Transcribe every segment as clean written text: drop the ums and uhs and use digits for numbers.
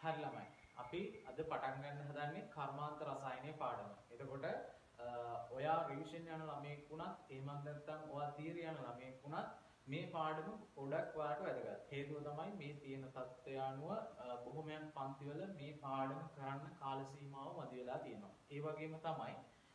හරි ළමයි. අපි අද පටන් ගන්න හදන්නේ කර්මාන්ත රසායනයේ පාඩම. එතකොට ඔයා රිවිෂන් යන ළමයෙක් වුණත් එහෙමත් නැත්නම් ඔයා තියරි යන ළමයෙක් වුණත් මේ පාඩම ගොඩක් ඔයාලට වැදගත්. හේතුව තමයි මේ තියෙන තත්ත්වය අනුව බොහොමයක් පන්තිවල මේ පාඩම කරන්න කාල සීමාව මදි වෙලා තියෙනවා. ඒ වගේම තමයි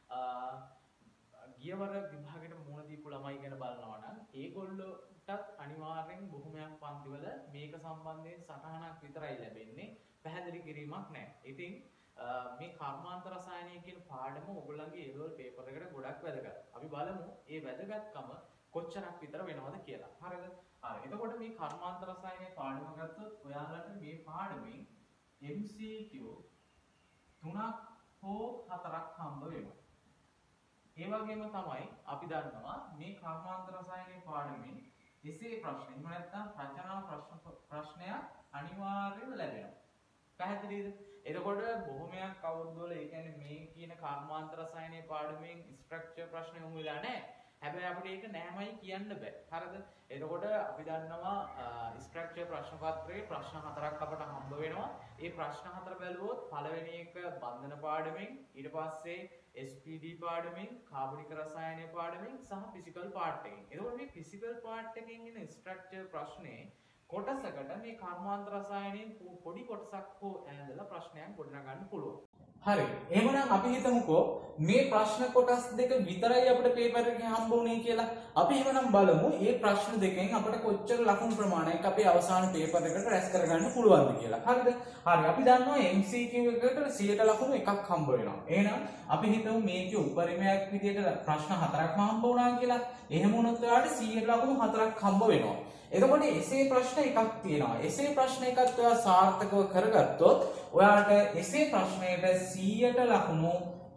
ගියවර විභාගෙට මුහුණ දීපු ළමයි ගැන බලනවා නම් ඒගොල්ලෝටත් අනිවාර්යෙන් බොහොමයක් පන්තිවල මේක සම්බන්ධයෙන් සටහනක් විතරයි ලැබෙන්නේ. පැහැදිලි කිරීමක් නැහැ. ඉතින් මේ කර්මාන්ත රසායනය කියන පාඩම ඔයගොල්ලන්ගේ A level paper එකට ගොඩක් වැදගත්. අපි බලමු මේ වැදගත්කම කොච්චරක් විතර වෙනවද කියලා. හරිද? හරි. එතකොට මේ කර්මාන්ත රසායනයේ පාඩම ගත්තොත් ඔයාලට මේ පාඩමෙන් MCQ 3ක් හෝ 4ක් හම්බ වෙනවා. ඒ වගේම තමයි අපි දන්නවා මේ කර්මාන්ත රසායනයේ පාඩමෙන් එසේ ප්‍රශ්න එහෙම නැත්නම් රචනා ප්‍රශ්නයක් අනිවාර්යයෙන්ම ලැබෙනවා. පැහැදිලිද? එතකොට බොහොමයක් අවුරුද්දවල ඒ කියන්නේ මේ කියන කර්මාන්ත රසායනයේ පාඩමෙන් ස්ට්‍රක්චර් ප්‍රශ්න යොමු වෙලා නැහැ. හැබැයි අපිට ඒක නැමයි කියන්න බෑ. හරිද? එතකොට අපි දන්නවා ස්ට්‍රක්චර් ප්‍රශ්න පත්‍රයේ ප්‍රශ්න 4ක් අපට හම්බ වෙනවා. ඒ ප්‍රශ්න 4 බැලුවොත් පළවෙනි එක බන්ධන පාඩමෙන්, ඊට පස්සේ SPD පාඩමෙන්, කාබනික රසායනය පාඩමෙන් සහ ෆිසිකල් පාර්ට් එකෙන්. එතකොට මේ ෆිසිකල් පාර්ට් එකෙන් එන ස්ට්‍රක්චර් ප්‍රශ්නේ කොටසකට මේ කර්මාන්ත රසායනයෙන් පොඩි කොටසක් හෝ ඈඳලා ප්‍රශ්නයක් ගොඩනගන්න පුළුවන්. හරි. එහෙනම් අපි හිතමුකෝ මේ ප්‍රශ්න කොටස් දෙක විතරයි අපිට පේපර් එකේ හම්බ වුනේ කියලා. අපි එහෙනම් බලමු මේ ප්‍රශ්න දෙකෙන් අපිට කොච්චර ලකුණු ප්‍රමාණයක් අපේ අවසාන පේපර් එකට රැස් කරගන්න පුළුවන්ද කියලා. හරිද? හරි. අපි දන්නවා MCQ එකකට 100ට ලකුණු එකක් හම්බ වෙනවා. එහෙනම් අපි හිතමු මේකේ උපරිමයක් විදියට ප්‍රශ්න 4ක්ම හම්බ වුණා කියලා. එහෙම වුණොත් ඔයාලට 100ට ලකුණු 4ක් හම්බ වෙනවා. එතකොට එසේ ප්‍රශ්න එකක් තියෙනවා. එසේ ප්‍රශ්න එකත් ඔයා සාර්ථකව කරගත්තොත් ඔයාලට එසේ ප්‍රශ්නයට 100ට ලකුණු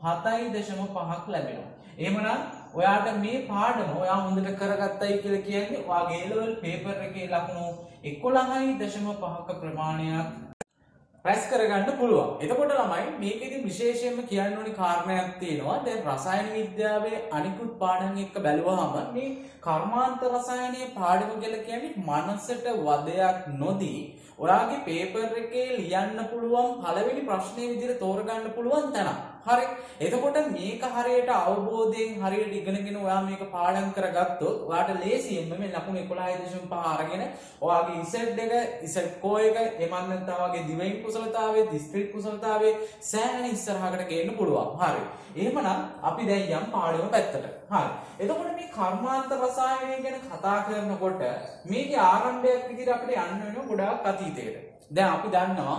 7.5ක් ලැබෙනවා. එහෙමනම් ඔයාලට මේ පාඩම ඔයා හොඳට කරගත්තයි කියලා කියන්නේ ඔයාගේ A level paper එකේ ලකුණු 11.5ක ප්‍රමාණයක් රැස් කරගන්න පුළුවන්. එතකොට ළමයි මේකෙදි විශේෂයෙන්ම කියන්න ඕනි කාරණයක් තියෙනවා. දැන් රසායන විද්‍යාවේ අනිකුත් පාඩම් එක්ක බැලුවාම මේ කර්මාන්ත රසායනයේ පාඩම කියලා කියන්නේ මනසට වදයක් නොදී ඔයාගේ පේපර් එකේ ලියන්න පුළුවන් පළවෙනි ප්‍රශ්නේ විදිහට තෝරගන්න පුළුවන් තැන. හරි. එතකොට මේක හරියට අවබෝධයෙන් හරියට ඉගෙනගෙන ඔයා මේක පාඩම් කරගත්තොත් ඔයාට ලේසියෙන්ම මේ ලකුණු 11.5 අරගෙන ඔයාගේ Z එක, Z කෝ එක, එමන් නැත්නම් ඔයාගේ දිවයින් කුසලතාවයේ, දිස්ත්‍රික් කුසලතාවයේ සෑහෙන ඉස්සරහකට ගේන්න පුළුවන්. හරි. එහෙමනම් අපි දැන් යම් පාඩම පැත්තට. හරි. එතකොට මේ කර්මාන්ත රසායනය ගැන කතා කරනකොට මේකේ ආරම්භයක් විදිහට අපිට යන්න වෙනවා ගොඩාක් අතීතයට. දැන් අපි දන්නවා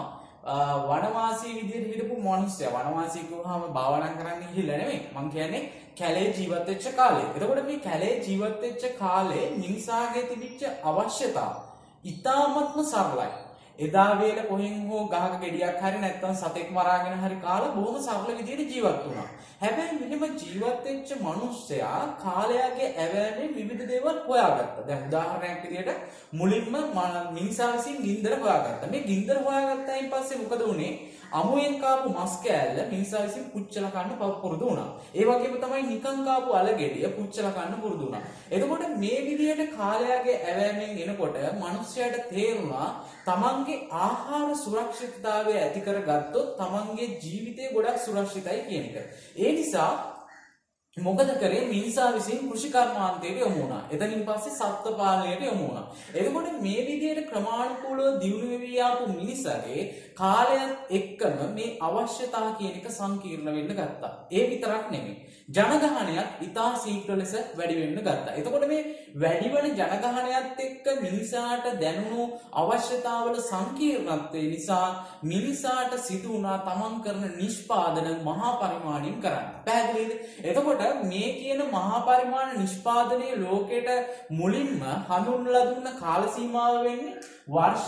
වනවාසී විදිහට හිටපු මිනිස්සයා වනවාසී කිව්වහම භාවනා කරන්න ගිහිල්ලා නෙමෙයි. මං කියන්නේ කැලේ ජීවත් වෙච්ච කාලේ. එතකොට මේ කැලේ ජීවත් වෙච්ච කාලේ මිනිසාගේ තිබිච්ච අවශ්‍යතාව ඉතාමත්ම සරලයි. එදා වේල කොහෙන් හෝ ගහක ගෙඩියක් හරි නැත්නම් සතෙක් මරාගෙන හරි කාලා බොහොම සරල විදිහට ජීවත් වුණා. හැබැයි මෙහෙම ජීවත් වෙච්ච මිනිස්සයා කාලයගේ ඇවෑමෙන් විවිධ දේවල් හොයාගත්තා. දැන් උදාහරණයක් විදිහට මුලින්ම මිනිසා විසින් ගින්දර හොයාගත්තා. මේ ගින්දර හොයාගත්තායින් පස්සේ මොකද වුනේ? අමුයෙන් කාපු මස් කෑල්ල මිනිසා විසින් පුච්චලා කන්න පුරුදු වුණා. ඒ වගේම තමයි නිකන් කාපු අල ගෙඩිය පුච්චලා කන්න පුරුදු වුණා. එතකොට මේ විදිහට කාලයගේ ඇවෑමෙන් එනකොට මිනිස්සයාට තේරුණා තමන්ගේ ආහාර සුරක්ෂිතතාවය ඇති කරගත්තොත් තමන්ගේ ජීවිතය ගොඩක් සුරක්ෂිතයි කියන එක. ඒ නිසා මොකද කරේ මිනිසා විසින් කෘෂි කර්මාන්තයට යොමු වුණා. එතනින් පස්සේ සත්ත්ව පාලනයට යොමු වුණා. එතකොට මේ විදිහට ක්‍රමානුකූලව දියුණු වෙවි ආපු මිනිසාගේ කාලයත් එක්කම මේ අවශ්‍යතාව කියන එක සංකීර්ණ වෙන්න ගත්තා. ඒ විතරක් නෙමෙයි. ජනගහනයත් ඉතා ශීඝ්‍ර ලෙස වැඩි වෙන්න ගත්තා. එතකොට මේ වැඩි වෙන ජනගහනයත් එක්ක මිනිසාට දැනුණු අවශ්‍යතාවල සංකීර්ණත්වය නිසා මිනිසාට සිදු වුණා තමන් කරන නිෂ්පාදන මහා පරිමාණයෙන් කරන්න. පැහැදිලිද? එතකොට මේ කියන මහා පරිමාණ නිෂ්පාදනයේ ලෝකෙට මුලින්ම හඳුන්වලා දුන්න කාල සීමාව වෙන්නේ වර්ෂ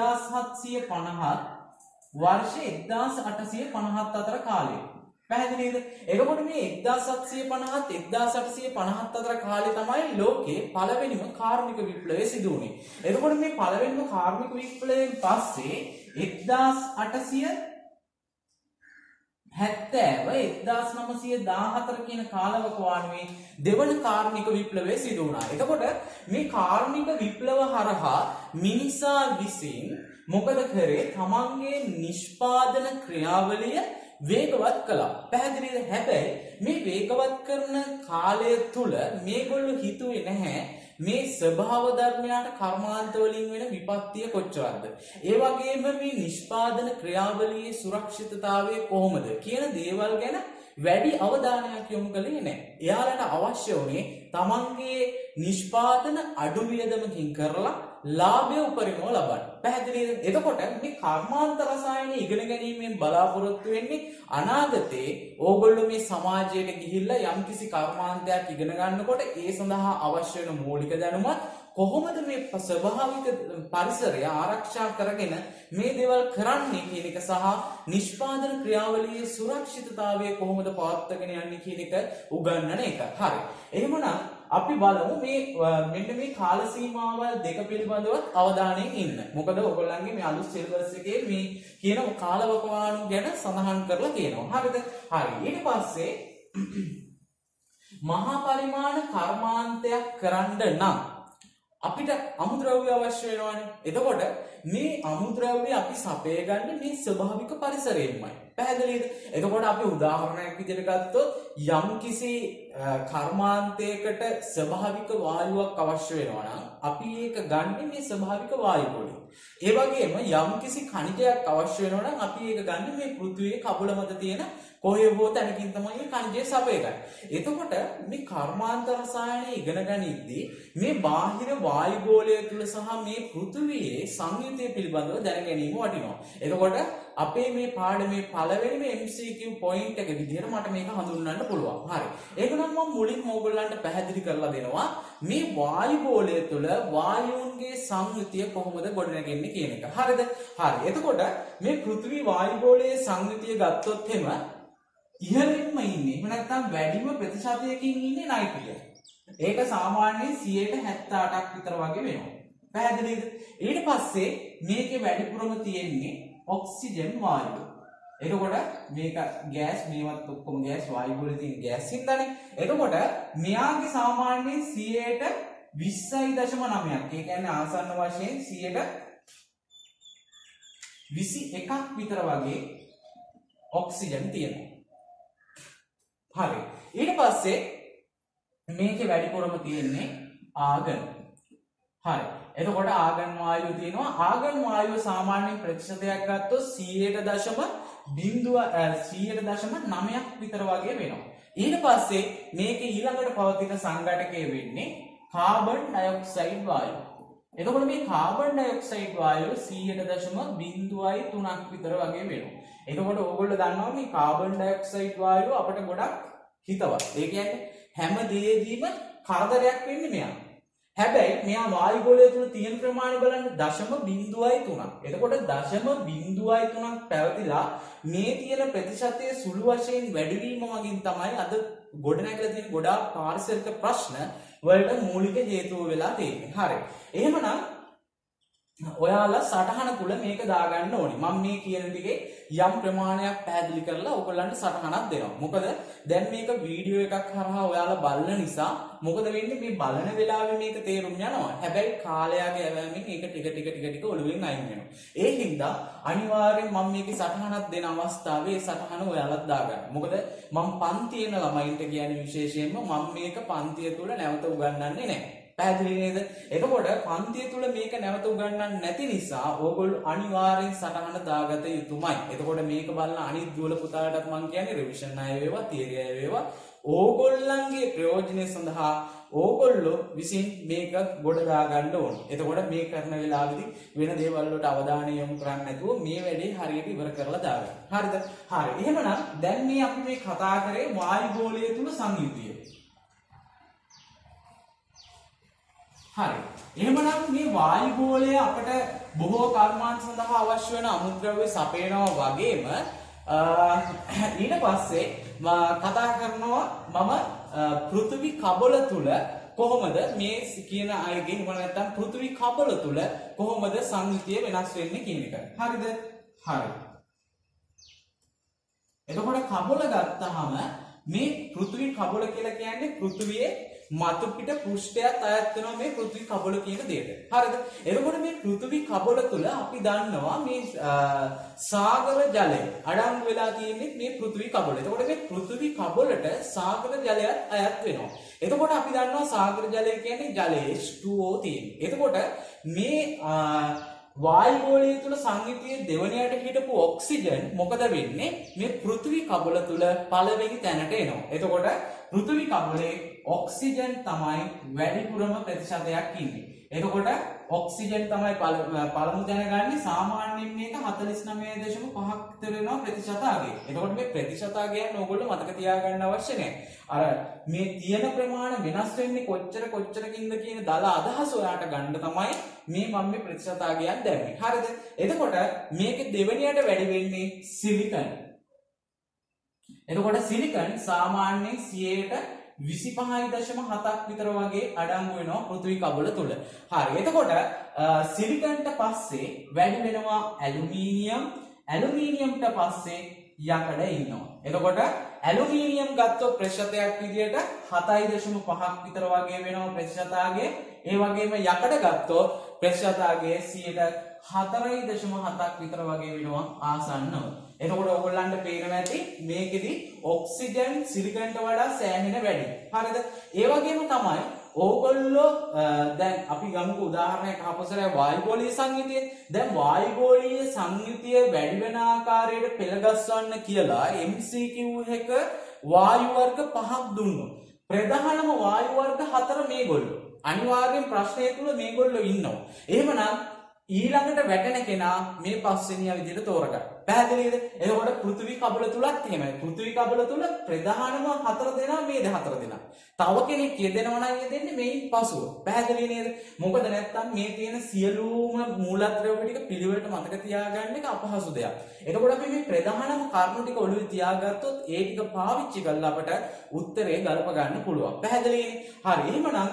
1750 වර්ෂ 1850 අතර කාලය. පැහැදිලිද? එතකොට මේ 1750 1850 අතර කාලේ තමයි ලෝකේ පළවෙනිම කාර්මික විප්ලවය සිදු වුණේ. එතකොට මේ පළවෙනිම කාර්මික විප්ලවයෙන් පස්සේ 1800 70 1914 කියන කාලවකවානුවේ දෙවන කාර්මික විප්ලවය සිදු වුණා. එතකොට මේ කාර්මික විප්ලව හරහා මිනිසා විසින් මොකද කරේ? තමන්ගේ නිෂ්පාදන ක්‍රියාවලිය වේගවත් කළා. පැහැදිලිද? හැබැයි මේ වේගවත් කරන කාලය තුල මේගොල්ලෝ හිතුවේ නැහැ මේ ස්වභාව ධර්මයට කර්මාන්ත වලින් වෙන විපත්තිය කොච්චරද? ඒ වගේම මේ නිෂ්පාදන ක්‍රියාවලියේ සුරක්ෂිතතාවය කොහොමද කියන දේවල් ගැන වැඩි අවධානයක් යොමු කළේ නැහැ. එයාලට අවශ්‍ය වුණේ තමන්ගේ නිෂ්පාදන අඩු වියදමකින් කරලා ලාභය උපරිමව ලබන්න. පැහැදිලිද? එතකොට මේ කර්මාන්ත රසායන ඉගෙන ගැනීමෙන් බලාපොරොත්තු වෙන්නේ අනාගතේ ඕගොල්ලෝ මේ සමාජයට ගිහිල්ලා යම්කිසි කර්මාන්තයක් ඉගෙන ගන්නකොට ඒ සඳහා අවශ්‍ය වෙන මූලික දැනුමත් කොහොමද මේ ස්වභාවික පරිසරය ආරක්ෂා කරගෙන මේ දේවල් කරන්නේ කියන එක සහ නිෂ්පාදන ක්‍රියාවලියේ සුරක්ෂිතතාවය කොහොමද පවත්වාගෙන යන්නේ කියන එක උගන්වන එක. හරි. එහෙමනම් අපි බලමු මේ මෙන්න මේ කාල සීමාවල් දෙක පිළිබඳව අවධානයෙන් ඉන්න. මොකද ඔයගොල්ලන්ගේ මේ අලුත් සිලබස් එකේ මේ කියන කාලවකවානු ගැන සඳහන් කරලා තියෙනවා. හරිද? හරි. ඊට පස්සේ මහා පරිමාණ කර්මාන්තයක් කරන්න නම් අපිට අමුද්‍රව්‍ය අවශ්‍ය වෙනවානේ. එතකොට මේ අමුද්‍රව්‍ය අපි සපයගන්නේ මේ ස්වභාවික පරිසරයෙන්මයි. පැහැදිලිද? එතකොට අපි උදාහරණයක් විදිහට ගත්තොත් යම්කිසි කර්මාන්තයකට ස්වභාවික වායුවක් අවශ්‍ය වෙනවා නම් අපි ඒක ගන්නේ මේ ස්වභාවික වායු වලින්. ඒ වගේම යම්කිසි khනිජයක් අවශ්‍ය වෙනවා නම් අපි ඒක ගන්නේ මේ පෘථිවියේ කබල මත තියෙන කොහේ හෝ තැනකින් තමයි මේ khනිජය සපයගන්නේ. එතකොට මේ කර්මාන්ත රසායන ඉගෙන ගනිද්දී මේ බාහිර වායු ගෝලය තුල සහ මේ පෘථිවියේ සංයුතිය පිළිබඳව දැන ගැනීම වටිනවා. එතකොට අපේ මේ පාඩමේ පළවෙනිම MCQ පොයින්ට් එක විදිහට මට මේක හඳුන්වන්න පුළුවන්. හරි. ඒක නම් මම මුලින්ම ඕගොල්ලන්ට පැහැදිලි කරලා දෙනවා මේ වායු ගෝලය තුල වායුන්ගේ සංයුතිය කොහොමද ගොඩනැගෙන්නේ කියන එක. හරිද? හරි. එතකොට මේ පෘථිවි වායු ගෝලයේ සංයුතිය ගත්තොත් එහෙම ඉහළින්ම ඉන්නේ එහෙම නැත්නම් වැඩිම ප්‍රතිශතයකින් ඉන්නේ නයිට්‍රජන්. ඒක සාමාන්‍යයෙන් 78ක් විතර වගේ වෙනවා. පැහැදිලිද? ඊට පස්සේ මේකේ වැඩිපුරම තියෙන්නේ ඔක්සිජන් වායුව. එතකොට මේක ගෑස් මේවත් ඔක්කොම ගෑස් වායු වල තියෙන ගෑස් හින්දානේ. එතකොට මෙයාගේ සාමාන්‍යයෙන් 20.9ක්. ඒ කියන්නේ ආසන්න වශයෙන් 21ක් විතර වගේ ඔක්සිජන් තියෙනවා. හරි. ඊට පස්සේ මේකේ වැඩිපුරම තියෙන්නේ ආගන්. හරි. එතකොට ආගන් වායුව තියෙනවා. ආගන් වායුව සාමාන්‍යයෙන් ප්‍රතිශතයක් ගත්තොත් 100.9ක් විතර වගේ වෙනවා. ඊට පස්සේ මේකේ ඊළඟට පවතින සංඝටකය වෙන්නේ කාබන් ඩයොක්සයිඩ් වායුව. එතකොට මේ කාබන් ඩයොක්සයිඩ් වායුව 100.03ක් විතර වගේ වෙනවා. එතකොට ඕගොල්ලෝ දන්නවා මේ කාබන් ඩයොක්සයිඩ් වායුව අපිට ගොඩක් හිතවත්. ඒ කියන්නේ හැම දෙයකදීම කරදරයක් වෙන්නේ මෙයා. හැබැයි මෙයා වායු ගෝලය තුල තියෙන ප්‍රමාණය බලන්න 0.03ක්. එතකොට 0.03ක් පැවතිලා මේ තියෙන ප්‍රතිශතයේ සුළු වශයෙන් වැඩිවීම වගින් තමයි අද ගොඩනැගලා තියෙන ගොඩාක් පාරිසරික ප්‍රශ්න වලට මූලික හේතුව වෙලා තියෙන්නේ. හරි. එහෙමනම් ඔයාලා සටහන තුල මේක දාගන්න ඕනේ. මම මේ කියන ටිකේ යම් ප්‍රමාණයක් පැහැදිලි කරලා ඔයගොල්ලන්ට සටහනක් දෙනවා. මොකද දැන් මේක වීඩියෝ එකක් හරහා ඔයාලා බලන නිසා මොකද වෙන්නේ මේ බලන වෙලාවේ මේක තේරුම් යනවා. හැබැයි කාලයගේ ඇවෑමෙන් ඒක ටික ඔළුවෙන් අයින් වෙනවා. ඒ හින්දා අනිවාර්යෙන් මම මේකේ සටහනක් දෙන අවස්ථාවේ ඒ සටහන ඔයාලත් දාගන්න. මොකද මම පන්තියේ යන ළමයින්ට කියන්නේ විශේෂයෙන්ම මම මේක පන්තිය තුල නැවත උගන්වන්නේ නැහැ. පැහැදිලි නේද? එතකොට පන්තිය තුල මේක නැවත උගන්වන්න නැති නිසා ඕගොල්ලෝ අනිවාර්යෙන් සටහන දාගත යුතුමයි. එතකොට මේක බලන අනිත් දුවල පුතාලටත් මම කියන්නේ රිවිෂන් අය වේවා, තියරි අය වේවා, ඕගොල්ලන්ගේ ප්‍රයෝජනය සඳහා ඕගොල්ලෝ විසින් මේක ගොඩ දාගන්න ඕනේ. එතකොට මේ කරන වෙලාවෙදි වෙන දේවල් වලට අවධානය යොමු කරන්නේ නැතුව මේ වැඩේ හරියට ඉවර කරලා දාගන්න. හරිද? හරි. එහෙමනම් දැන් මේ අපි මේ කතා කරේ වායු ගෝලය තුල සංයුතිය. හරි. එහෙමනම් මේ වායු ගෝලය අපට බොහෝ කර්මාන්ත සඳහා අවශ්‍ය වෙන අමුද්‍රව්‍ය සපයනවා වගේම ඊට පස්සේ කතා කරනවා මම පෘථිවි කබල තුල කොහොමද මේ කියන අයගේ එහෙම නැත්නම් පෘථිවි කබල තුල කොහොමද සංයුතිය වෙනස් වෙන්නේ කියන එක. හරිද? හරි. එතකොට කබොල ගත්තාම මේ පෘථිවි කබොල කියලා කියන්නේ පෘථිවියේ මතු පිට පෘෂ්ඨයත් අයත් වෙනවා මේ පෘථිවි කබොල කියන දෙයට. හරිද? එතකොට මේ පෘථිවි කබොල තුල අපි දන්නවා මේ සාගර ජලය අඩංගු වෙලා තියෙන්නේ මේ පෘථිවි කබොල. එතකොට මේ පෘථිවි කබොලට සාගර ජලයත් අයත් වෙනවා. එතකොට අපි දන්නවා සාගර ජලය කියන්නේ ජලයේ H2O තියෙන්නේ. එතකොට මේ වායු ගෝලය තුල සංයුතියේ දෙවණියට හිටපු ඔක්සිජන් මොකද වෙන්නේ මේ පෘථිවි කබොල තුල පළවෙනි තැනට එනවා. එතකොට පෘථිවි කබොලේ ඔක්සිජන් තමයි වැඩිපුරම ප්‍රතිශතයක් ඉන්නේ. එතකොට ඔක්සිජන් තමයි පළමු තැන ගන්නේ. සාමාන්‍යයෙන් මේක 49.5ක් විතර වෙනවා ප්‍රතිශතය. එතකොට මේ ප්‍රතිශතය කියන්නේ ඕගොල්ලෝ මතක තියාගන්න අවශ්‍ය නැහැ. අර මේ තියෙන ප්‍රමාණය වෙනස් වෙන්නේ කොච්චරකින්ද කියන දල අදහස ඔයාට ගන්න තමයි මේ මම මේ ප්‍රතිශතය කියන්නේ දැම්මේ. හරිද? එතකොට මේකේ දෙවෙනියට වැඩි වෙන්නේ සිලිකන්. එතකොට සිලිකන් සාමාන්‍යයෙන් 25.7ක් විතර වගේ අඩංගු වෙනවා පෘථිවි කබොල තුල. හරි. එතකොට සිලිකන්ට පස්සේ වැඩි වෙනවා ඇලුමිනියම්. ඇලුමිනියම්ට පස්සේ යකඩ ඉන්නවා. එතකොට ඇලුමිනියම් ගත්තොත් ප්‍රතිශතයක් විදියට 7.5ක් විතර වගේ වෙනවා ප්‍රතිශතයගේ. ඒ වගේම යකඩ ගත්තොත් ප්‍රතිශතයගේ 4.7ක් විතර වගේ වෙනවා ආසන්නව. එතකොට ඔයගොල්ලන්ට පේනවා ඇති මේකෙදි ඔක්සිජන් සිලිකන්ට වඩා සෑහෙන වැඩි. හරිද? ඒ වගේම තමයි ඕගොල්ලෝ දැන් අපි ගමුකෝ උදාහරණයක් අපසරය වායු ගෝලීය සංයුතිය. දැන් වායු ගෝලීය සංයුතිය වැඩි වෙන ආකාරයට පෙළගස්වන්න කියලා MCQ එක වායු වර්ග 5ක් දුන්නොත් ප්‍රධානම වායු වර්ග 4 මේගොල්ලෝ. අනිවාර්යෙන් ප්‍රශ්නය තුල මේගොල්ලෝ ඉන්නවා. එහෙමනම් ඊළඟට වැටෙන කෙනා මේ පස්වෙනියා විදිහට තෝරගන්න. පැහැදිලිද? එතකොට පෘථිවි කබල තුලත් එහෙමයි. පෘථිවි කබල තුල ප්‍රධානම 4 දෙනා මේ 4 දෙනා. තව කෙනෙක් යෙදෙනවා නම් යෙදෙන්නේ මේන් පසුව. පැහැදිලි නේද? මොකද නැත්තම් මේ තියෙන සියලුම මූලද්‍රව්‍ය ටික පිළිවෙලට මතක තියාගන්න එක අපහසු දෙයක්. එතකොට අපි මේ ප්‍රධානම කරුණු ටික ඔළුවේ තියාගත්තොත් ඒ ටික පාවිච්චි කරලා අපට උත්තරේ ගලප ගන්න පුළුවන්. පැහැදිලිනේ? හරි. එහෙමනම්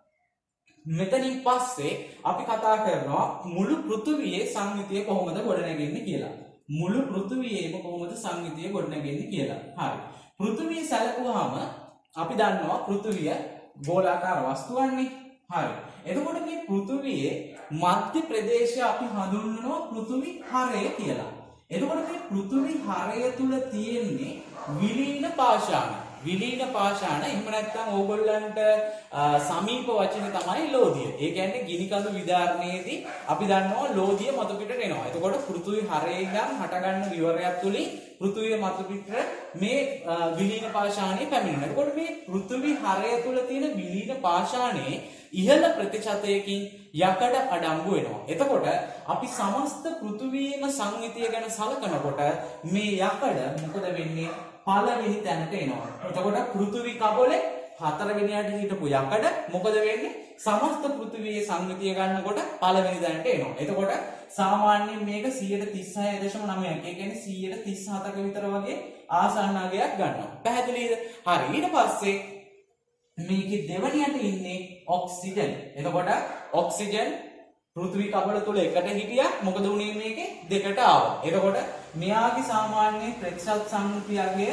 මෙතනින් පස්සේ අපි කතා කරනවා මුළු පෘථිවියේ සංයුතිය කොහොමද ගොඩනැගෙන්නේ කියලා. මුළු පෘථිවියේම කොහොමද සංයුතිය ගොඩනැගෙන්නේ කියලා. හරි. පෘථිවිය සැලකුවාම අපි දන්නවා පෘථිවිය ගෝලාකාර වස්තුවක්නේ. හරි. එතකොට මේ පෘථිවියේ මධ්‍ය ප්‍රදේශය අපි හඳුන්වනවා පෘථිවි හරය කියලා. එතකොට මේ පෘථිවි හරය තුල තියෙන්නේ විලීන පාෂාණ. විලීන පාෂාණ එහෙම නැත්නම් ඕගොල්ලන්ට සමීප වචනේ තමයි ලෝධිය. ඒ කියන්නේ ගිනි කඳු විදාරණයේදී අපි දන්නවා ලෝධිය මතු පිටට එනවා. එතකොට පෘථිවි හරයේ ඉඳන් හටගන්න විවරයක් තුලින් පෘථිවිය මතු පිටට මේ විලීන පාෂාණය පැමිණෙනවා. එතකොට මේ පෘථිවි හරය තුල තියෙන විලීන පාෂාණයේ ඉහළ ප්‍රතිශතයකින් යකඩ අඩංගු වෙනවා. එතකොට අපි සමස්ත පෘථිවියේම සංයුතිය ගැන සලකනකොට මේ යකඩ මොකද වෙන්නේ? පළවෙනි තැනට එනවා. එතකොට පෘථිවි කබලේ 4 වෙනියට හිටපු යකඩ මොකද වෙන්නේ? සමස්ත පෘථිවියේ සංයුතිය ගන්නකොට පළවෙනි තැනට එනවා. එතකොට සාමාන්‍යයෙන් මේක 36.9ක්. ඒ කියන්නේ 137ක විතර වගේ ආසන්න අගයක් ගන්නවා. පැහැදිලිද? හරි. ඊට පස්සේ මේකේ දෙවණියට ඉන්නේ ඔක්සිජන්. එතකොට ඔක්සිජන් පෘථිවි කබල තුල එකට හිටියා. මොකද උනේ මේකේ දෙකට ආවා. එතකොට මෙයාගේ සාමාන්‍ය ප්‍රතිශත සංයුතියගේ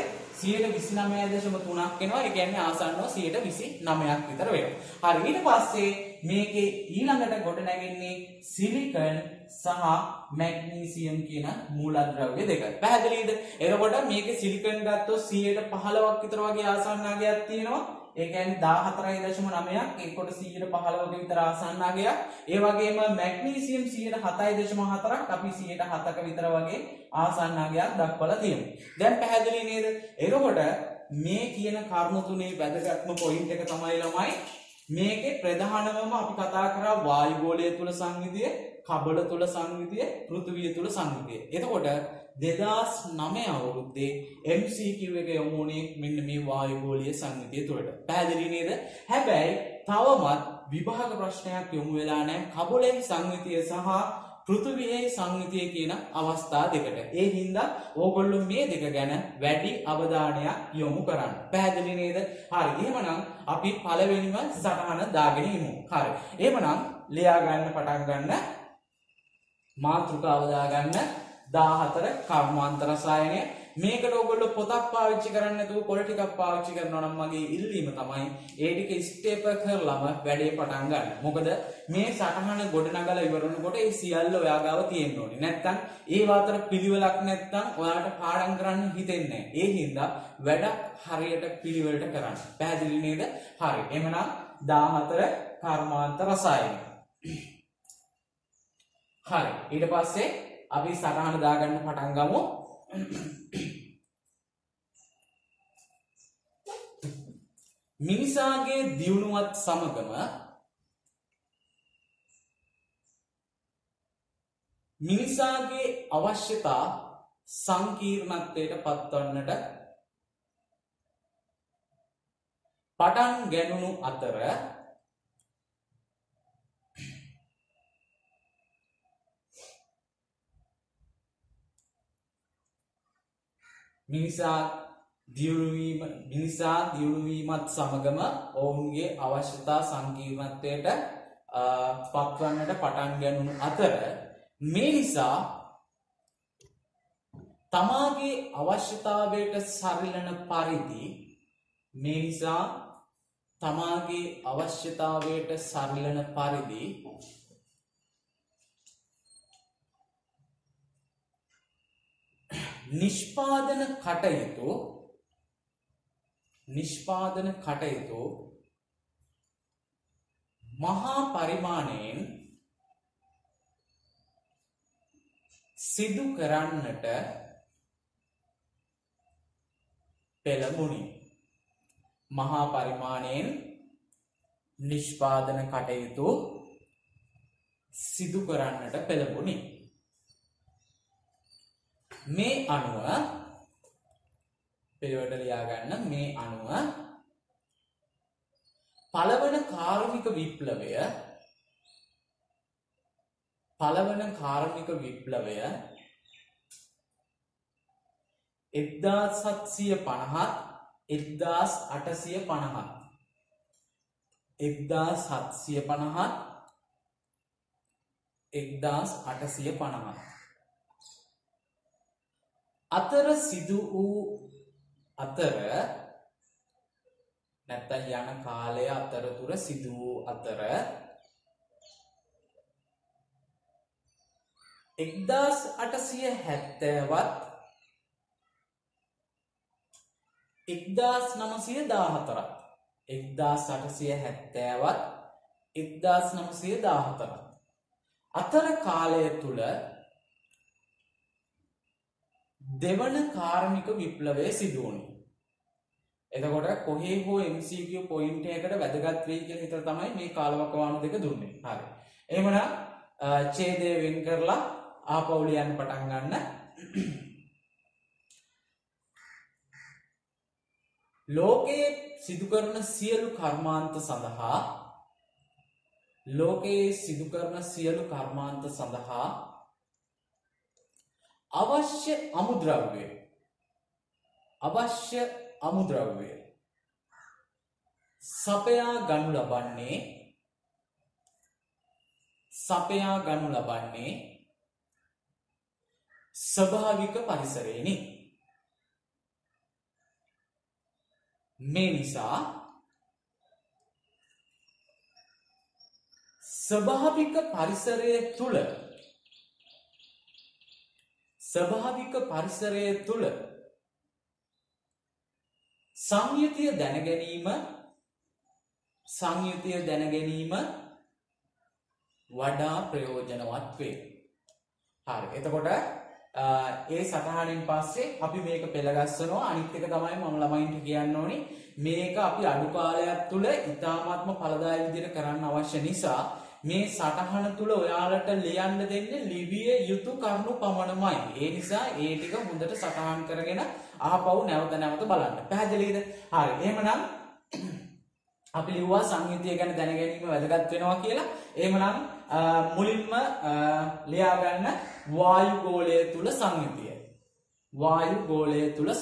29.3ක් වෙනවා. ඒ කියන්නේ ආසන්නව 29ක් විතර වෙනවා. හරි. ඊට පස්සේ මේකේ ඊළඟට ගොඩ නැගෙන්නේ සිලිකන් සහ මැග්නීසියම් කියන මූලද්‍රව්‍ය දෙක. පැහැදිලිද? එතකොට මේකේ සිලිකන් ගත්තොත් 15ක් විතර වගේ ආසන්නාගයක් තියෙනවා. ඒ කියන්නේ 14.9ක් ඒකට 115ක විතර ආසන්නාගයක්. ඒ වගේම මැග්නීසියම් 7.4ක් අපි 7ක විතර වගේ ආසන්නාගයක් දක්වලා තියෙනවා. දැන් පැහැදිලි නේද? එතකොට මේ කියන කරුණු තුනේ වැදගත්ම පොයින්ට් එක තමයි ළමයි මේකේ ප්‍රධානවම අපි කතා කරා වායු ගෝලය තුල සංයුතිය, කබල තුල සංයුතිය, පෘථිවිය තුල සංයුතිය. එතකොට 2009 අවුරුද්දේ MCQ එක යොමු වුණේ මෙන්න මේ වායු ගෝලීය සංයුතිය තුලට. පැහැදිලි නේද? හැබැයි තවමත් විභාග ප්‍රශ්නයක් යොමු වෙලා නැහැ කබලේ සංයුතිය සහ පෘථිවියේ සංයුතිය කියන අවස්ථා දෙකට. ඒ හින්දා ඕගොල්ලෝ මේ දෙක ගැන වැඩි අවධානයක් යොමු කරන්න. පැහැදිලි නේද? හරි. එහෙමනම් අපි පළවෙනිම සටහන දාගෙන ඉමු. හරි. එහෙමනම් ලියා ගන්න පටන් ගන්න. මාතෘකාව දා ගන්න. 14 කර්මාන්ත රසායනය. මේකට ඕගොල්ලෝ පොතක් පාවිච්චි කරන්නේ නැතුව කොළ ටිකක් පාවිච්චි කරනවා නම් මගේ ඉල්ලීම තමයි ඒ ටික ස්ටේපල් කරලම වැඩේ පටන් ගන්න. මොකද මේ සටහන ගොඩනගලා ඉවරනකොට ඒ සියල්ල ඔයා ගාව තියෙන්න ඕනේ. නැත්තම් ඒ අතර පිළිවෙලක් නැත්තම් ඔයාලට පාඩම් කරන්න හිතෙන්නේ නැහැ. ඒ හින්දා වැඩක් හරියට පිළිවෙලට කරන්න. පැහැදිලි නේද? හරි. එහෙනම් 14 කර්මාන්ත රසායන. හරි. ඊට පස්සේ අපි සටහන දාගන්න පටන් ගමු. මිනිසාගේ දියුණුවත් සමගම මිනිසාගේ අවශ්‍යතා සංකීර්ණත්වයට පත්වන්නට පටන් ගැනුණු අතර මිනිසා දියුණු වීමත් සමගම ඔවුන්ගේ අවශ්‍යතා සංකීර්ණත්වයට පත්වන්නට පටන් ගැනුණු අතර මේ නිසා තමාගේ අවශ්‍යතාවයට සරිලන පරිදි නිෂ්පාදන කටයුතු මහා පරිමාණයෙන් සිදු කරන්නට පෙළඹුණි. මහා පරිමාණයෙන් නිෂ්පාදන කටයුතු සිදු කරන්නට පෙළඹුණි. මේ අනුව පිළිවෙලට ලියා ගන්න. මේ අනුව පළවන කාර්මික විප්ලවය 1850 අතර සිදු වූ අතර නැත්නම් යන කාලය අතරතුර සිදු වූ අතර 1870වත් 1914ත් අතර කාලය තුල දෙවන කාර්මික විප්ලවය සිදු වුණා. එතකොට කොහේ හෝ MCQ පොයින්ට් එකකට වැදගත් වෙයි කියලා හිතලා තමයි මේ කාලවකවානු දෙක දුන්නේ. හරි. එහෙමනම් ඡේදය වෙන් කරලා ආපහු ලියන්න පටන් ගන්න. ලෝකයේ සිදු කරන සියලු කර්මාන්ත සඳහා අවශ්‍ය අමුද්‍රව්‍ය සපයා ගනු ලබන්නේ ස්වභාවික පරිසරයෙනි. මේ නිසා ස්වභාවික පරිසරය තුල සංයුතිය දැන ගැනීම වඩා ප්‍රයෝජනවත් වේ. හරි. එතකොට ඒ සටහනින් පස්සේ අපි මේක පෙළගස්සනවා. අනිත් එක තමයි මම ළමයින්ට කියන්න ඕනි. මේක අපි අඩු කාලයක් තුල ඉතාමත්ම ඵලදායී විදිහට කරන්න අවශ්‍ය නිසා මේ සටහන තුල ඔයාලට ලියන්න දෙන්නේ ලිවිය යුතු කරුණු පමණමයි. ඒ නිසා ඒ ටික හොඳට සටහන් කරගෙන ආපහු නැවත බලන්න. පැහැදිලිද? හරි. එහෙමනම් අපි ලිව්වා සංයුතිය ගැන දැන ගැනීම වැදගත් වෙනවා කියලා. එහෙමනම් මුලින්ම ලියා ගන්න වායු ගෝලය තුල සංයුතිය.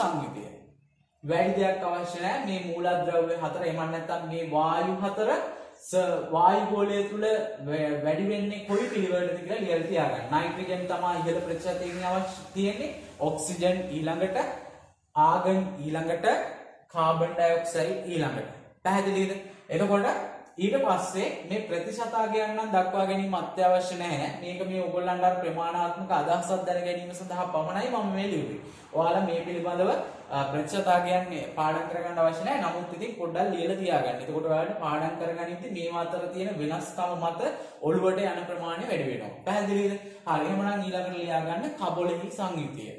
වැඩි දෙයක් අවශ්‍ය නැහැ. මේ මූලද්‍රව්‍ය හතර එහෙම නැත්නම් මේ වායු හතර වායු ගෝලය තුල වැඩි වෙන්නේ කොයි පිළිවෙලටද කියලා ලියලා තියාගන්න. නයිට්‍රජන් තමයි ඉහළ ප්‍රතිශතයෙන් අවශ්‍ය තියෙන්නේ. ඔක්සිජන් ඊළඟට, ආගන් ඊළඟට, කාබන් ඩයොක්සයිඩ් ඊළඟට. පැහැදිලිද? එතකොට ඊට පස්සේ මේ ප්‍රතිශතාගයන් නම් දක්වා ගැනීම අත්‍යවශ්‍ය නැහැ. මේක මේ ඔයගොල්ලන්ට අර ප්‍රමාණාත්මක අදහසක් දැන ගැනීම සඳහා පමණයි මම මේ ලියුවේ. ඔයාලා මේ පිළිබඳව ප්‍රතිශතාගයන් පාඩම් කරගන්න අවශ්‍ය නැහැ. නමුත් ඉතින් පොඩ්ඩක් ලියලා තියාගන්න. එතකොට ඔයාලට පාඩම් කරගනිද්දී මේවා අතර තියෙන වෙනස්කම මත ඔළුවට යන ප්‍රමාණය වැඩි වෙනවා. පැහැදිලිද? හරි. එහෙනම් ඊළඟට ලියා ගන්න කබොලෙහි සංයුතිය.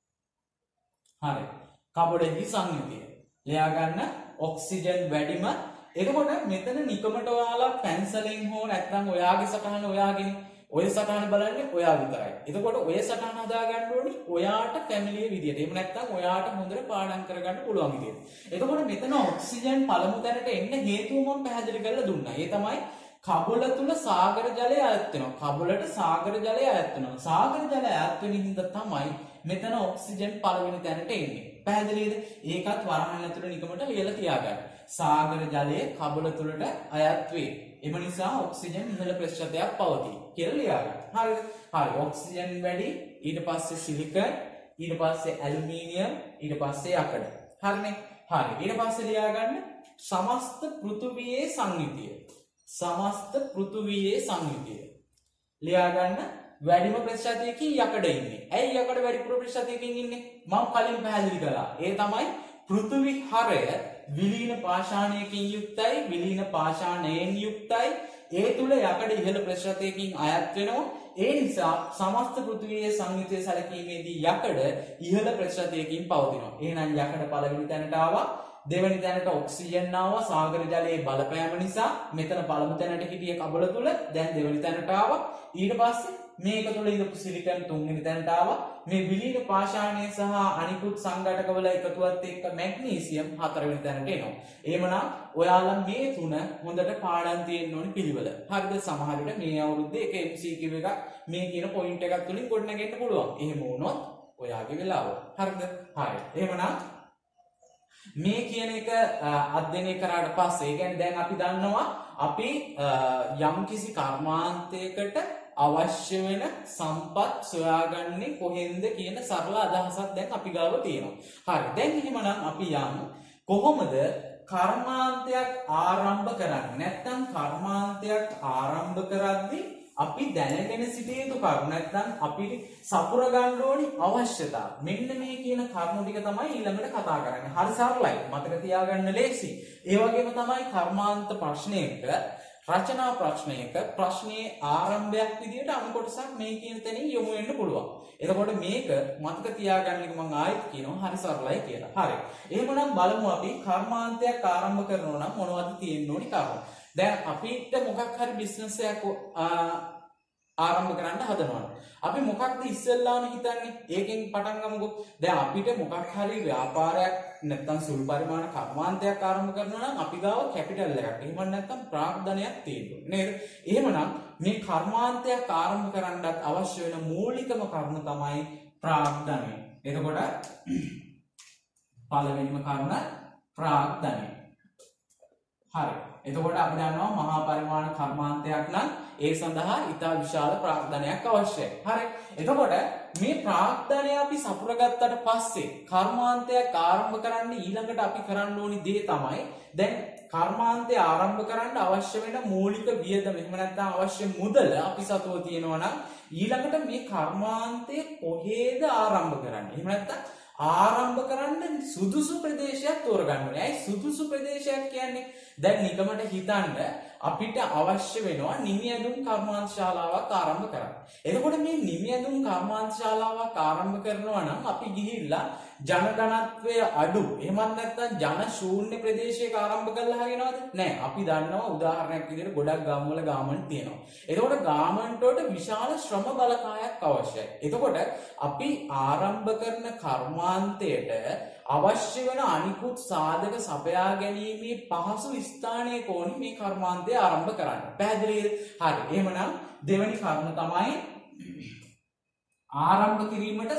හරි. කබොලෙහි සංයුතිය. ලියා ගන්න ඔක්සිජන් වැඩිම. එතකොට මෙතන නිකමට ඔයාලා පැන්සලෙන් හෝ නැත්නම් ඔයාගේ සටහන ඔයාගෙන ඔය සටහන බලන්නේ ඔයා විතරයි. එතකොට ඔය සටහන හදා ගන්න ඕනි ඔයාට ෆැමිලිය විදියට. එහෙම නැත්නම් ඔයාට හොඳට පාඩම් කරගන්න පුළුවන් විදියට. එතකොට මෙතන ඔක්සිජන් පළමු තැනට එන්න හේතුව මම පැහැදිලි කරලා දුන්නා. ඒ තමයි කබොල තුල සාගර ජලය අයත් වෙනවා. කබොලට සාගර ජලය අයත් වෙනවා. සාගර ජලය අයත් වෙන හින්දා තමයි මෙතන ඔක්සිජන් පළවෙනි තැනට එන්නේ. පැහැදිලිද? ඒකත් වරහන් ඇතුළේ නිකමට ලියලා තියාගන්න. සාගර ජලය කබොල තුලට අයත් වේ. එම නිසා ඔක්සිජන් ඉහළ ප්‍රතිශතයක් පවතී කියලා ලියාගන්න. හරිද? හරි. ඔක්සිජන් වැඩි, ඊට පස්සේ සිලිකන්, ඊට පස්සේ ඇලුමිනියම්, ඊට පස්සේ යකඩ. හරිනේ? හරි. ඊට පස්සේ ලියාගන්න සමස්ත පෘථුවියේ සංයුතිය. සමස්ත පෘථුවියේ සංයුතිය. ලියාගන්න වැඩිම ප්‍රතිශතයකින් යකඩ ඉන්නේ. ඇයි යකඩ වැඩිපුර ප්‍රතිශතයකින් ඉන්නේ? මම කලින් පැහැදිලි කළා. ඒ තමයි පෘථුවි හරය විලීන පාෂාණයකින් යුක්තයි, විලීන පාෂාණයෙන් යුක්තයි. ඒ තුල යකඩ ඉහළ ප්‍රතිශතයකින් අයත් වෙනවා. ඒ නිසා සමස්ත පෘථුවියේ සංයුතිය සැලකීමේදී යකඩ ඉහළ ප්‍රතිශතයකින් පවතිනවා. එහෙනම් යකඩ පළවෙනි තැනට ආවා. දෙවෙනි තැනට ඔක්සිජන් ආවා. සාගර ජලයේ බලපෑම නිසා මෙතන පළමු තැනට හිටිය කබල තුල දැන් දෙවෙනි තැනට ආවා. ඊට පස්සේ මේක තුල ඉඳපු සිලිකන් තුන්වෙනි තැනට ආවා. මේ විලීන පාෂාණය සහ අනිකුත් සංඝටකවල එකතුවත් එක්ක මැග්නීසියම් හතරවෙනි තැනට එනවා. එහෙමනම් ඔයාලා මේ තුන හොඳට පාඩම් තියෙන්න ඕනි පිළිවෙල. හරිද? සමහර විට මේ අවුරුද්දේ එක MCQ එකක් මේ කියන පොයින්ට් එකක් තුලින් ගොඩනගෙන්න පුළුවන්. එහෙම වුණොත් ඔයාගේ වෙලාව. හරිද? හරි. එහෙමනම් මේ කියන එක අධ්‍යයනය කරාට පස්සේ කියන්නේ දැන් අපි දන්නවා අපි යම්කිසි කර්මාන්තයකට අවශ්‍ය වෙන සම්පත් සොයාගන්නේ කොහෙන්ද කියන සරල අදහසක් දැන් අපි ගාව තියෙනවා. හරි. දැන් එහෙමනම් අපි යමු කොහොමද කර්මාන්තයක් ආරම්භ කරන්නේ? නැත්නම් කර්මාන්තයක් ආරම්භ කරද්දී අපි දැනගෙන සිටිය යුතු කරුණු නැත්නම් අපිට සපුර ගන්න ඕනි අවශ්‍යතා. මෙන්න මේ කියන කරුණු ටික තමයි ඊළඟට කතා කරන්නේ. හරි සරලයි. මතක තියාගන්න ලේසි. ඒ වගේම තමයි කර්මාන්ත ප්‍රශ්නයක රචනා ප්‍රශ්නයක ප්‍රශ්නයේ ආරම්භයක් විදිහට අනු කොටසක් මේ කියන තැනින් යොමු වෙන්න පුළුවන්. එතකොට මේක මතක තියාගන්න එක මම ආයෙත් කියනවා හරි සරලයි කියලා. හරි. එහෙමනම් බලමු අපි කර්මාන්තයක් ආරම්භ කරනවා නම් මොනවද තියෙන්න ඕනි කරුණු. දැන් අපිට මොකක් හරි බිස්නස් එකක් ආරම්භ කරන්න හදනවා. අපි මොකක්ද ඉස්සෙල්ලාම හිතන්නේ? ඒකෙන් පටන් ගමුකෝ. දැන් අපිට මොකක් හරි ව්‍යාපාරයක් නැත්නම් සුළු පරිමාණ කර්මාන්තයක් ආරම්භ කරනවා නම් අපි ගාව කැපිටල් එකක්. එහෙම නැත්නම් ප්‍රාග්ධනයක් තියෙනවා. නේද? එහෙමනම් මේ කර්මාන්තයක් ආරම්භ කරන්නත් අවශ්‍ය වෙන මූලිකම කරුණ තමයි ප්‍රාග්ධනය. එතකොට පළවෙනිම කරුණ ප්‍රාග්ධනය. හරි. එතකොට අපි දන්නවා මහා පරිමාණ කර්මාන්තයක් නම් ඒ සඳහා ඉතා විශාල ප්‍රාග්ධනයක් අවශ්‍යයි. හරි. එතකොට මේ ප්‍රාග්ධනය අපි සපුරගත්තට පස්සේ කර්මාන්තයක් ආරම්භ කරන්න ඊළඟට අපි කරන්න ඕනි දේ තමයි දැන් කර්මාන්තය ආරම්භ කරන්න අවශ්‍ය වෙන මූලික වියදම එහෙම නැත්නම් අවශ්‍ය මුදල අපි සතුව තියෙනවා නම් ඊළඟට මේ කර්මාන්තය කොහේද ආරම්භ කරන්නේ? එහෙම නැත්නම් ආරම්භ කරන්න සුදුසු ප්‍රදේශයක් තෝරගන්න ඕනේ. ඇයි සුදුසු ප්‍රදේශයක් කියන්නේ? දැන් නිකමට හිතන්න අපිට අවශ්‍ය වෙනවා නිමියදුම් කර්මාන්ත ශාලාවක් ආරම්භ කරන්න. එතකොට මේ නිමියදුම් කර්මාන්ත ශාලාවක් ආරම්භ කරනවා නම් අපි ගිහිල්ලා ජනගණත්වය අඩු එහෙමත් නැත්නම් ජන ශූන්‍ය ප්‍රදේශයක ආරම්භ කළා හරියනවද? නෑ. අපි දන්නවා උදාහරණයක් විදිහට ගොඩක් ගම්වල ගාමන්ට් තියෙනවා. එතකොට ගාමන්ට් වලට විශාල ශ්‍රම බලකායක් අවශ්‍යයි. එතකොට අපි ආරම්භ කරන කර්මාන්තයට අවශ්‍ය වෙන අනිකුත් සාධක සපයා ගැනීමේ පහසු ස්ථානයක ඕනි මේ කර්මාන්තය ආරම්භ කරන්න. පැහැදිලිද? හරි. එහෙමනම් දෙවෙනි කරුණ තමයි ආරම්භ කිරීමට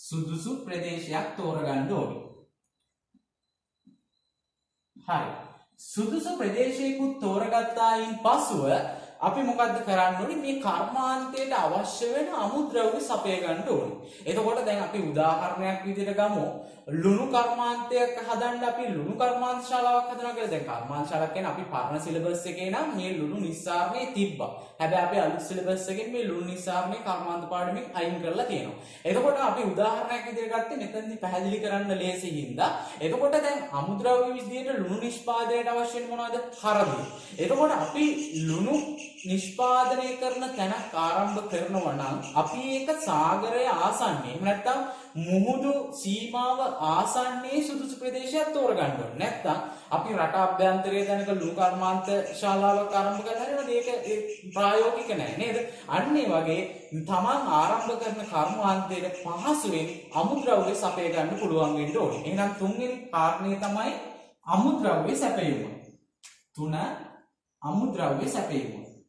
සුදුසු ප්‍රදේශයක් තෝරගන්න ඕනේ. හරි. සුදුසු ප්‍රදේශයකුත් තෝරගත්තායින් පසුව අපි මොකද්ද කරන්න ඕනේ මේ කර්මාන්තයට අවශ්‍ය වෙන අමුද්‍රව්‍ය සපය ගන්න ඕනේ. එතකොට දැන් අපි උදාහරණයක් විදිහට ගමු. ලුණු කර්මාන්තයක් හදන්න අපි ලුණු කර්මාන්ත ශාලාවක් හදනවා කියලා. දැන් කර්මාන්ත ශාලාවක් කියන්නේ අපි පරණ සිලබස් එකේ නම් මේ ලුණු නිස්සාරණය තිබ්බා. හැබැයි අපි අලුත් සිලබස් එකෙන් මේ ලුණු නිස්සාරණය කර්මාන්ත පාඩමෙන් අයින් කරලා තියෙනවා. එතකොට අපි උදාහරණයක් විදිහට ගත්තේ මෙතනදී පැහැදිලි කරන්න ලේසි හින්දා. එතකොට දැන් අමුද්‍රව්‍ය විදිහට ලුණු නිෂ්පාදනයට අවශ්‍ය වෙන මොනවද? හරදිය. එතකොට අපි ලුණු නිෂ්පාදනය කරන තැනක් ආරම්භ කරනවා නම් අපි ඒක සාගරය ආසන්නයේ එහෙම නැත්නම් මුහුදු සීමාව ආසන්නයේ සුදුසු ප්‍රදේශයක් තෝරගන්න ඕනේ. නැත්නම් අපි රට අභ්‍යන්තරයේ දැනක ලුණු කර්මාන්ත ශාලාවක් ආරම්භ කරනවා නේද? ඒක ප්‍රායෝගික නෑ නේද? අන්න ඒ වගේ තමන් ආරම්භ කරන කර්මාන්තයේ පහසුවෙන් අමුද්‍රව්‍ය සපය ගන්න පුළුවන් වෙන්න ඕනේ. එහෙනම් තුන්වෙනි කාරණේ තමයි අමුද්‍රව්‍ය සැපයීම. 3 අමුද්‍රව්‍ය සැපයීම.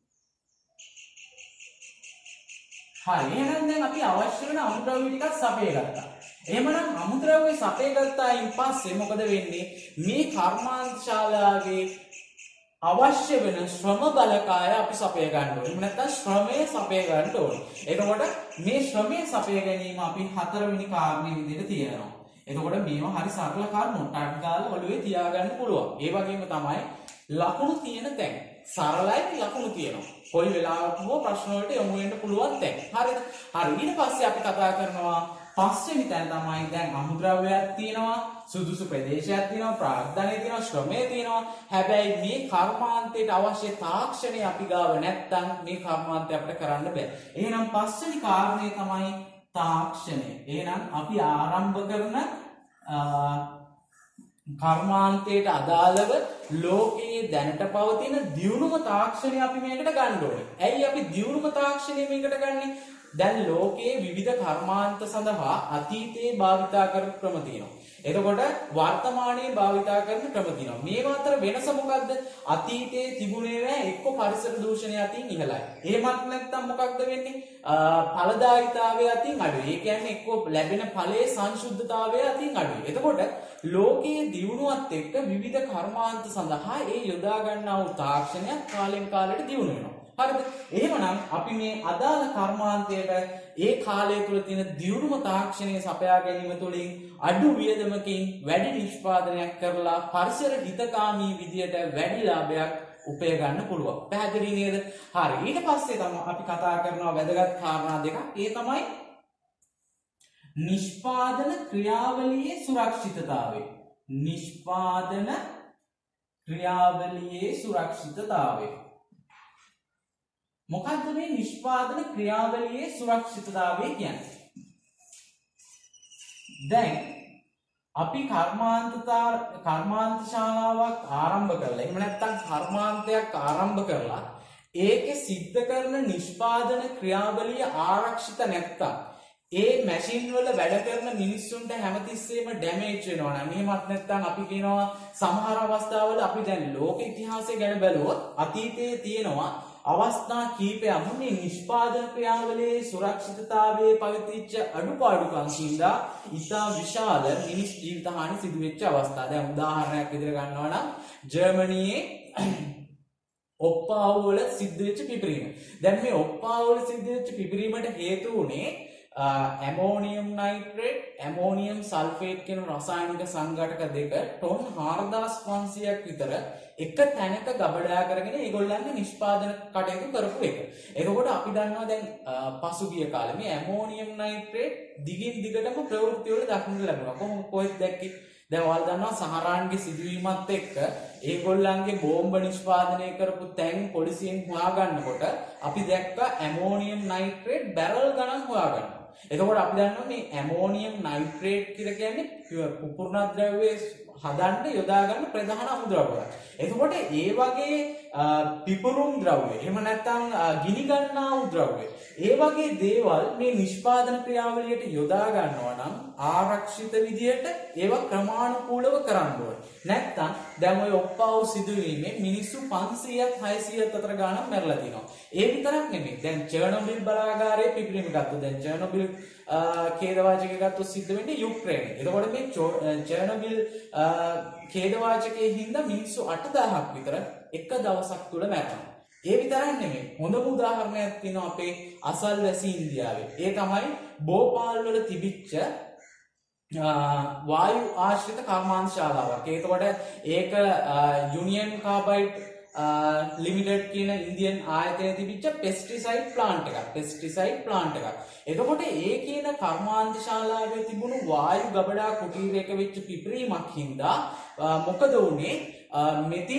හරි එහෙනම් දැන් අපි අවශ්‍ය වෙන අමුද්‍රව්‍ය ටිකක් සපය ගත්තා. එහෙමනම් අමුද්‍රව්‍ය සපය ගත්තායින් පස්සේ මොකද වෙන්නේ? මේ කර්මාන්ත ශාලාවේ අවශ්‍ය වෙන ශ්‍රම බලකාය අපි සපය ගන්න ඕනේ. එහෙම නැත්නම් ශ්‍රමය සපය ගන්න ඕනේ. එතකොට මේ ශ්‍රමය සපය ගැනීම අපි හතරවෙනි කාරණේ විදිහට තියෙනවා. එතකොට මේවා හරි සරල කරුණු ටක් ගාලා ඔළුවේ තියාගන්න පුළුවන්. ඒ වගේම තමයි ලකුණු තියෙන තැන්. සරලයි ලකුණු තියෙනවා. කොයි වෙලාවක හෝ ප්‍රශ්න වලට යොමු වෙන්න පුළුවන් තැන්. හරිද? හරි ඊට පස්සේ අපි කතා කරනවා පස්වෙනි තැන තමයි දැන් අමුද්‍රව්‍යයක් තියෙනවා, සුදුසු ප්‍රදේශයක් තියෙනවා, ප්‍රාග්ධනය තියෙනවා, ශ්‍රමය තියෙනවා. හැබැයි මේ කර්මාන්තයට අවශ්‍ය තාක්ෂණය අපි ගාව නැත්තම් මේ කර්මාන්තය අපිට කරන්න බෑ. එහෙනම් පස්වෙනි කාරණේ තමයි තාක්ෂණය. එහෙනම් අපි ආරම්භ කරන කර්මාන්තයට අදාළව ලෝකයේ දැනට පවතින දියුණුම තාක්ෂණය අපි මේකට ගන්න ඕනේ. ඇයි අපි දියුණුම තාක්ෂණය මේකට ගන්නෙ? දැන් ලෝකයේ විවිධ කර්මාන්ත සඳහා අතීතයේ භාවිතා කරන ක්‍රම තියෙනවා. එතකොට වර්තමානයේ භාවිතා කරන ක්‍රම තියෙනවා. මේවා අතර වෙනස මොකද්ද? අතීතයේ තිබුණේ නෑ එක්ක පරිසර දූෂණය අතින් ඉහළයි. එහෙමත් නැත්නම් මොකක්ද වෙන්නේ? ඵලදායීතාවය අතින් අඩුයි. ඒ කියන්නේ එක්ක ලැබෙන ඵලයේ සංශුද්ධතාවය අතින් අඩුයි. එතකොට ලෝකයේ දියුණුවත් එක්ක විවිධ කර්මාන්ත සඳහා ඒ යොදා ගන්නා වූ තාක්ෂණයක් කාලෙන් කාලයට දියුණු වෙනවා. හරිද? එහෙමනම් අපි මේ අදාළ කර්මාන්තයට ඒ කාලය තුල තියෙන දියුණුම තාක්ෂණය සපයා ගැනීම තුළින් අඩු වියදමකින් වැඩි නිෂ්පාදනයක් කරලා පරිසර හිතකාමී විදියට වැඩි ලාභයක් උපය ගන්න පුළුවන්. පැහැදිලි නේද? හරි. ඊට පස්සේ තමයි අපි කතා කරනවා වැදගත් කාරණා දෙකක්. ඒ තමයි නිෂ්පාදන ක්‍රියාවලියේ සුරක්ෂිතතාවය. නිෂ්පාදන ක්‍රියාවලියේ සුරක්ෂිතතාවය. මොකද්ද මේ නිෂ්පාදන ක්‍රියාවලියේ සුරක්ෂිතතාවය කියන්නේ? දැන් අපි කර්මාන්ත ශාලාවක් ආරම්භ කරලා එහෙම නැත්නම් කර්මාන්තයක් ආරම්භ කරලා ඒකේ සිද්ධ කරන නිෂ්පාදන ක්‍රියාවලිය ආරක්ෂිත නැත්නම් ඒ මැෂින් වල වැඩ කරන මිනිස්සුන්ට හැමතිස්සෙම ඩැමේජ් වෙනවා නම් එහෙමත් නැත්නම් අපි කියනවා සමහර අවස්ථාවල අපි දැන් ලෝක ඉතිහාසය ගැන බැලුවොත් අතීතයේ තියෙනවා අවස්ථා කීපයක් මේ නිෂ්පාදන ක්‍රියාවලියේ සුරක්ෂිතතාවයේ පවතිච්ච අඩුපාඩුකම් හින්දා ඉතා විශාල මිනිස් ජීවිත හානි සිදු වෙච්ච අවස්ථා. දැන් උදාහරණයක් විදිහට ගන්නවා නම් ජර්මනියේ ඔප්පාවු වල සිද්ධ වෙච්ච පිපිරීම. දැන් මේ ඔප්පාවු වල සිද්ධ වෙච්ච පිපිරීමට හේතු වුණේ ඇමෝනියම් නයිට්‍රේට්, ඇමෝනියම් සල්ෆේට් කියන රසායනික සංඝටක දෙක ටොන් 4500ක් විතර එක තැනක ගබඩා කරගෙන ඒගොල්ලන්ගේ නිෂ්පාදන කටයුතු කරපු එක. එතකොට අපි දන්නවා දැන් පසුගිය කාලේ මේ ඇමෝනියම් නයිට්‍රේට් දිගින් දිගටම ප්‍රවෘත්ති වල දක්නට ලැබුණා. කොහෙද දැක්කේ? දැන් ඔයාලා දන්නවා සහරාන්ගේ සිදුවීමත් එක්ක ඒගොල්ලන්ගේ බෝම්බ නිෂ්පාදනය කරපු තැන් පොලිසියෙන් හොයාගන්නකොට අපි දැක්කා ඇමෝනියම් නයිට්‍රේට් බැරල් ගණන් හොයාගන්නවා. එතකොට අපි දන්නවා මේ ඇමෝනියම් නයිට්‍රේට් කියලා කියන්නේ පුපුරණ ද්‍රව්‍යයේ හදන්න යොදා ගන්න ප්‍රධාන අමුද්‍රව්‍යයක්. එතකොට ඒ වගේ පිපුරුම් ද්‍රව්‍ය එහෙම නැත්නම් ගිනි ගන්නා වූ ද්‍රව්‍ය ඒ වගේ දේවල් මේ නිෂ්පාදන ක්‍රියාවලියට යොදා ගන්නවා නම් ආරක්ෂිත විදියට ඒවා ක්‍රමානුකූලව කරන්න ඕනේ. නැත්තම් දැන් ඔය ඔප්පාව සිදුවීමේ මිනිස්සු 500ක් 600ක් අතර ගාණක් මැරලා තිනවා. ඒ විතරක් නෙමෙයි. දැන් චර්නොබිල් බලාගාරයේ පිපිරීම ගත්තොත් දැන් චර්නොබිල් ඛේදවාචකය ගත්තොත් සිද්ධ වෙන්නේ යුක්‍රේනයේ. එතකොට මේ චර්නොබිල් ඛේදවාචකයේ හින්දා මිනිස්සු 8000ක් විතර එක දවසක් තුල මැරෙනවා. ඒ විතරක් නෙමෙයි. හොඳම උදාහරණයක් තියෙනවා අපේ අසල්වැසි ඉන්දියාවේ. ඒ තමයි භෝපාල් වල තිබිච්ච වායු ආශ්‍රිත කර්මාන්ත ශාලාවක්. ඒකකොට ඒක යුනියන් කාබයිඩ් ලිමිටඩ් කියන ඉන්දියන් ආයතනයේ තිබිච්ච පෙස්ටිසයිඩ් ප්ලාන්ට් එකක්. පෙස්ටිසයිඩ් ප්ලාන්ට් එකක්. එතකොට ඒ කියන කර්මාන්ත ශාලාවේ තිබුණු වායු ගබඩා කුටීරයක වෙච්ච පිපිරීමක් හින්දා මොකද වුනේ? මෙතිල්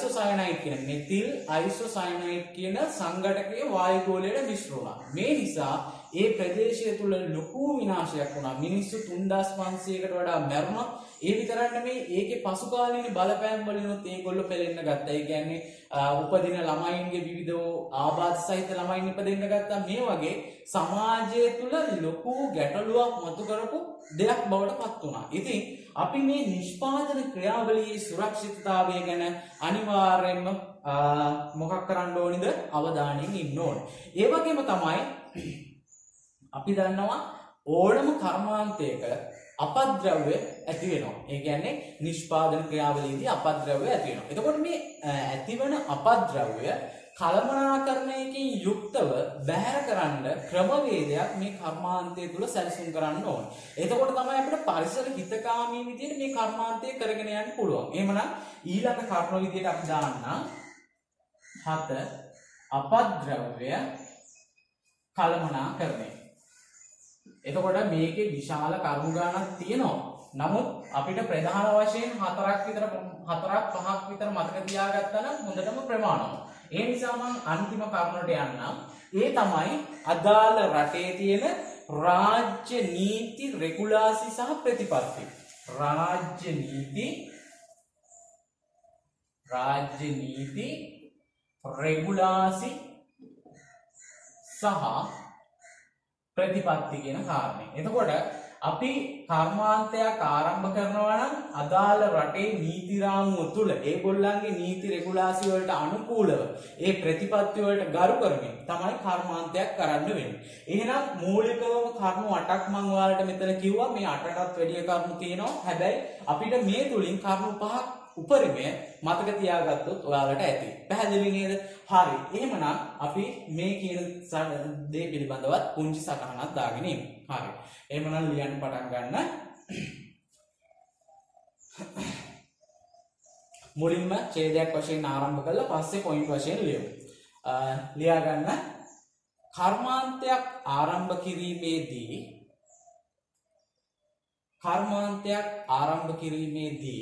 අයිසෝසයනයිඩ් කියන සංඝටකයේ වායු ගෝලයට මිශ්‍ර වුණා. මේ නිසා ඒ ප්‍රදේශය තුල ලොකු විනාශයක් වුණා. මිනිස්සු 3500කට වඩා මැරුණා. ඒ විතරක් නෙමෙයි ඒකේ පසුකාලීන බලපෑම් වලිනුත් ඒගොල්ලෝ පෙළෙන්න ගත්තා. ඒ කියන්නේ උපදින ළමයින්ගේ විවිධ ආබාධ සහිත ළමයින් ඉපදෙන්න ගත්තා. මේ වගේ සමාජය තුල ලොකු ගැටලුවක් මතු කරපු දෙයක් බවට පත් වුණා. ඉතින් අපි මේ නිෂ්පාදන ක්‍රියාවලියේ සුරක්ෂිතතාවය ගැන අනිවාර්යයෙන්ම මොකක් කරන්න ඕනිද? අවධානයෙන් ඉන්න ඕනේ. ඒ වගේම තමයි අපි දන්නවා ඕනම කර්මාන්තයක අපද්‍රව්‍ය ඇති වෙනවා. ඒ කියන්නේ නිෂ්පාදන ක්‍රියාවලියේදී අපද්‍රව්‍ය ඇති වෙනවා. එතකොට මේ ඇතිවන අපද්‍රව්‍ය කළමනාකරණයකින් යුක්තව බැහැර කරන්න ක්‍රමවේදයක් මේ කර්මාන්තය තුල සැලසුම් කරන්න ඕනේ. එතකොට තමයි අපිට පරිසර හිතකාමී විදිහට මේ කර්මාන්තය කරගෙන යන්න පුළුවන්. එහෙමනම් ඊළඟ කර්ම විදිහට අපි දාන්න 7 අපද්‍රව්‍ය කළමනාකරණය. එතකොට මේකේ විශාල කරුණු ගණනක් තියෙනවා. නමුත් අපිට ප්‍රධාන වශයෙන් 4ක් 5ක් විතර මතක තියාගත්තා නම් හොඳටම ප්‍රමාණවත්. ඒ නිසා මම අන්තිම කරුණට යන්නම්. ඒ තමයි අදාළ රටේ තියෙන රාජ්‍ය නීති රෙගුලාසි සහ ප්‍රතිපත්ති. රාජ්‍ය නීති රෙගුලාසි සහ ප්‍රතිපත්ති කියන කාරණේ. එතකොට අපි කර්මාන්තයක් ආරම්භ කරනවා නම් අදාළ රටේ නීති රාමුව තුල ඒගොල්ලන්ගේ නීති රෙගුලාසි වලට අනුකූලව ඒ ප්‍රතිපත්ති වලට ගරු කරමින් තමයි කර්මාන්තයක් කරන්න වෙන්නේ. එහෙනම් මූලිකවම කරුණු 8ක් මම ඔයාලට මෙතන කිව්වා. මේ 8ටත් වැඩි කරුණු තියෙනවා. හැබැයි අපිට මේ තුලින් කරුණු 5ක් උපරිමය මතක තියාගත්තොත් ඔයාලට ඇති. පැහැදිලි නේද? හරි. එහෙමනම් අපි මේ කියන දේ පිළිබඳවත් පුංචි සටහනක් දාගෙන ඉමු. හරි. එහෙමනම් ලියන්න පටන් ගන්න. මුලින්ම ඡේදයක් වශයෙන් ආරම්භ කළා පස්සේ පොයින්ට් වශයෙන් ලියමු. ලියා ගන්න. කර්මාන්තයක් ආරම්භ කිරීමේදී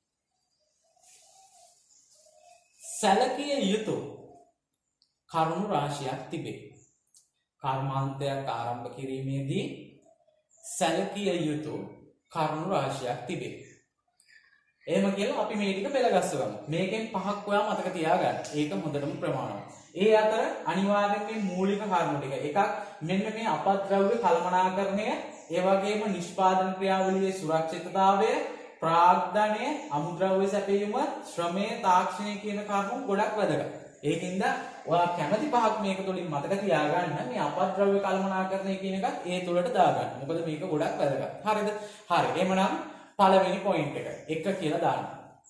සැලකිය යුතු කරුණු රාශියක් තිබේ. කර්මාන්තයක් ආරම්භ කිරීමේදී සැලකිය යුතු කරුණු රාශියක් තිබේ. එහෙම කියලා අපි මේ ටික පෙළගස්සගමු. මේකෙන් 5ක් ඔයා මතක තියාගන්න. ඒක හොඳටම ප්‍රමාණවත්. ඒ අතර අනිවාර්යෙන් මේ මූලික කරුණු ටික. එකක් මෙන්න මේ අපද්‍රව්‍ය කළමනාකරණය, ඒ වගේම නිෂ්පාදන ක්‍රියාවලියේ සුරක්ෂිතතාවය, ප්‍රාග්ධනය, අමුද්‍රව්‍ය සැපයීම, ශ්‍රමය, තාක්ෂණය කියන කරුණු ගොඩක් වැදගත්. ඒකින්ද ඔයා කැමති 5ක් මේක තුලින් මතක තියාගන්න. මේ අපද්‍රව්‍ය කළමනාකරණය කියන එකත් ඒ තුලට දාගන්න. මොකද මේක ගොඩක් වැදගත්. හරිද? හරි. එහෙමනම් පළවෙනි පොයින්ට් එක 1 කියලා දාන්න.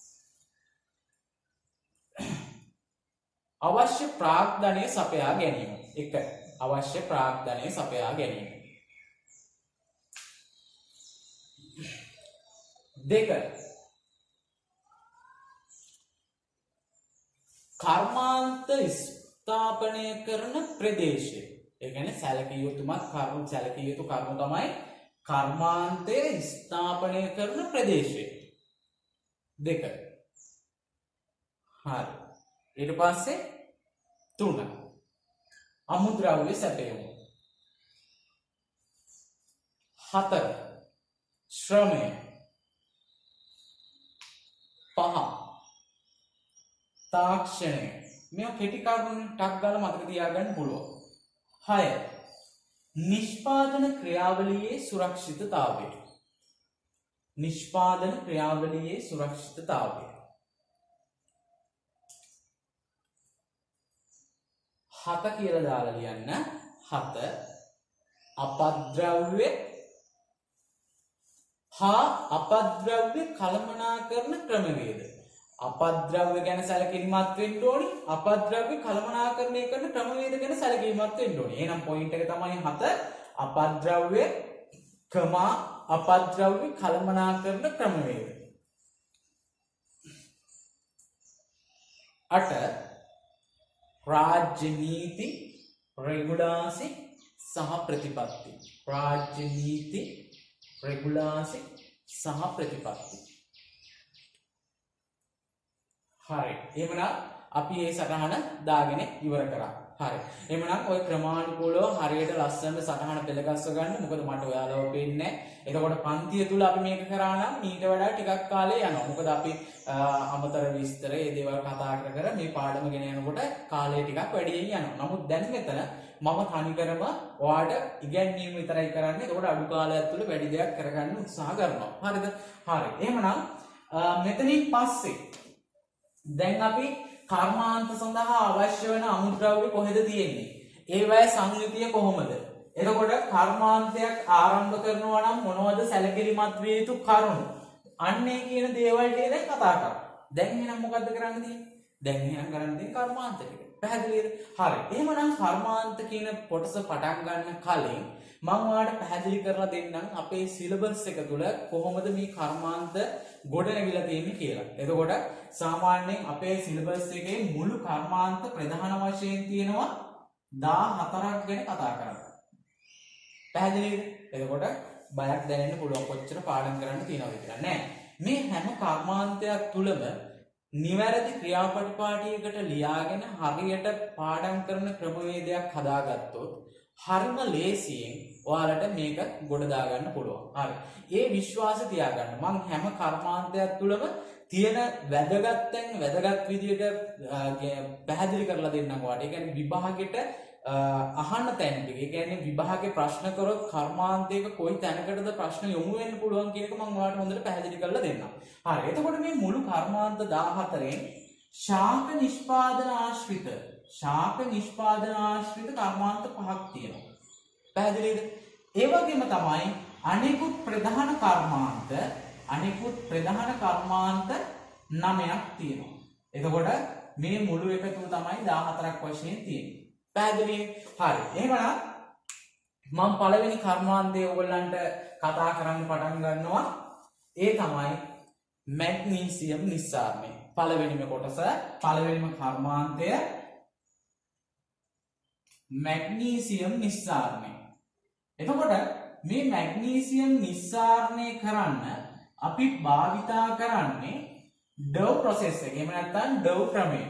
අවශ්‍ය ප්‍රාග්ධනය සපයා ගැනීම. 1. අවශ්‍ය ප්‍රාග්ධනය සපයා ගැනීම. 2. කර්මාන්ත ස්ථාපනය කරන ප්‍රදේශය. ඒ කියන්නේ සැලකිය යුතු කරුණු තමයි කර්මාන්තය ස්ථාපනය කරන ප්‍රදේශය. 2. හරි. ඊට පස්සේ 3. අමුද්‍රව්‍ය සැපයීම. 4. ශ්‍රමය. 5. තාක්ෂණය. මේවා කෙටි කරුණු ටක් ගාලා මතක තියාගන්න පුළුවන්. 6. නිෂ්පාදන ක්‍රියාවලියේ සුරක්ෂිතතාවය. නිෂ්පාදන ක්‍රියාවලියේ සුරක්ෂිතතාවය. 7 කියලා දාලා ලියන්න. 7 අපද්‍රව්‍ය හා අපද්‍රව්‍ය කළමනාකරන ක්‍රමවේද. අපද්‍රව්‍ය ගැන සැලකිලිමත් වෙන්න ඕනි. අපද්‍රව්‍ය කළමනාකරණය කරන ක්‍රමවේද ගැන සැලකිලිමත් වෙන්න ඕනි. එහෙනම් පොයින්ට් එක තමයි 7 අපද්‍රව්‍ය අපද්‍රව්‍ය කළමනාකරන ක්‍රමවේද. 8 රාජ්‍ය නීති රෙගුලාසි සහ ප්‍රතිපත්ති. රාජ්‍ය නීති රෙගුලාසි සහ ප්‍රතිපත්ති. හරි. එහෙනම් අපි මේ සටහන දාගෙන ඉවර කරා. හරි. එහෙනම් ඔය ක්‍රමානුකූලව හරියට ලස්සනට සටහන පෙළගස්ව ගන්න. මොකද මට ඔයාලව පේන්නේ නැහැ. එතකොට පන්තිය තුල අපි මේක කරා නම් ඊට වඩා ටිකක් කාලය යනවා. මොකද අපි අමතර විස්තර ඒ දේවල් කතා කර මේ පාඩම ගෙන යනකොට කාලය ටිකක් වැඩියෙන් යනවා. නමුත් දැන් මෙතන මම තනිකරම ඔයාලට ඉගැන්වීම විතරයි කරන්නේ. එතකොට අඩු කාලයක් තුල වැඩි දෙයක් කරගන්න උත්සාහ කරනවා. හරිද? හරි. එහෙනම් මෙතනින් පස්සේ දැන් අපි කර්මාන්ත සඳහා අවශ්‍ය වෙන අමුද්‍රව්‍ය කොහෙද තියෙන්නේ? ඒවැය සංයුතිය කොහොමද? එතකොට කර්මාන්තයක් ආරම්භ කරනවා නම් මොනවද සැලකිලිමත් විය යුතු කරුණු? අන්නේ කියන දේවල් ටික දැන් කතා කරමු. දැන් එහෙනම් මොකද්ද කරන්න තියෙන්නේ? දැන් එහෙනම් කරන්න තියෙන්නේ කර්මාන්ත ටික. පැහැදිලිද? හරි. එහෙමනම් කර්මාන්ත කියන කොටස පටන් ගන්න කලින් මම ඔයාලට පැහැදිලි කරලා දෙන්නම් අපේ සිලබස් එක තුල කොහොමද මේ කර්මාන්ත ගොඩනැගිලා තියෙන්නේ කියලා. එතකොට සාමාන්‍යයෙන් අපේ සිලබස් එකේ මුළු කර්මාන්ත ප්‍රධාන වශයෙන් තියෙනවා 14ක් ගැන කතා කරන්නේ. පැහැදිලිද? එතකොට බයක් දැනෙන්න පුළුවන් කොච්චර පාඩම් කරන්න තියෙනවද කියලා. නෑ. මේ හැම කර්මාන්තයක් තුලම නිවැරදි ක්‍රියාපටිපාටියකට ලියාගෙන හරියට පාඩම් කරන ක්‍රමවේදයක් හදාගත්තොත් හරිම ලේසියෙන් ඔයාලට මේක ගොඩ දාගන්න පුළුවන්. හරි. ඒ විශ්වාසය තියාගන්න. මම හැම කර්මාන්තයක් තුලම තියෙන වැදගත් විදියට පැහැදිලි කරලා දෙන්නම් ඔයාලට. ඒ කියන්නේ විභාගෙට අහන්න තැන් ටික. ඒ කියන්නේ විභාගේ ප්‍රශ්න කරොත් කර්මාන්තයක කොයි තැනකටද ප්‍රශ්න යොමු වෙන්න පුළුවන් කියන එක මම ඔයාලට හොඳට පැහැදිලි කරලා දෙන්නම්. හරි. එතකොට මේ මුළු කර්මාන්ත 14න් ශාක නිෂ්පාදන ආශ්‍රිත කර්මාන්ත 5ක් තියෙනවා. පැහැදිලිද? ඒ වගේම තමයි අනෙකුත් ප්‍රධාන කර්මාන්ත 9ක් තියෙනවා. එතකොට මේ මුළු එකතුව තමයි 14ක් වශයෙන් තියෙන්නේ. පැහැදිලිද? හරි. එහෙනම් මම පළවෙනි කර්මාන්තය ඔයගොල්ලන්ට කතා කරන්න පටන් ගන්නවා. ඒ තමයි මැග්නීසියම් නිස්සාරණය. පළවෙනිම කොටස, පළවෙනිම කර්මාන්තය මැග්නීසියම් නිස්සාරණය. එතකොට මේ මැග්නීසියම් නිස්සාරණය කරන්න අපි භාවිතා කරන්නේ ඩව් ප්‍රොසෙස් එක. එහෙම නැත්නම් ඩව් ක්‍රමය.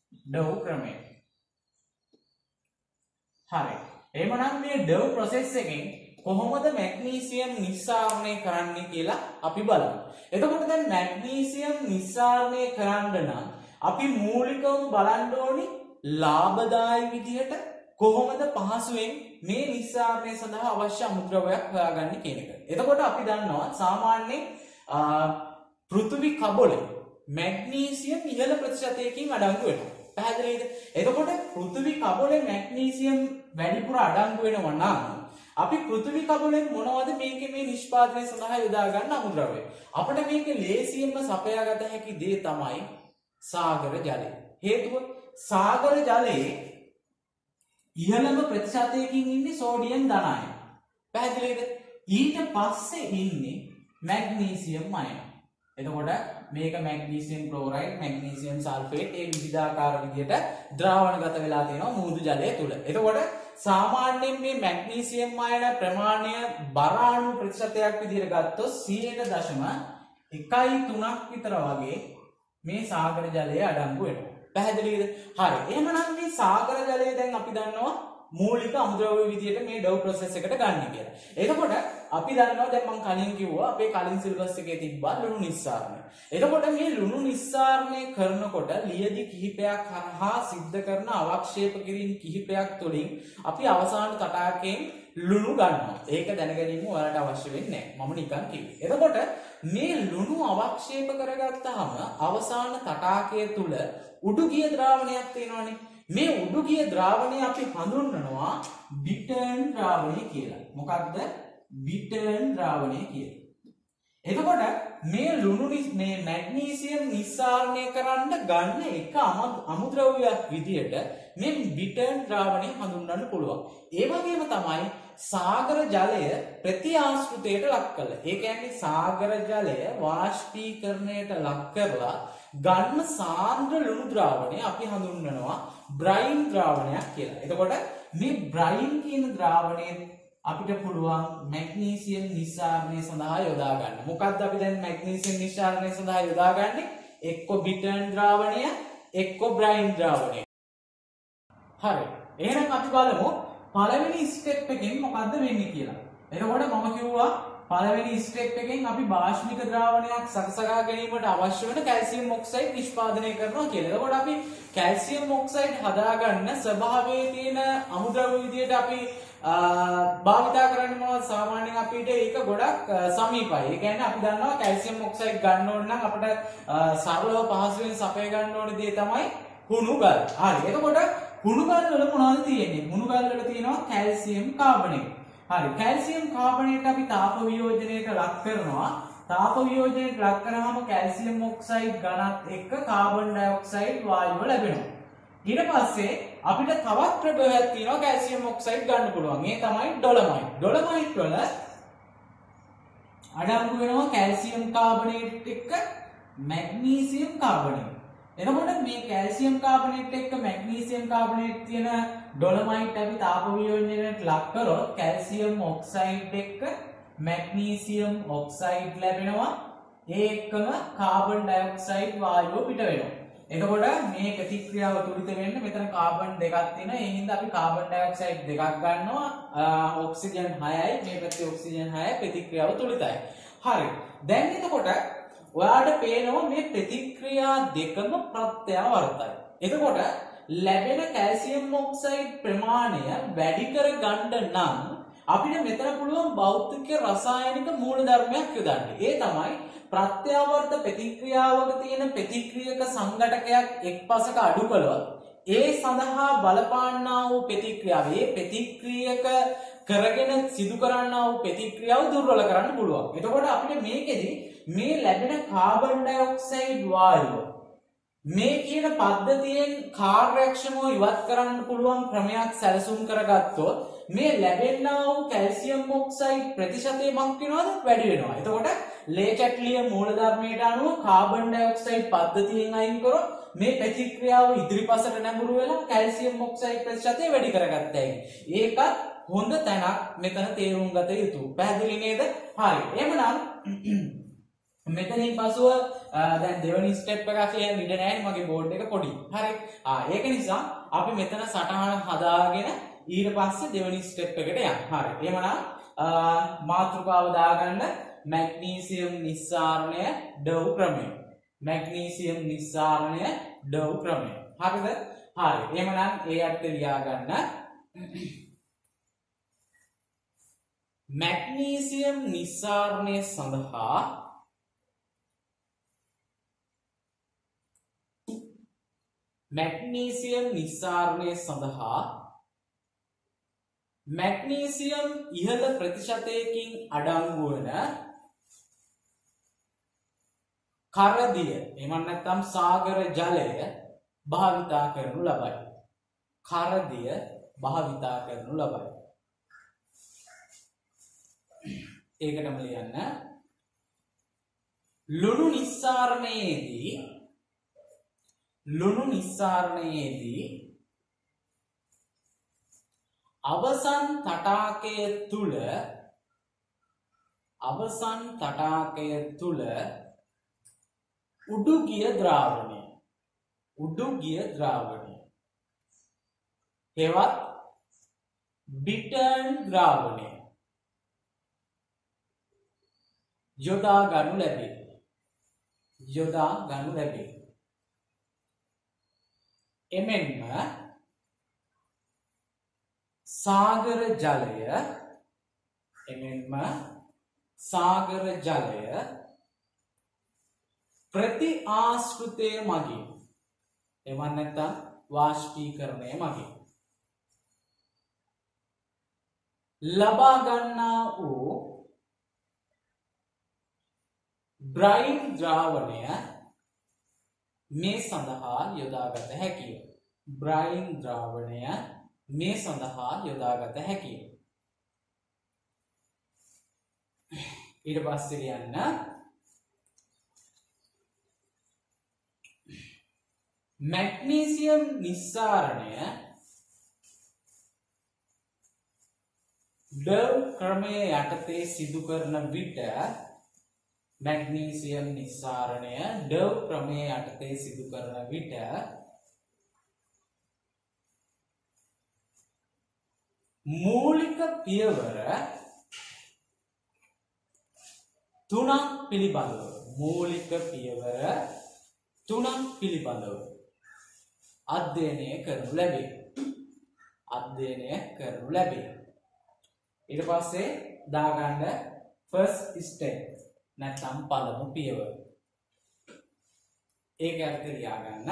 හරි. එහෙමනම් මේ ඩව් ප්‍රොසෙස් එකෙන් කොහොමද මැග්නීසියම් නිස්සාරණය කරන්නේ කියලා අපි බලමු. එතකොට දැන් මැග්නීසියම් නිස්සාරණය කරන්න නම් අපි මූලිකවම බලන්න ඕනි ලාභදායී විදිහට කොහොමද පහසුවෙන් මේ නිස්සාරණය සඳහා අවශ්‍ය අමුද්‍රව්‍යයක් හොයාගන්නේ කියන එක. එතකොට අපි දන්නවා සාමාන්‍යයෙන් පෘථිවි කබොලේ මැග්නීසියම් ඉහළ ප්‍රතිශතයකින් අඩංගු වෙනවා. පැහැදිලිද? එතකොට පෘථිවි කබොලේ මැග්නීසියම් වැඩිපුර අඩංගු වෙනවා නම් අපි පෘථිවි කබොලෙන් මොනවද මේකේ මේ නිෂ්පාදනය සඳහා යොදා ගන්න අමුද්‍රව්‍ය? අපිට මේක ලේසියෙන්ම සපයාගත හැකි දේ තමයි සාගර ජලය. හේතුව සාගර ජලයේ ඉහළම ප්‍රතිශතයකින් ඉන්නේ සෝඩියම් ධනායන. පැහැදිලිද? ඊට පස්සේ ඉන්නේ මැග්නීසියම් අයන. එතකොට මේක මැග්නීසියම් ක්ලෝරයිඩ්, මැග්නීසියම් සල්ෆේට් ඒ විවිධාකාර විදියට ද්‍රාවණගත වෙලා තියෙනවා මුහුදු ජලය තුල. එතකොට සාමාන්‍යයෙන් මේ මැග්නීසියම් අයන ප්‍රමාණය බරාණු ප්‍රතිශතයක් විදියට ගත්තොත් 1.13ක් විතර වගේ මේ සාගර ජලයේ අඩංගු වෙනවා. පැහැදිලිද? හරි. එහෙනම් මේ සාගර ජලය දැන් අපි දන්නවා මූලික අමුද්‍රව්‍ය විදියට මේ ඩව් ප්‍රොසෙස් එකට ගන්න කියලා. එතකොට අපි දන්නවා දැන් මම කලින් කිව්වා අපේ කලින් සිලබස් එකේ තිබ්බා ලුණු නිස්සාරණය. එතකොට මේ ලුණු නිස්සාරණය කරනකොට ලියදි කිහිපයක් හරහා සිද්ධ කරන අවක්ෂේප කිරීම කිහිපයක් තුළින් අපි අවසාන තටාකයෙන් ලුණු ගන්නවා. ඒක දැනගැනීම ඔයාලට අවශ්‍ය වෙන්නේ නැහැ. මම නිකන් කිව්වේ. එතකොට මේ ලුණු අවක්ෂේප කරගත්තාම අවසාන තටාකය තුල උඩුගිය ද්‍රාවණයක් තියෙනවානේ. මේ උඩුගිය ද්‍රාවණය අපි හඳුන්වනවා බිටර්න් ද්‍රාවණය කියලා. මොකක්ද? බිටර්න් ද්‍රාවණය කියලා. එතකොට මේ ලුණු මේ මැග්නීසියම් නිස්සාරණය කරන්න ගන්න එක අමුද්‍රව්‍යයක් විදියට මේ බිටර්න් ද්‍රාවණය හඳුන්වන්න පුළුවන්. ඒ වගේම තමයි සාගර ජලය ප්‍රතිආශ්‍රිතයට ලක් කළා. ඒ කියන්නේ සාගර ජලය වාෂ්පීකරණයට ලක් කරලා ගන්න සාන්ද්‍ර ලුණු ද්‍රාවණය අපි හඳුන්වනවා බ්‍රයින් ද්‍රාවණයක් කියලා. එතකොට මේ බ්‍රයින් කියන ද්‍රාවණය අපිට පුළුවන් මැග්නීසියම් නිස්සාරණය සඳහා යොදා ගන්න. මොකක්ද අපි දැන් මැග්නීසියම් නිස්සාරණය සඳහා යොදාගන්නේ? එක්ක බිටර්න් ද්‍රාවණය, එක්ක බ්‍රයින් ද්‍රාවණය. හරි. එහෙනම් අපි බලමු පළවෙනි ස්ටෙප් එකෙන් මොකද්ද වෙන්නේ කියලා. එතකොට මම කිව්වා පළවෙනි ස්ටෙප් එකෙන් අපි භාෂ්මික ද්‍රාවණයක් සකසා ගැනීමට අවශ්‍ය වෙන කැල්සියම් ඔක්සයිඩ් නිෂ්පාදනය කරනවා කියලා. එතකොට අපි කැල්සියම් ඔක්සයිඩ් හදාගන්න ස්වභාවයේ තියෙන අමුද්‍රව්‍ය විදියට අපි භාවිතා කරන්නේ මොනවද? සාමාන්‍යයෙන් අපිට ඒක ගොඩක් සමීපයි. ඒ කියන්නේ අපි දන්නවා කැල්සියම් ඔක්සයිඩ් ගන්න ඕන නම් අපිට සරලව පහසුවෙන් සපය ගන්න ඕනේ දේ තමයි හුණු ගල්. හරි. එතකොට හුණු ගල් වල මොනවද තියෙන්නේ? හුණු ගල් වල තියෙනවා කැල්සියම් කාබනේට්. හරි. කැල්සියම් කාබනේට් අපි තාප වියෝජනයට ලක් කරනවා. තාප වියෝජනයට ලක් කරාම කැල්සියම් ඔක්සයිඩ් ඝනත් එක්ක කාබන් ඩයොක්සයිඩ් වායුව ලැබෙනවා. ඊට පස්සේ අපිට තවත් ප්‍රභවයක් තියෙනවා කැල්සියම් ඔක්සයිඩ් ගන්න පුළුවන්. ඒ තමයි ඩොලමයිට්. ඩොලමයිට් වල අඩංගු වෙනවා කැල්සියම් කාබනේට් එක්ක මැග්නීසියම් කාබනේට්. එතකොට මේ කැල්සියම් කාබනේට් එක්ක මැග්නීසියම් කාබනේට් තියෙන ඩොලමයිට් අපි තාප වියෝජනයට ලක් කරොත් කැල්සියම් ඔක්සයිඩ් එක්ක මැග්නීසියම් ඔක්සයිඩ් ලැබෙනවා. ඒ එක්කම කාබන් ඩයොක්සයිඩ් වායුව පිට වෙනවා. එතකොට මේ ප්‍රතික්‍රියාව තුලිත වෙන්න මෙතන කාබන් දෙකක් තියෙනවා. ඒ හින්දා අපි කාබන් ඩයොක්සයිඩ් දෙකක් ගන්නවා. ඔක්සිජන් 6යි මේ පැත්තේ ඔක්සිජන් 6යි ප්‍රතික්‍රියාව තුලිතයි. හරි. දැන් එතකොට ඔයාලට පේනවා මේ ප්‍රතික්‍රියා දෙකම ප්‍රත්‍යාවර්තයි. එතකොට ලැබෙන කැල්සියම් ඔක්සයිඩ් ප්‍රමාණය වැඩි කර ගන්න නම් අපිට මෙතන පුළුවන් භෞතික රසායනික මූලධර්මයක් යොදන්න. ඒ තමයි ප්‍රත්‍යාවර්ත ප්‍රතික්‍රියාවක තියෙන ප්‍රතික්‍රියක සංඝටකයක් එක්පසක අඩු කළොත් ඒ සඳහා බලපාන්නා වූ ප්‍රතික්‍රියාව ඒ ප්‍රතික්‍රියක කරගෙන සිදු කරන්නා වූ ප්‍රතික්‍රියාව දුර්වල කරන්න පුළුවන්. එතකොට අපිට මේකෙදි මේ ලැබෙන කාබන් ඩයොක්සයිඩ් වායුව මේ කියන පද්ධතියෙන් කාර්යක්ෂමව ඉවත් කරන්න පුළුවන් ක්‍රමයක් සැලසුම් කරගත්තොත් මේ ලැබෙනා වූ කැල්සියම් ඔක්සයිඩ් ප්‍රතිශතය මක් වෙනවද? වැඩි වෙනවා. එතකොට ලේ කැටලිය මූලධර්මයට අනුව කාබන් ඩයොක්සයිඩ් පද්ධතියෙන් අයින් කරොත් මේ ප්‍රතික්‍රියාව ඉදිරිපසට නැඹුරු වෙලා කැල්සියම් ඔක්සයිඩ් ප්‍රතිශතය වැඩි කරගත්තා. ඒකත් හොඳ තැනක් මෙතන තේරුම් ගත යුතුයි. පැහැදිලි නේද? හරි. එහෙනම් මෙතනින් පසුව දැන් දෙවෙනි ස්ටෙප් එක ලියන්න ඉඩ නැහැ මගේ බෝඩ් එක පොඩි. හරි. ඒක නිසා අපි මෙතන සටහන හදාගෙන ඊට පස්සේ දෙවෙනි ස්ටෙප් එකට යන්න. හරි. එහෙනම් මාතෘකාව දාගන්න මැග්නීසියම් නිස්සාරණය ඩව් ක්‍රමය. මැග්නීසියම් නිස්සාරණය ඩව් ක්‍රමය. හරිද? හරි. එහෙනම් ඒ අර්ථය ලියා ගන්න. මැග්නීසියම් නිස්සාරණය සඳහා මැග්නීසියම් ඉහළ ප්‍රතිශතයකින් අඩංගු වන කරදිය එහෙම නැත්නම් සාගර ජලය භාවිතා කරනු ලබයි. කරදිය භාවිතා කරනු ලබයි. ඒකටම ලියන්න. ලුණු නිස්සාරණයේදී අවසන් තටාකය තුල උඩුගිය ද්‍රාවණය හෙවත් බිටර්න් ද්‍රාවණය යොදා ගනු ලැබේ. යොදා ගනු ලැබේ. එමෙන්ම සාගර ජලය ප්‍රති ආශ්‍රිතය මගින් එවන් නැත්නම් වාෂ්පීකරණය මගින් ලබා ගන්නා වූ බ්‍රයින් ද්‍රාවණය මේ සඳහා යොදාගත හැකිය. බ්‍රයින් ද්‍රාවණය මේ සඳහා යොදාගත හැකිය. ඊට පස්සේ කියන්න මැග්නීසියම් නිස්සාරණය ඩර්ව් ක්‍රමය යටතේ සිදු කරන විට මැග්නීසියම් නිස්සාරණය ඩර්ව් ක්‍රමය යටතේ සිදු කරන විට මූලික පියවර තුනක් පිළිබඳව අධ්‍යයනය කරනු ලැබේ. ඊට පස්සේ දාගන්න ෆස්ට් ස්ටෙප් නැත්නම් පළමු පියවර. ඒක අර්ථ ලියාගන්න.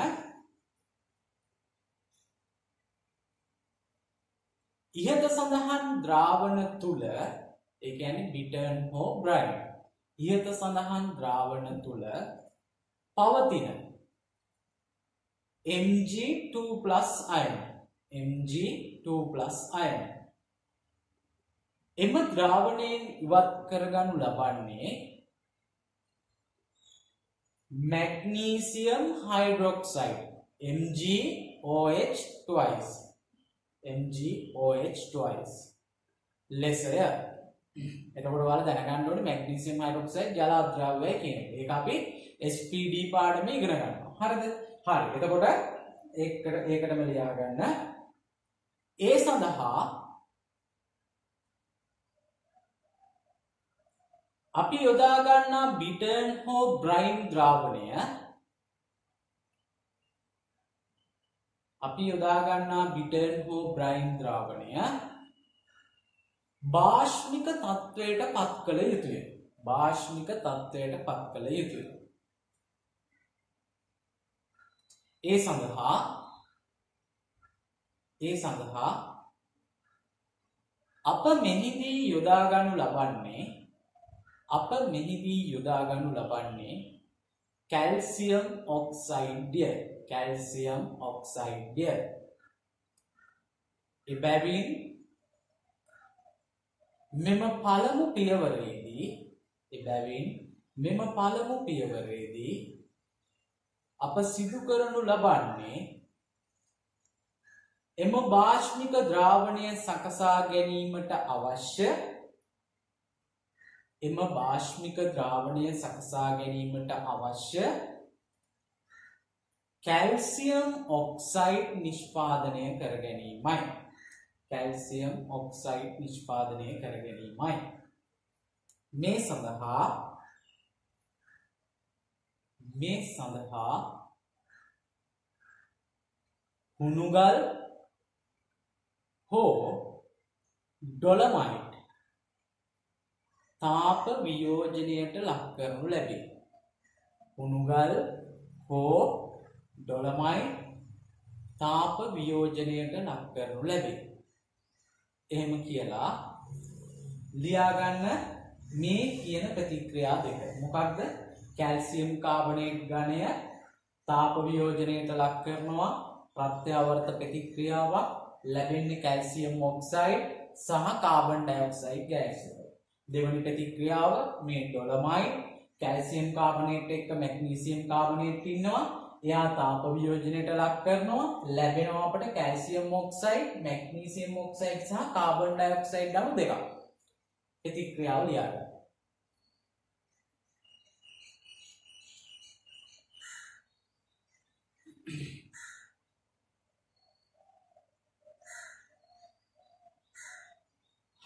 ඉහත සඳහන් ද්‍රාවණ තුල ඒ කියන්නේ බිටර්න් හෝ බ්‍රයින් ඉහත සඳහන් ද්‍රාවණ තුල පවතින Mg2+ අයන එම ද්‍රාවණයෙන් ඉවත් කරගනු ලබන්නේ මැග්නීසියම් හයිඩ්‍රොක්සයිඩ් MgOH2 ලෙසය. එතකොට ඔයාලා දැනගන්න ඕනේ මැග්නීසියම් හයිඩ්‍රොක්සයිඩ් ජල අද්‍රව්‍යයි කියන එක. ඒක අපි SPD පාඩමේ ඉගෙන ගන්නවා. හරිද? හරි. එතකොට ඒකටම ලියා ගන්න. ඒ සඳහා අපි යොදා ගන්නා බිටර්න් හෝ බ්‍රයින් ද්‍රාවණය භාෂ්මික තත්වයට පත් කළ යුතුය. ඒ සඳහා අප මෙහිදී යොදා ගනු ලබන්නේ කැල්සියම් ඔක්සයිඩ්ය. එබැවින් මෙම පළමු පියවරේදී අප සිදු කරනු ලබන්නේ එම භාෂ්මික ද්‍රාවණය සකසා ගැනීමට අවශ්‍ය කැල්සියම් ඔක්සයිඩ් නිෂ්පාදනය කර ගැනීමයි. මේ සඳහා හුණුගල් හෝ ඩොලමයිට් තාප වියෝජනයට ලක් කරනු ලැබේ. එහෙම කියලා ලියාගන්න මේ කියන ප්‍රතික්‍රියා දෙක. මොකක්ද? කැල්සියම් කාබනේට් ඝනය තාප වියෝජනයට ලක් කරනවා. ප්‍රත්‍යාවර්ත ප්‍රතික්‍රියාවක් ලැබෙන්නේ කැල්සියම් ඔක්සයිඩ් සහ කාබන් ඩයොක්සයිඩ් ගෑස්. දෙවැනි ප්‍රතික්‍රියාව මේ ඩොලමයිට් කැල්සියම් කාබනේට් එක්ක මැග්නීසියම් කාබනේට් ඉන්නවා. එයා තාප වියෝජනයට ලක් කරනවා. ලැබෙනවා අපට කැල්සියම් ඔක්සයිඩ්, මැග්නීසියම් ඔක්සයිඩ් සහ කාබන් ඩයොක්සයිඩ් අණු දෙකක්. ප්‍රතික්‍රියාව ලියාගන්න.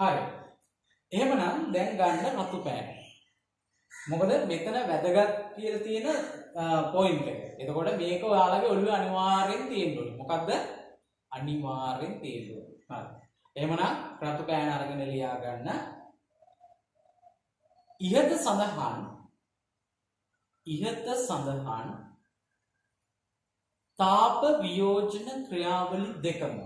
හරි. එහෙමනම් දැන් ගන්න රතු පෑන. මොකද මෙතන වැදගත් කියලා තියෙන පොයින්ට් එක. එතකොට මේක ඔයාලගේ ඔළුවේ අනිවාර්යෙන් තියෙන්න ඕනේ. මොකද්ද? අනිවාර්යෙන් තියෙන්න ඕනේ. හරි. එහෙමනම් රතු පෑන අරගෙන ලියා ගන්න. ඉහත සඳහන් තාප වියෝජන ක්‍රියාවලි දෙකම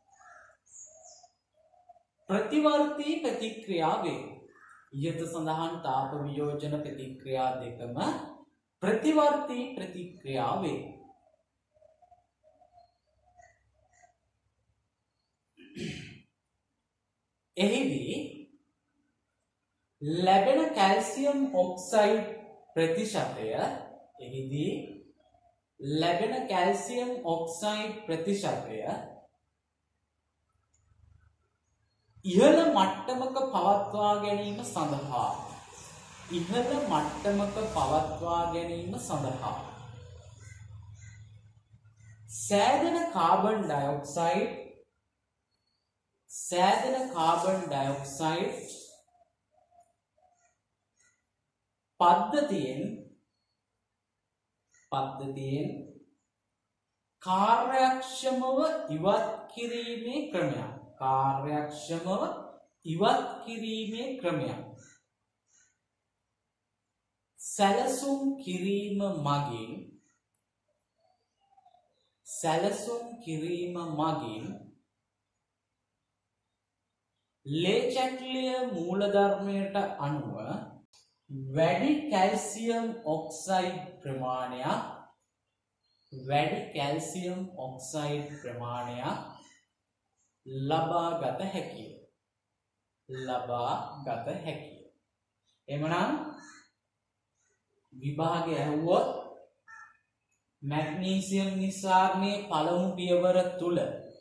ප්‍රතිවර්තී ප්‍රතික්‍රියා වේ. ඉහත සඳහන් තාප වියෝජන ප්‍රතික්‍රියා දෙකම ප්‍රතිවර්තී ප්‍රතික්‍රියා වේ. එහිදී ලැබෙන කැල්සියම් ඔක්සයිඩ් ප්‍රතිශතය ඉහළ මට්ටමක පවත්වා ගැනීම සඳහා සෑදෙන කාබන් ඩයොක්සයිඩ් පද්ධතියෙන් කාර්යක්ෂමව ඉවත් කිරීමේ ක්‍රමයක් සැලසුම් කිරීම මගින් ලේචැක්ලිය මූලධර්මයට අනුව වැඩි කැල්සියම් ඔක්සයිඩ් ප්‍රමාණයක් ලබා ගත හැකිය. එමනම් විභාගය ඇහුවොත් මැග්නීසියම් නිස්සාරණයේ පළමු පියවර තුල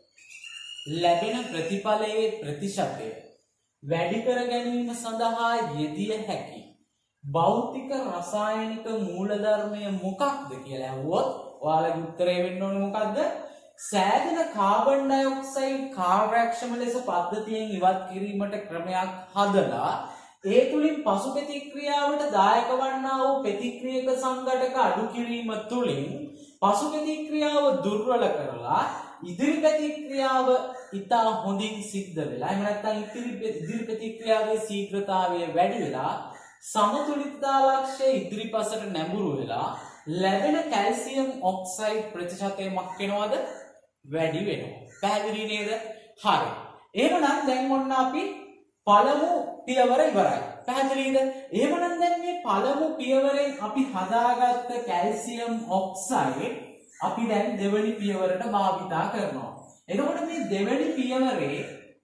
ලැබෙන ප්‍රතිඵලයේ ප්‍රතිශතය වැඩි කර ගැනීම සඳහා යෙදිය හැකි භෞතික රසායනික මූලධර්මය මොකක්ද කියලා ඇහුවොත් ඔයාලගේ උත්තරය වෙන්න ඕනේ මොකක්ද? සෑදෙන කාබන් ඩයොක්සයිඩ් කාර්යක්ෂම ලෙස පද්ධතියෙන් ඉවත් කිරීමට ක්‍රමයක් හදලා ඒ තුලින් පසු ප්‍රතික්‍රියාවට දායක වන්නා වූ ප්‍රතික්‍රියක සංඝටක අඩු කිරීම තුලින් පසු ප්‍රතික්‍රියාව දුර්වල කරලා ඉදිරි ප්‍රතික්‍රියාව ඉතා හොඳින් සිද්ධ වෙලා එහෙම නැත්නම් ඉදිරි ප්‍රතික්‍රියාවේ ශීඝ්‍රතාවය වැඩි වෙලා සමතුලිතතා ලක්ෂ්‍ය ඉදිරිපසට නැඹුරු වෙලා ලැබෙන කැල්සියම් ඔක්සයිඩ් ප්‍රතිශතය මක් වෙනවද? වැඩි වෙනවා. පැහැදිලි නේද? හරි. එහෙමනම් දැන් ඔන්න අපි පළමු පියවර ඉවරයි. පැහැදිලිද? එහෙමනම් දැන් මේ පළමු පියවරෙන් අපි හදාගත්ත කැල්සියම් ඔක්සයිඩ් අපි දැන් දෙවෙනි පියවරට භාවිතා කරනවා. එතකොට මේ දෙවෙනි පියවරේ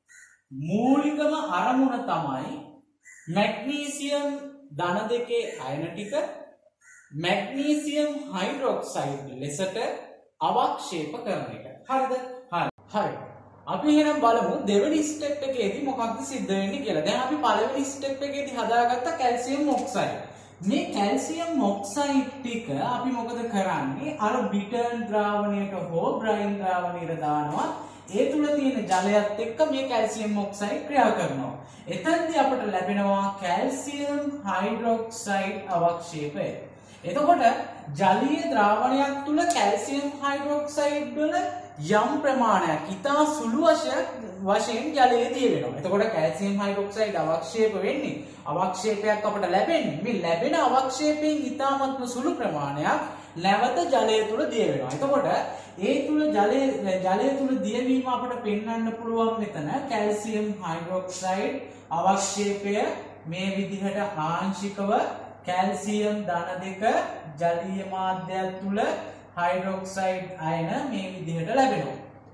මූලිකම අරමුණ තමයි මැග්නීසියම් ධන දෙකේ අයන ටික මැග්නීසියම් හයිඩ්‍රොක්සයිඩ් ලෙසට අවක්ෂේප කරන එක. හරිද? හරි. අපි එහෙනම් බලමු දෙවෙනි ස්ටෙප් එකේදී මොකක්ද සිද්ධ වෙන්නේ කියලා. දැන් අපි පළවෙනි ස්ටෙප් එකේදී හදාගත්ත කැල්සියම් ඔක්සයිඩ්. මේ කැල්සියම් ඔක්සයිඩ් ටික අපි මොකද කරන්නේ? අර බිටර්න් ද්‍රාවණයට හෝ බ්‍රයින් ද්‍රාවණයට දානවා. ඒ තුල තියෙන ජලයත් එක්ක මේ කැල්සියම් ඔක්සයිඩ් ක්‍රියා කරනවා. එතෙන්දී අපට ලැබෙනවා කැල්සියම් හයිඩ්‍රොක්සයිඩ් අවක්ෂේපය. එතකොට ජලීය ද්‍රාවණයක් තුල කැල්සියම් හයිඩ්‍රොක්සයිඩ් වල යම් ප්‍රමාණයක් ඉතා සුළු වශයෙන් ජලයේ තියෙනවා. එතකොට කැල්සියම් හයිඩ්‍රොක්සයිඩ් අවක්ෂේප වෙන්නේ අවක්ෂේපයක් අපට ලැබෙන්නේ. මේ ලැබෙන අවක්ෂේපයෙන් ඉතාමත්ම සුළු ප්‍රමාණයක් නැවත ජලය තුල දිය වෙනවා. එතකොට ඒ තුල ජලය තුල දියවීම අපට පෙන්වන්න පුළුවන් මෙතන කැල්සියම් හයිඩ්‍රොක්සයිඩ් අවක්ෂේපය මේ විදිහට ආංශිකව කැල්සියම් ධන දෙක ජලීය මාධ්‍යයක් තුල හයිඩ්‍රොක්සයිඩ් අයන මේ විදිහට ලැබෙනවා.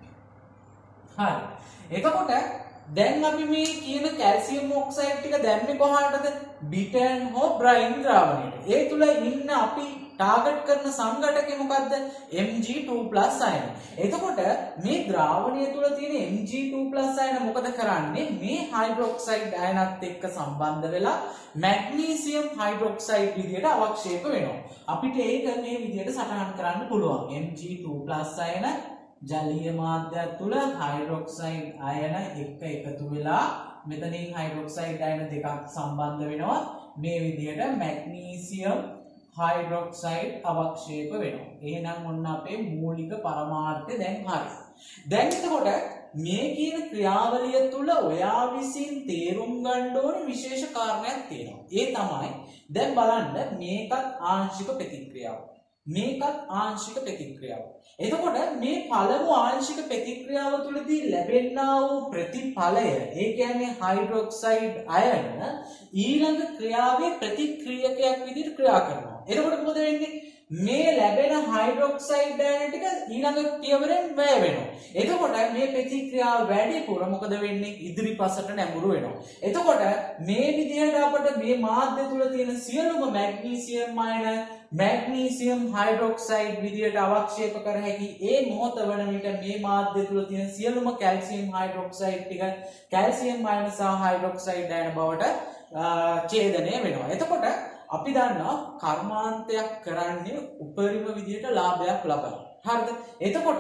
හරි. එතකොට දැන් අපි මේ කියන කැල්සියම් ඔක්සයිඩ් ටික දැම්මේ කොහාටද? බිටර්න් හෝ බ්‍රයින් ද්‍රාවණයට. ඒ තුල ඉන්න අපි ටාගට් කරන සංඝටකය මොකද්ද? Mg2+ අයන. එතකොට මේ ද්‍රාවණය තුල තියෙන Mg2+ අයන මොකද කරන්නේ? මේ හයිඩ්‍රොක්සයිඩ් අයනත් එක්ක සම්බන්ධ වෙලා මැග්නීසියම් හයිඩ්‍රොක්සයිඩ් විදියට අවක්ෂේප වෙනවා. අපිට ඒක මේ විදියට සටහන් කරන්න පුළුවන්. Mg2+ අයන ජලීය මාධ්‍යයක් තුල හයිඩ්‍රොක්සයිඩ් අයන එක්ක එකතු වෙලා මෙතනින් හයිඩ්‍රොක්සයිඩ් අයන දෙකක් සම්බන්ධ වෙනවා මේ විදිහට මැග්නීසියම් හයිඩ්‍රොක්සයිඩ් අවක්ෂේප වෙනවා. එහෙනම් ඔන්න අපේ මූලික පරමාර්ථය දැන් හරි. දැන් එතකොට මේ කියන ක්‍රියාවලිය තුල ඔයා විසින් තේරුම් ගන්න ඕනේ විශේෂ කාරණයක් තියෙනවා. ඒ තමයි දැන් බලන්න මේකත් ආංශික ප්‍රතික්‍රියාව. මේකත් ආංශික ප්‍රතික්‍රියාව. එතකොට මේ පළමු ආංශික ප්‍රතික්‍රියාව තුලදී ලැබෙනා වූ ප්‍රතිඵලය ඒ කියන්නේ හයිඩ්‍රොක්සයිඩ් අයන ඊළඟ ක්‍රියාවේ ප්‍රතික්‍රියකයක් විදිහට ක්‍රියා කරනවා. එතකොට මොකද වෙන්නේ? මේ ලැබෙන හයිඩ්‍රොක්සයිඩ් අයන ටික ඊළඟ පියවරෙන් වැය වෙනවා. එතකොට මේ ප්‍රතික්‍රියාව වැඩිපුර මොකද වෙන්නේ? ඉදිරිපසට නැඹුරු වෙනවා. එතකොට මේ විදිහට අපිට මේ මාධ්‍ය තුල තියෙන සියලුම මැග්නීසියම් අයන මැග්නීසියම් හයිඩ්‍රොක්සයිඩ් විදියට අවක්ෂේප කර හැකි ඒ මොහොත වන විට මේ මාධ්‍ය තුල තියෙන සියලුම කැල්සියම් හයිඩ්‍රොක්සයිඩ් ටික කැල්සියම් අයන සහ හයිඩ්‍රොක්සයිඩ් අයන බවට ඡේදනය වෙනවා. එතකොට අපි දන්නවා කර්මාන්තයක් කරන්නේ උපරිම විදියට ලාභයක් ලබන. හරිද? එතකොට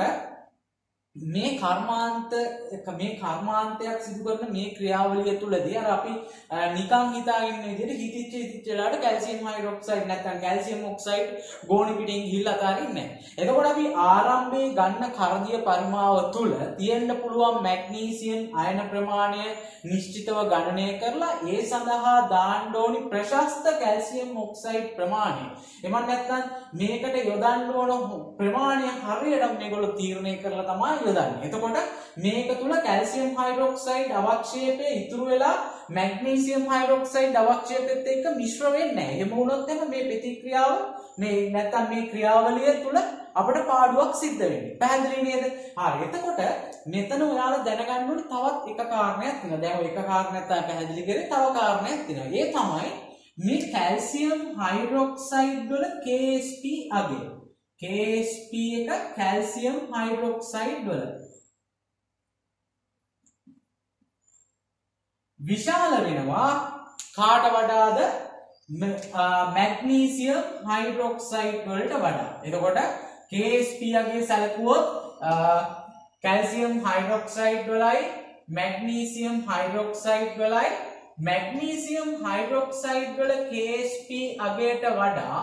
මේ කර්මාන්තයක් සිදු කරන මේ ක්‍රියාවලිය තුලදී අර අපි නිකන් හිතාගෙන ඉන්න විදිහට හිතිච්ච වෙලාවට කැල්සියම් හයිඩ්‍රොක්සයිඩ් නැත්නම් කැල්සියම් ඔක්සයිඩ් ගෝණි පිටින් ගිහිල්ලා අතාරින්නේ නැහැ. එතකොට අපි ආරම්භයේ ගන්න කරදිය පරිමාව තුල තියෙන්න පුළුවන් මැග්නීසියම් අයන ප්‍රමාණය නිශ්චිතව ගණනය කරලා ඒ සඳහා දාන්න ඕනි ප්‍රශස්ත කැල්සියම් ඔක්සයිඩ් ප්‍රමාණය. එමන් නැත්නම් මේකට යොදන්න ඕන ප්‍රමාණය හරියට මේගොල්ලෝ තීරණය කරලා තමයි යොදන්නේ. එතකොට මේක තුල කැල්සියම් හයිඩ්‍රොක්සයිඩ් අවක්ෂේපය ඉතුරු වෙලා මැග්නීසියම් හයිඩ්‍රොක්සයිඩ් අවක්ෂේපෙත් එක්ක මිශ්‍ර වෙන්නේ නැහැ. එහෙම වුණොත් එහෙම මේ ප්‍රතික්‍රියාව මේ නැත්තම් මේ ක්‍රියාවලිය තුල අපිට පාඩුවක් සිද්ධ වෙන්නේ. පැහැදිලි නේද? හරි. එතකොට මෙතන ඔයාලා දැනගන්න ඕනේ තවත් එක කාරණයක් තියෙනවා. දැන් ඔය එක කාරණයක් තමයි පැහැදිලි කරේ. තව කාරණයක් තියෙනවා. ඒ තමයි මේ කැල්සියම් හයිඩ්‍රොක්සයිඩ් වල KSP අගය. KSP එක කැල්සියම් හයිඩ්‍රොක්සයිඩ් වල විශාල වෙනවා කාට වඩාද? මැග්නීසියම් හයිඩ්‍රොක්සයිඩ් වලට වඩා. එතකොට KSP අගය සැලකුවොත් කැල්සියම් හයිඩ්‍රොක්සයිඩ් වලයි මැග්නීසියම් හයිඩ්‍රොක්සයිඩ් වලයි මැග්නීසියම් හයිඩ්‍රොක්සයිඩ් වල KSP අගයට වඩා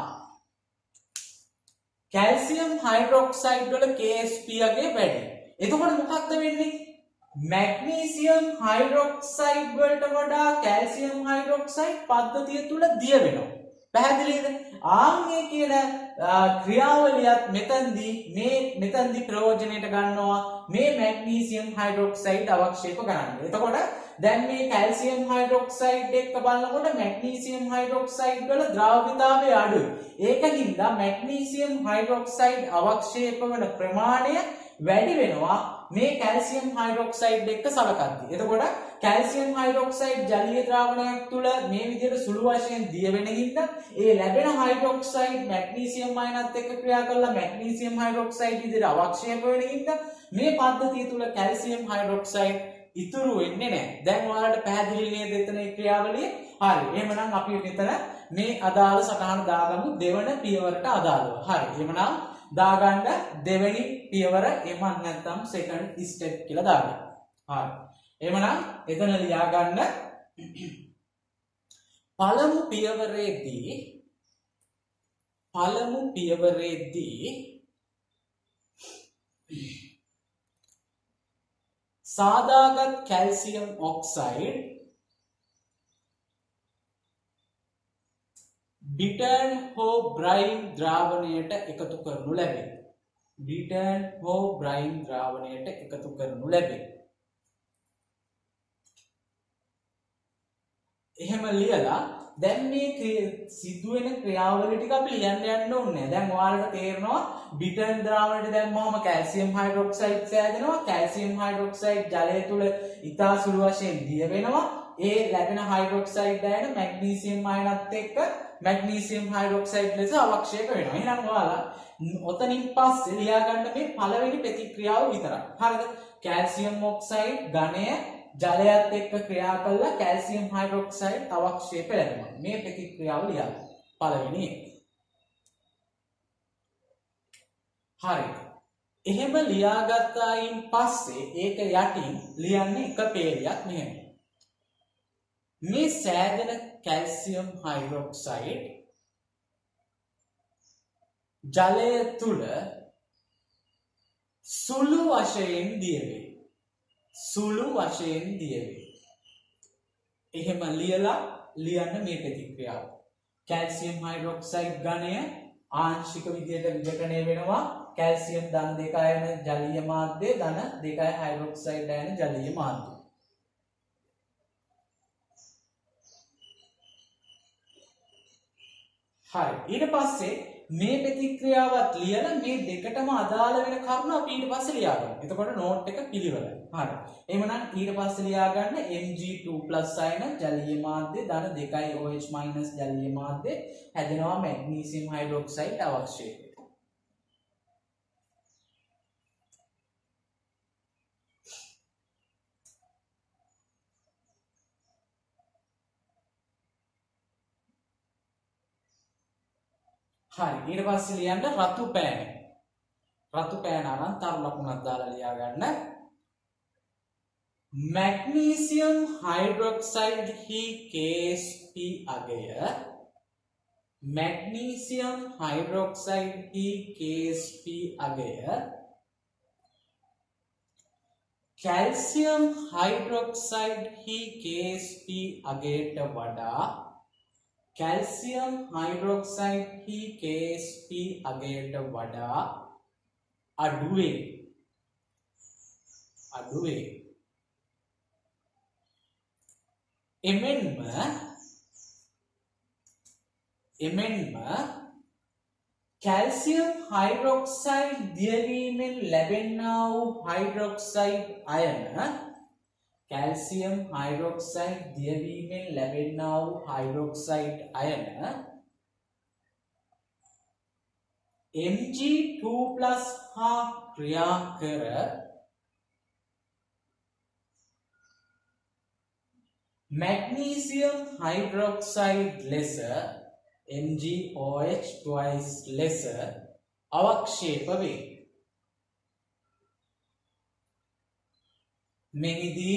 කැල්සියම් හයිඩ්‍රොක්සයිඩ් වල KSP අගය වැඩි. එතකොට මොකක්ද වෙන්නේ? මැග්නීසියම් හයිඩ්‍රොක්සයිඩ් වලට වඩා කැල්සියම් හයිඩ්‍රොක්සයිඩ් පද්ධතිය තුල දිය වෙනවා. පැහැදිලිද? ආන්ගේ කියන ක්‍රියාවලියත් මෙතනදී ප්‍රයෝජනයට ගන්නවා මේ මැග්නීසියම් හයිඩ්‍රොක්සයිඩ් අවක්ෂේප කරන්න. එතකොට දැන් මේ කැල්සියම් හයිඩ්‍රොක්සයිඩ් එක්ක බලනකොට මැග්නීසියම් හයිඩ්‍රොක්සයිඩ් වල ද්‍රව්‍යතාවය අඩුයි. ඒකින්ද මැග්නීසියම් හයිඩ්‍රොක්සයිඩ් අවක්ෂේප වන ප්‍රමාණය වැඩි වෙනවා මේ කැල්සියම් හයිඩ්‍රොක්සයිඩ් එක්ක සලකද්දී. එතකොට කැල්සියම් හයිඩ්‍රොක්සයිඩ් ජලීය ද්‍රාවණයක් තුල මේ විදිහට සුළු වශයෙන් දිය වෙන හින්දා ඒ ලැබෙන හයිඩ්‍රොක්සයිඩ් මැග්නීසියම් අයනත් එක්ක ක්‍රියා කරලා මැග්නීසියම් හයිඩ්‍රොක්සයිඩ් විදිහට අවක්ෂේප වෙන හින්දා මේ පද්ධතිය තුල කැල්සියම් හයිඩ්‍රොක්සයිඩ් ඉතුරු වෙන්නේ නැහැ. දැන් ඔයාලට පැහැදිලි නේද එතන ඒ ක්‍රියාවලිය? හරි. එහෙමනම් අපි මෙතන මේ අදාළ සටහන දාගමු දෙවන පියවරට අදාළව. හරි. එහෙමනම් දාගන්න දෙවෙනි පියවර එමන් නැත්නම් සෙකන්ඩ් ස්ටෙප් කියලා දාගන්න. හරි. එහෙමනම් එතන ලියා ගන්න පළමු පියවරේදී සාදාගත් කැල්සියම් ඔක්සයිඩ් බිටර්න් හෝ බ්‍රයින් ද්‍රාවණයට එකතු කරනු ලැබේ. බිටර්න් හෝ බ්‍රයින් ද්‍රාවණයට එකතු කරනු ලැබේ. එහෙම ලියලා දැන් මේ සිදුවෙන ක්‍රියාවලිය ටික අපි ලියන්න යන්න ඕනේ. දැන් ඔයාලට තේරෙනවා බිටර්න් ද්‍රාවණයට දැම්මම කැල්සියම් හයිඩ්‍රොක්සයිඩ් සෑදෙනවා. කැල්සියම් හයිඩ්‍රොක්සයිඩ් ජලය තුල ඉතා සුළු වශයෙන් දිය වෙනවා. ඒ ලැබෙන හයිඩ්‍රොක්සයිඩ් අයන මැග්නීසියම් අයනත් එක්ක මැග්නීසියම් හයිඩ්‍රොක්සයිඩ් ලෙස අවක්ෂේප වෙනවා. එහෙනම් ඔයාලා ඔතනින් පස්සේ ලියා ගන්න මේ පළවෙනි ප්‍රතික්‍රියාව විතරයි. හරිද? කැල්සියම් ඔක්සයිඩ් ඝනය ජලයත් එක්ක ක්‍රියා කළා කැල්සියම් හයිඩ්‍රොක්සයිඩ් අවක්ෂේප ලැබෙනවා. මේ ප්‍රතික්‍රියාව ලියන්න. පළවෙනි එක. හරි. එහෙම ලියාගත්තායින් පස්සේ ඒක යටින් ලියන්නේ එක පේලියක් මෙහෙම. මේ සෑදෙන කැල්සියම් හයිඩ්‍රොක්සයිඩ් ජලය තුල සුළු වශයෙන් දියවේ. සුළු වශයෙන් දියවේ. එහෙම ලියන්න මේ ප්‍රතික්‍රියාව. කැල්සියම් හයිඩ්‍රොක්සයිඩ් ඝනය ආංශික විදියට විඝටනය වෙනවා. කැල්සියම් ධන 2 අයන ජලීය මාධ්‍ය ධන 2 හයිඩ්‍රොක්සයිඩ් අයන ජලීය මාධ්‍ය. හරි. ඊට පස්සේ මේ ප්‍රතික්‍රියාවත් ලියලා මේ දෙකටම අදාළ වෙන කරුණ අපි ඊට පස්සේ ලියා ගන්න. එතකොට නෝට් එක පිළිවෙලයි. හරි. එහෙමනම් ඊට පස්සේ ලියා ගන්න Mg2+ අයන ජලීය මාධ්‍ය ධන 2 OH- ජලීය මාධ්‍ය හැදෙනවා මැග්නීසියම් හයිඩ්‍රොක්සයිඩ් අවශ්‍යයි. හරි. ඊට පස්සේ ලියන්න රතු පෑන. රතු පෑන අරන් තරු ලකුණක් දාලා ලියා ගන්න. මැග්නීසියම් හයිඩ්‍රොක්සයිඩ් හි KSP අගය මැග්නීසියම් හයිඩ්‍රොක්සයිඩ් හි KSP අගය කැල්සියම් හයිඩ්‍රොක්සයිඩ් හි KSP අගයට වඩා කැල්සියම් හයිඩ්‍රොක්සයිඩ් හි KSP අගයට වඩා අඩුවේ. එමෙන්ම කැල්සියම් හයිඩ්‍රොක්සයිඩ් දියවීමෙන් ලැබෙනා වූ හයිඩ්‍රොක්සයිඩ් අයන කැල්සියම් හයිඩ්‍රොක්සයිඩ් දියවීමෙන් ලැබෙනා වූ හයිඩ්‍රොක්සයිඩ් අයන Mg2+ හා ක්‍රියා කර මැග්නීසියම් හයිඩ්‍රොක්සයිඩ් ලෙස MgOH twice ලෙස අවක්ෂේප වේ. මෙහිදී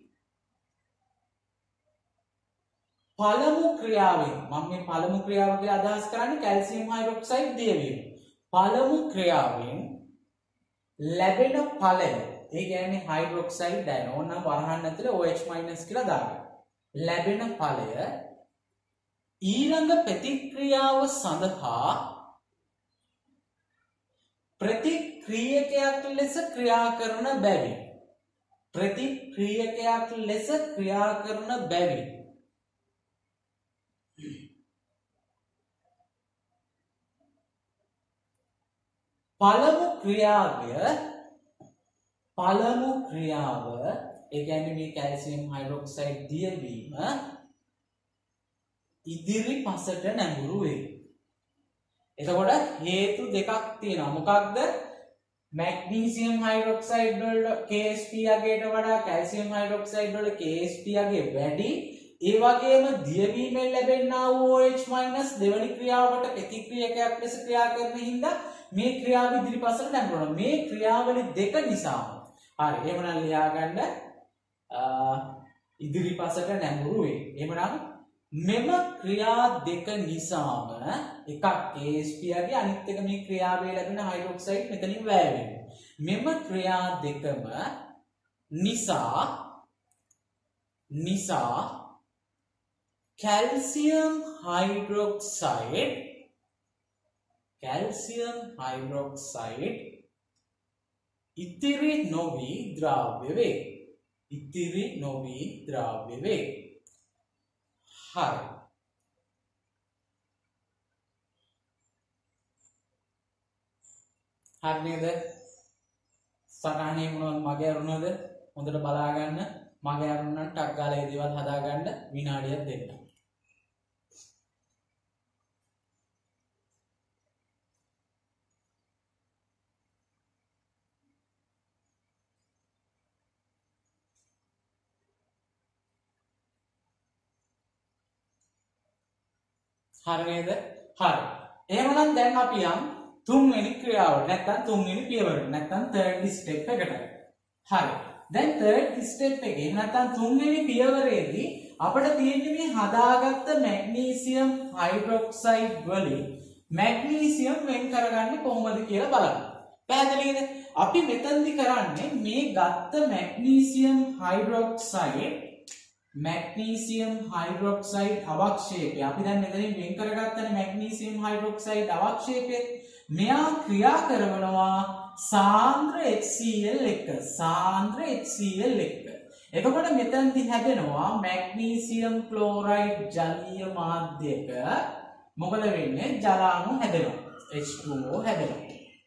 පළමු ක්‍රියාවෙන් මම මේ පළමු ක්‍රියාව කියලා අදහස් කරන්නේ කැල්සියම් හයිඩ්‍රොක්සයිඩ් දියවීම. පළමු ක්‍රියාවෙන් ලැබෙන ඵලය ඒ කියන්නේ හයිඩ්‍රොක්සයිඩ් අයන ඕනනම් වරහන් ඇතුලේ OH- කියලා දාගන්න. ලැබෙන ඵලය ඊළඟ ප්‍රතික්‍රියාව සඳහා ප්‍රතික්‍රියකයක් ලෙස ක්‍රියා කරන බැවින් පළමු ක්‍රියාව ඒ කියන්නේ මේ කැල්සියම් හයිඩ්‍රොක්සයිඩ් දියවීම ඉදිරි පසට නැඹුරු වේ. එතකොට හේතු දෙකක් තියෙනවා. මොකක්ද? මැග්නීසියම් හයිඩ්‍රොක්සයිඩ් වල KSP අගයට වඩා කැල්සියම් හයිඩ්‍රොක්සයිඩ් වල KSP අගය වැඩි. ඒ වගේම දියවීමෙන් ලැබෙනා වූ OH- දෙවනි ක්‍රියාවට ප්‍රතික්‍රියකයක් ලෙස ක්‍රියා කරන හින්දා මේ ක්‍රියාව ඉදිරිපසට නැඹුරුනවා. මේ ක්‍රියාවලි දෙක නිසා. හරි. එහෙමනම් ලියා ගන්න ඉදිරිපසට නැඹුරු වේ. එහෙමනම් මෙම ක්‍රියා දෙක නිසාම එකක් KSP අගේ අනිත් එක මේ ක්‍රියාවේ ලැබෙන හයිඩ්‍රොක්සයිඩ් මෙතනින් වැය වෙනවා. මෙම ක්‍රියා දෙකම නිසා කැල්සියම් හයිඩ්‍රොක්සයිඩ් ඉතිරි නොවි ද්‍රව්‍ය වේ. හරි. හරි නේද? සටහනේ මොනවද මගේ අරුණද? හොඳට බලා ගන්න. මගේ අරුණ නම් ටක් ගාලා ඒ දේවල් හදා ගන්න විනාඩියක් දෙන්න. හරි නේද? හරි. එහෙමනම් දැන් අපි යම් තුන්වෙනි ක්‍රියාවට නැත්නම් තුන්වෙනි පියවරට නැත්නම් third step එකට. හරි. දැන් third step එකේ නැත්නම් තුන්වෙනි පියවරේදී අපිට තියෙන්නේ මේ හදාගත්ත මැග්නීසියම් හයිඩ්‍රොක්සයිඩ් වලින් මැග්නීසියම් වෙන් කරගන්නේ කොහොමද කියලා බලන්න. පැහැදිලිද? අපි මෙතනදි කරන්නේ මේ ගත්ත මැග්නීසියම් හයිඩ්‍රොක්සයිඩ් අවක්ෂේපය. අපි දැන් මෙතනින් වෙන් කරගත්තනේ මැග්නීසියම් හයිඩ්‍රොක්සයිඩ් අවක්ෂේපය. මෙයා ක්‍රියා කරනවා සාන්ද්‍ර HCl එක. එතකොට මෙතනදි හැදෙනවා මැග්නීසියම් ක්ලෝරයිඩ් ජලීය මාධ්‍යක මොකද වෙන්නේ? ජලාණු හැදෙනවා. H2O හැදෙනවා.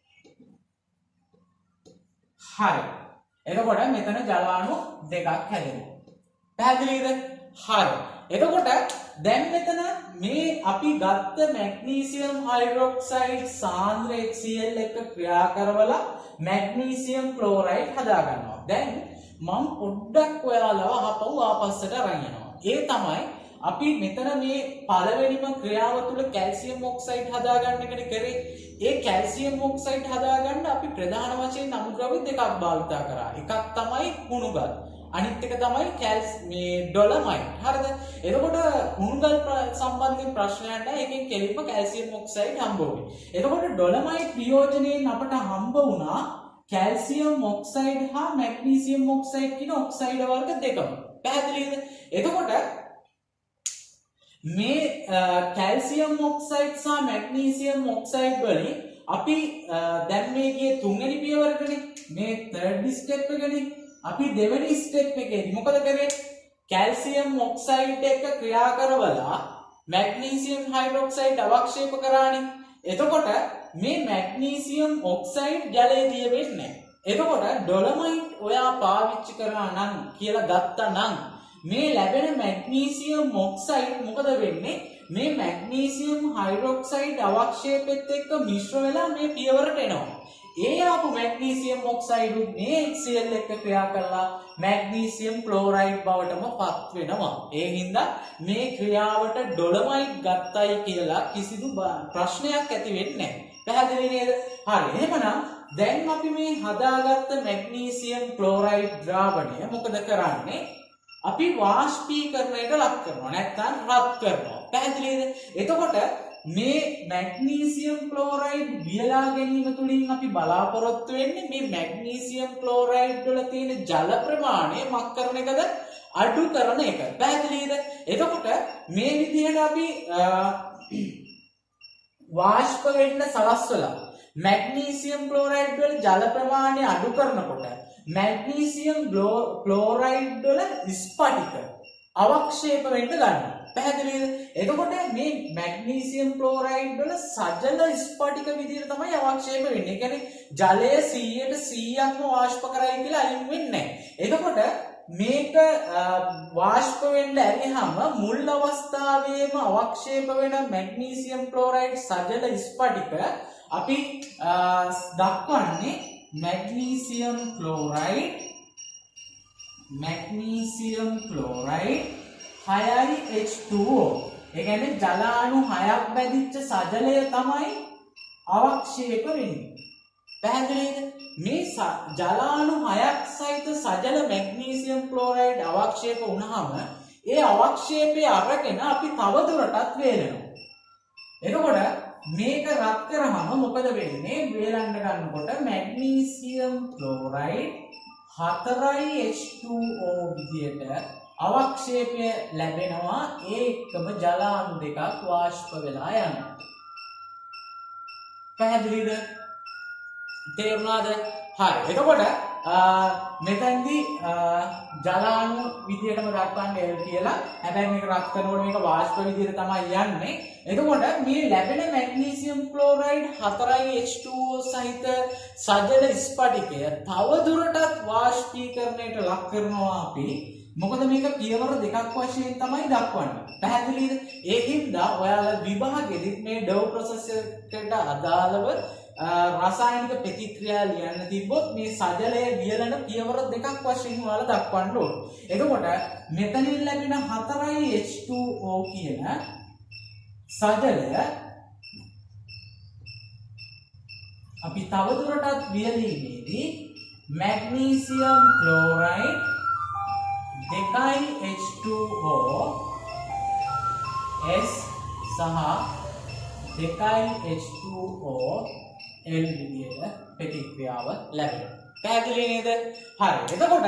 හරි. එතකොට මෙතන ජලාණු දෙකක් හැදෙනවා. පැහැදිලිද? හරි. එතකොට දැන් මෙතන මේ අපි ගත්ත මැග්නීසියම් හයිඩ්‍රොක්සයිඩ් සාන්ද්‍ර HCl එක ක්‍රියා කරවලා මැග්නීසියම් ක්ලෝරයිඩ් හදා ගන්නවා. දැන් මම පොඩ්ඩක් ඔයාලව ආපස්සට අරන් යනවා. ඒ තමයි අපි මෙතන මේ පළවෙනිම ක්‍රියාව තුළ කැල්සියම් ඔක්සයිඩ් හදාගන්න එකනේ කරේ. ඒ කැල්සියම් ඔක්සයිඩ් හදාගන්න අපි ප්‍රධාන වශයෙන් අමුද්‍රව්‍ය දෙකක් භාවිතා කරා. එකක් තමයි කුණුගල්. අනිත් එක තමයි මේ ඩොලමයිට්. හරිද? එතකොට කුණුගල් සම්බන්ධයෙන් ප්‍රශ්නයක් නැහැ. ඒකෙන් කෙලින්ම කැල්සියම් ඔක්සයිඩ් හම්බ වෙන්නේ. එතකොට ඩොලමයිට් වියෝජනයෙන් අපට හම්බ වුණා කැල්සියම් ඔක්සයිඩ් හා මැග්නීසියම් ඔක්සයිඩ් කියන ඔක්සයිඩ් වර්ග දෙකම. පැහැදිලිද? එතකොට මේ කැල්සියම් ඔක්සයිඩ් සහ මැග්නීසියම් ඔක්සයිඩ් වලින් අපි දැන් මේ ගියේ තුන්වෙනි පියවරකනේ. මේ third step එකනේ. අපි දෙවෙනි step එකේදී මොකද කරේ? කැල්සියම් ඔක්සයිඩ් එක ක්‍රියා කරවලා මැග්නීසියම් හයිඩ්‍රොක්සයිඩ් අවක්ෂේප කරානේ. එතකොට මේ මැග්නීසියම් ඔක්සයිඩ් ජලයේ තියෙන්නේ නැහැ. එතකොට ඩොලමයිට් ඔයා පාවිච්චි කරා නම් කියලා ගත්තා නම් මේ ලැබෙන මැග්නීසියම් ඔක්සයිඩ් මොකද වෙන්නේ? මේ මැග්නීසියම් හයිඩ්‍රොක්සයිඩ් අවක්ෂේපෙත් එක්ක මිශ්‍ර වෙලා මේ පියවරට එනවා. ඒ ආපු මැග්නීසියම් ඔක්සයිඩ් මේ HCl එක්ක ක්‍රියා කරලා මැග්නීසියම් ක්ලෝරයිඩ් බවටම පත් වෙනවා. ඒ හින්දා මේ ක්‍රියාවට ඩොලමයිට් ගත්තයි කියලා කිසිදු ප්‍රශ්නයක් ඇති වෙන්නේ නැහැ. පැහැදිලි නේද? හරි. එහෙමනම් දැන් අපි මේ හදාගත්ත මැග්නීසියම් ක්ලෝරයිඩ් ද්‍රාවණය මොකද කරන්නේ? අපි වාෂ්පීකරණයට ලක් කරනවා. නැත්නම් රත් කරනවා. පැහැදිලිද? එතකොට මේ මැග්නීසියම් ක්ලෝරයිඩ් වියලා ගැනීම තුලින් අපි බලාපොරොත්තු වෙන්නේ මේ මැග්නීසියම් ක්ලෝරයිඩ් වල තියෙන ජල ප්‍රමාණය මක් කරන එකද? අඩු කරන එක. පැහැදිලිද? එතකොට මේ විදිහට අපි වාෂ්ප වෙන්න සලස්වලා මැග්නීසියම් ක්ලෝරයිඩ් වල ජල ප්‍රමාණය අඩු කරනකොට මැග්නීසියම් ක්ලෝරයිඩ් වල ස්පටික අවක්ෂේප වෙන්න ගන්නවා. පැහැදිලිද? එතකොට මේ මැග්නීසියම් ක්ලෝරයිඩ් වල සජල ස්පටික විදිහට තමයි අවක්ෂේප වෙන්නේ. ඒ කියන්නේ ජලය 100%ක්ම වාෂ්ප කරයි කියලා අයින් වෙන්නේ නැහැ. එතකොට මේක වාෂ්ප වෙන්න ඇරිහම මුල් අවස්ථාවේම අවක්ෂේප වෙන මැග්නීසියම් ක්ලෝරයිඩ් සජල ස්පටික අපි දක්වන්නේ මැග්නීසියම් ක්ලෝරයිඩ් 6යි H2O. ඒ කියන්නේ ජලාණු 6ක් බැඳිච්ච සජලය තමයි අවක්ෂේප වෙන්නේ. පැහැදිලිද? මේ ජලාණු 6ක් සහිත සජල මැග්නීසියම් ක්ලෝරයිඩ් අවක්ෂේප වුණාම ඒ අවක්ෂේපය අරගෙන අපි තවදුරටත් වේලනවා. එතකොට මේක රත් කරාම මොකද වෙන්නේ? වේලන්න ගන්නකොට මැග්නීසියම් ක්ලෝරයිඩ් 4යි H2O විදියට අවක්ෂේපය ලැබෙනවා. ඒ එක්කම ජලාණු දෙකක් වාෂ්ප වෙලා යනවා. පැහැදිලිද? තේරුණාද? හරි. එතකොට මෙතෙන්දී ජලාණු විදියටම දක්වන්නේ L කියලා. හැබැයි මේක රත් කරනකොට මේක වාෂ්ප විදියට තමයි යන්නේ. එතකොට මේ ලැබෙන මැග්නීසියම් ක්ලෝරයිඩ් 4යි H2O සහිත සජල ස්පටිකය තව දුරටත් වාෂ්පීකරණයට ලක් කරනවා අපි. මොකද මේක පියවර දෙකක් වශයෙන් තමයි දක්වන්නේ. පැහැදිලිද? ඒකින්ද ඔයාලා විභාගෙදි මේ ඩව් ප්‍රොසෙස් එකට අදාළව රසායනික ප්‍රතික්‍රියා ලියන්න තිබ්බොත් මේ සජලය වියලන පියවර දෙකක් වශයෙන් ඔයාලා දක්වන්න ඕන. එතකොට මෙතනින් ලැබෙන 4යි H2O කියන සජලය අපි තවදුරටත් වියලීමේදී මැග්නීසියම් ක්ලෝරයිඩ් දෙකයි H2O S සහ දෙකයි H2O L විදියට ප්‍රතික්‍රියාව ලැබෙනවා. පැහැදිලි නේද? හරි. එතකොට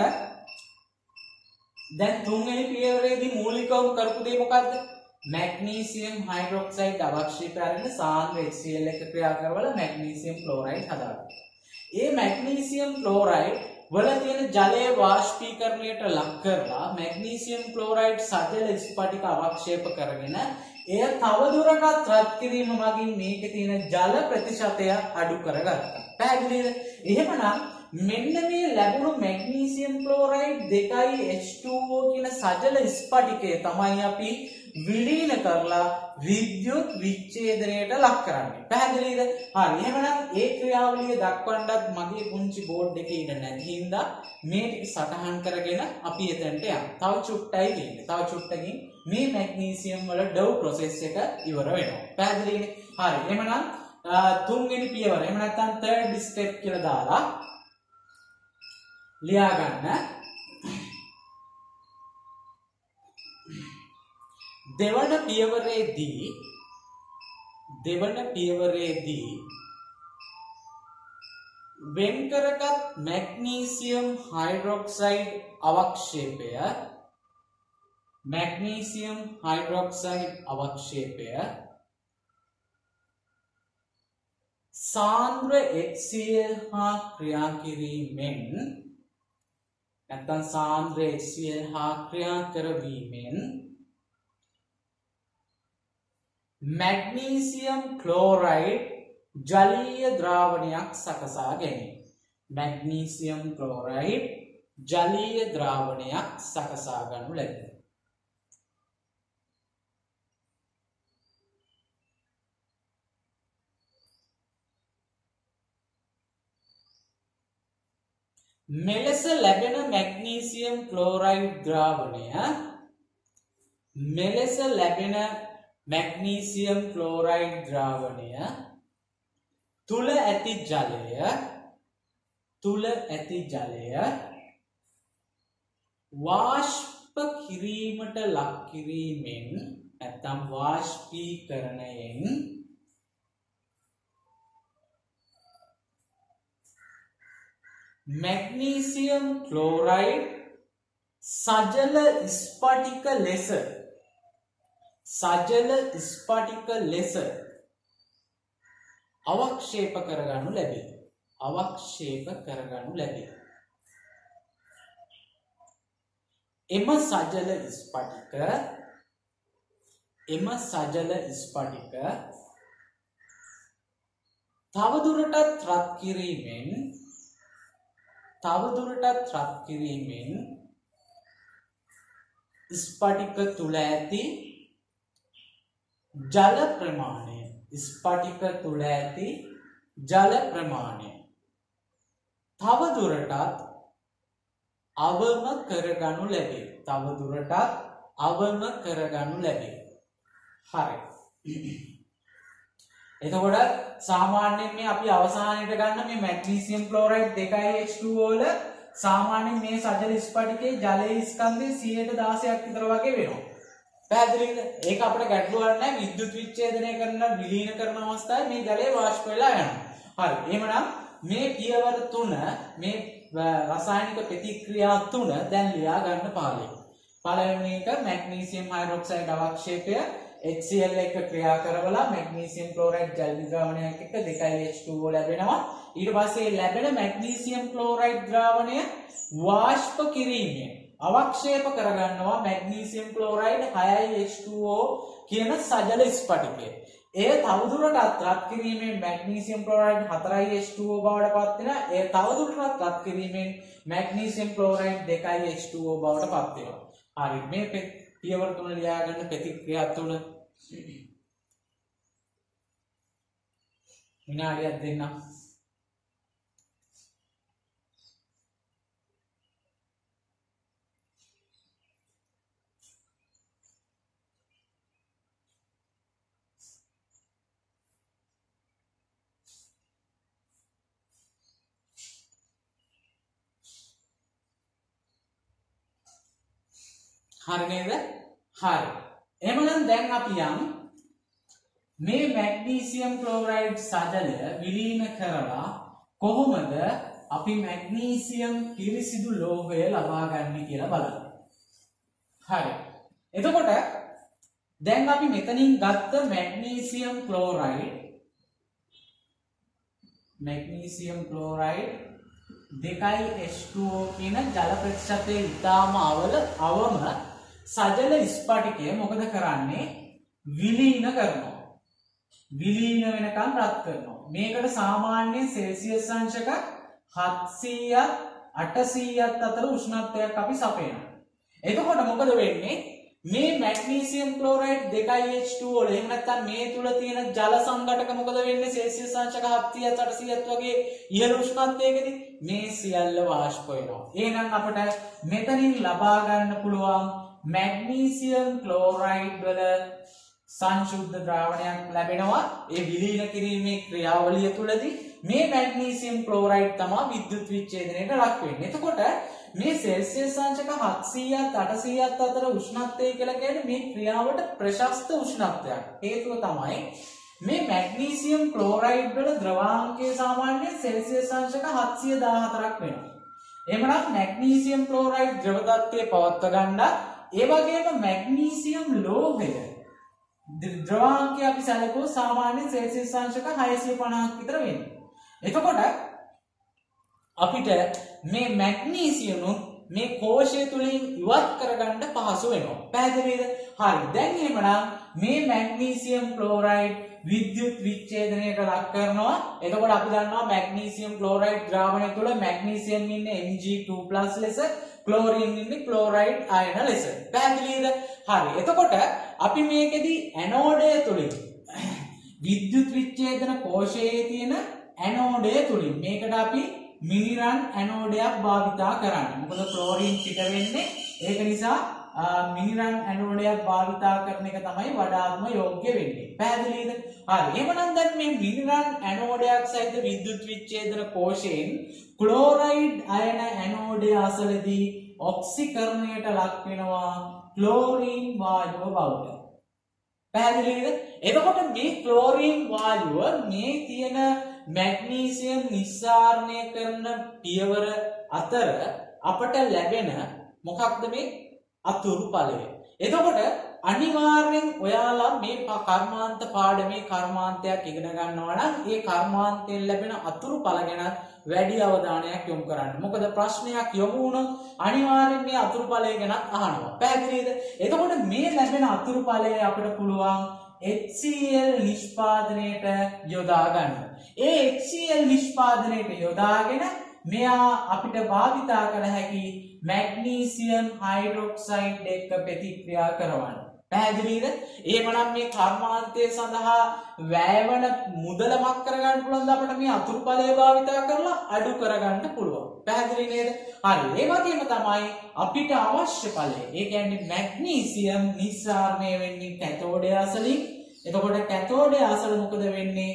දැන් තුන්වෙනි පියවරේදී මූලිකවම කරපු දේ මොකද්ද? මැග්නීසියම් හයිඩ්‍රොක්සයිඩ් අවක්ෂේපය අරගෙන සාන්ද්‍ර HCl එක ක්‍රියා කරවලා මැග්නීසියම් ක්ලෝරයිඩ් හදාගන්න. ඒ මැග්නීසියම් ක්ලෝරයිඩ් වල තියෙන ජලය වාෂ්පීකරණයට ලක් කරලා මැග්නීසියම් ක්ලෝරයිඩ් සජල ස්පටික අවක්ෂේප කරගෙන එය තවදුරටත් රත් කිරීම මගින් මේකේ තියෙන ජල ප්‍රතිශතය අඩු කරගත්තා. පැහැදිලිද? එහෙමනම් මෙන්න මේ ලැබුණු මැග්නීසියම් ක්ලෝරයිඩ් 2H2O කියන සජල ස්පටිකය තමයි අපි විලීන කරලා විද්‍යුත් විච්ඡේදනයට ලක් කරන්නේ. පැහැදිලිද? හරි. එහෙමනම් ඒ ක්‍රියාවලිය දක්වන්නත් මගේ පුංචි බෝඩ් එකේ ඉන්න නැති හින්දා මේ ටික සටහන් කරගෙන අපි එතනට යමු. තව චුට්ටයි තියෙන්නේ. තව චුට්ටකින් මේ මැග්නීසියම් වල ඩව් ප්‍රොසෙස් එක ඉවර වෙනවා. පැහැදිලිනේ? හරි. එහෙමනම් තුන්වෙනි පියවර. එහෙම නැත්නම් third step කියලා දාලා ලියා ගන්න. දෙවන පියවරේදී වෙන් කරගත් මැග්නීසියම් හයිඩ්‍රොක්සයිඩ් අවක්ෂේපය සාන්ද්‍ර HCl හා ක්‍රියා කිරීමෙන් නැත්නම් සාන්ද්‍ර HCl හා ක්‍රියා කරවීමෙන් මැග්නීසියම් ක්ලෝරයිඩ් ජලීය ද්‍රාවණයක් සකසා ගැනීම. මැග්නීසියම් ක්ලෝරයිඩ් ජලීය ද්‍රාවණයක් සකසා ගනු ලැබේ. මෙලෙස ලැබෙන මැග්නීසියම් ක්ලෝරයිඩ් ද්‍රාවණය තුල ඇති ජලය වාෂ්ප කිරීමට ලක් කිරීමෙන් නැත්නම් වාෂ්පීකරණයෙන් මැග්නීසියම් ක්ලෝරයිඩ් සජල ස්පටික ලෙස අවක්ෂේප කරගනු ලැබේ. එම සජල ස්පටික තවදුරටත් රත් කිරීමෙන් ස්පටික තුල ඇති ජල ප්‍රමාණය තවදුරටත් අවම කරගනු ලැබේ. හරි. එතකොට සාමාන්‍යයෙන් මේ අපි අවසානයේට ගන්න මේ මැග්නීසියම් ක්ලෝරයිඩ් 2H2O වල සාමාන්‍යයෙන් මේ සජල ස්පටිකයේ ජලයේ ස්කන්ධය 116ක් විතර වගේ වෙනවා. පැහැදිලිද? ඒක අපිට ගැටලුවක් නැහැ. විද්‍යුත් විච්ඡේදනය කරන විලීන කරන අවස්ථාවේ මේ ජලය වාෂ්ප වෙලා යනවා. හරි. එහෙමනම් මේ පියවර 3 මේ රසායනික ප්‍රතික්‍රියා 3 දැන් ලියා ගන්න පාළේ. පළවෙනි එක මැග්නීසියම් හයිඩ්‍රොක්සයිඩ් අවක්ෂේපය HCl එක ක්‍රියා කරවලා මැග්නීසියම් ක්ලෝරයිඩ් ජල ද්‍රාවණයක් එක්ක 2H2O ලැබෙනවා. ඊට පස්සේ ලැබෙන මැග්නීසියම් ක්ලෝරයිඩ් ද්‍රාවණය වාෂ්ප කිරීමෙන් අවක්ෂේප කරගන්නවා මැග්නීසියම් ක්ලෝරයිඩ් 6H2O කියන සජල ස්පටිකය. එය තවදුරටත් රත් කිරීමෙන් මැග්නීසියම් ක්ලෝරයිඩ් 4H2O බවට පත් වෙනවා. එය තවදුරටත් රත් කිරීමෙන් මැග්නීසියම් ක්ලෝරයිඩ් 2H2O බවට පත් වෙනවා. හරි. මේ පියවර 3 ලියා ගන්න ප්‍රතික්‍රියා 3 විනාඩියක් දෙන්න. හරි නේද? හරි. එහෙනම් දැන් අපි යම් මේ මැග්නීසියම් ක්ලෝරයිඩ් සජලය විලීන කරලා කොහොමද අපි මැග්නීසියම් පිරිසිදු ලෝහය ලබා ගන්න කියලා බලන්න. හරි. එතකොට දැන් අපි මෙතනින් ගත්ත මැග්නීසියම් ක්ලෝරයිඩ් 2H2O කියන ජල ප්‍රතිශතයේ ඉතාම අවම සජල ස්පටිකය මොකද කරන්නේ? විලීන කරනවා. විලීන වෙනකන් රත් කරනවා. මේකට සාමාන්‍යයෙන් සෙල්සියස් අංශක 700ත් 800ත් අතර උෂ්ණත්වයක් අපි සපයනවා. එතකොට මොකද වෙන්නේ? මේ මැග්නීසියම් ක්ලෝරයිඩ් 2H2O වල එහෙම නැත්නම් මේ තුල තියෙන ජල සංඝටක මොකද වෙන්නේ? සෙල්සියස් අංශක 700ත් 800ත් වගේ ඉහළ උෂ්ණත්වයකදී මේ සියල්ල වාෂ්ප වෙනවා. එහෙනම් අපිට මෙතනින් ලබා ගන්න පුළුවන් මැග්නීසියම් ක්ලෝරයිඩ් වල සංශුද්ධ ද්‍රාවණයක් ලැබෙනවා. ඒ විලීන කිරීමේ ක්‍රියාවලිය තුලදී මේ මැග්නීසියම් ක්ලෝරයිඩ් තමයි විද්‍යුත් විච්ඡේදනයට ලක් වෙන්නේ. එතකොට මේ සෙල්සියස් අංශක 700ත් 800ත් අතර උෂ්ණත්වය කියලා කියන්නේ මේ ක්‍රියාවට ප්‍රශස්ත උෂ්ණත්වයක්. හේතුව තමයි මේ මැග්නීසියම් ක්ලෝරයිඩ් වල ද්‍රවාංකය සාමාන්‍යයෙන් සෙල්සියස් අංශක 714ක් වෙනවා. එහෙමනම් මැග්නීසියම් ක්ලෝරයිඩ් ද්‍රව තත්ත්වයේ පවත්වා ගන්න ඒ වගේම මැග්නීසියම් ලෝහය ද්‍රවාංකය අපි සැලකුව සාමාන්‍ය සෙල්සියස් අංශක 650ක් විතර වෙනවා. එතකොට අපිට මේ මැග්නීසියම් මේ කෝෂය තුලින් ඉවත් කරගන්න පහසු වෙනවා. පැහැදිලිද? හරි. දැන් එහෙමනම් මේ මැග්නීසියම් ක්ලෝරයිඩ් විද්‍යුත් විච්ඡේදනයට ලක් කරනවා. එතකොට අපි දන්නවා මැග්නීසියම් ක්ලෝරයිඩ් ද්‍රාවණය තුල මැග්නීසියම් ඉන්නේ Mg2+ ලෙස, ක්ලෝරින් ඉන්නේ ක්ලෝරයිඩ් අයන ලෙස. පැහැදිලිද? හරි. එතකොට අපි මේකෙදි ඇනෝඩය තුලින් විද්‍යුත් විච්ඡේදන කෝෂයේ තියෙන ඇනෝඩය තුලින් මේකට අපි මිනිරන් ඇනෝඩයක් භාවිතා කරන්නේ. මොකද ක්ලෝරින් පිට වෙන්නේ. ඒක නිසා මිනිරන් ඇනෝඩයක් භාවිතා කරන එක තමයි වඩාත්ම යෝග්‍ය වෙන්නේ. පැහැදිලිද? හරි. එහෙනම් දැන් මේ මිනිරන් ඇනෝඩයක් සහිත විද්‍යුත් විච්ඡේදන කෝෂයෙන් ක්ලෝරයිඩ් අයන ඇනෝඩය අසලදී ඔක්සිකරණයට ලක් වෙනවා ක්ලෝරින් වායුව බවට. පැහැදිලිද? එතකොට මේ ක්ලෝරින් වායුව මේ තියෙන මැග්නීසියම් නිස්සාරණය කරන පියවර අතර අපට ලැබෙන මොකක්ද මේ අතුරු ඵලය. එතකොට අනිවාර්යෙන් ඔයාලා මේ කර්මාන්ත පාඩමේ කර්මාන්තයක් ඉගෙන ගන්නවා නම් ඒ කර්මාන්තයෙන් ලැබෙන අතුරු ඵල ගැන වැඩි අවධානයක් යොමු කරන්න. මොකද ප්‍රශ්නයක් යොමු වුණොත් අනිවාර්යෙන් මේ අතුරු ඵලය ගැන අහනවා. පැහැදිලිද? එතකොට මේ ලැබෙන අතුරු ඵලය අපිට පුළුවන් HCl නිෂ්පාදනයට යොදා ගන්න. ඒ HCl නිෂ්පාදනයට යොදාගෙන මෙයා අපිට භාවිතා කළ හැකි මැග්නීසියම් හයිඩ්‍රොක්සයිඩ් එක්ක ප්‍රතික්‍රියා කරවන්න. පැහැදිලිද? එහෙමනම් මේ කර්මාන්තය සඳහා වැයවන මුදල මක් කරගන්න පුළුවන්ද අපිට මේ අතුරු ඵලය භාවිතා කරලා අඩු කරගන්න පුළුවන්. පැහැදිලි නේද? හරි. ඒ වගේම තමයි අපිට අවශ්‍ය ඵලය. ඒ කියන්නේ මැග්නීසියම් නිස්සාරණය වෙන්නේ කැතෝඩය අසලින්. එතකොට කැතෝඩය අසල මොකද වෙන්නේ?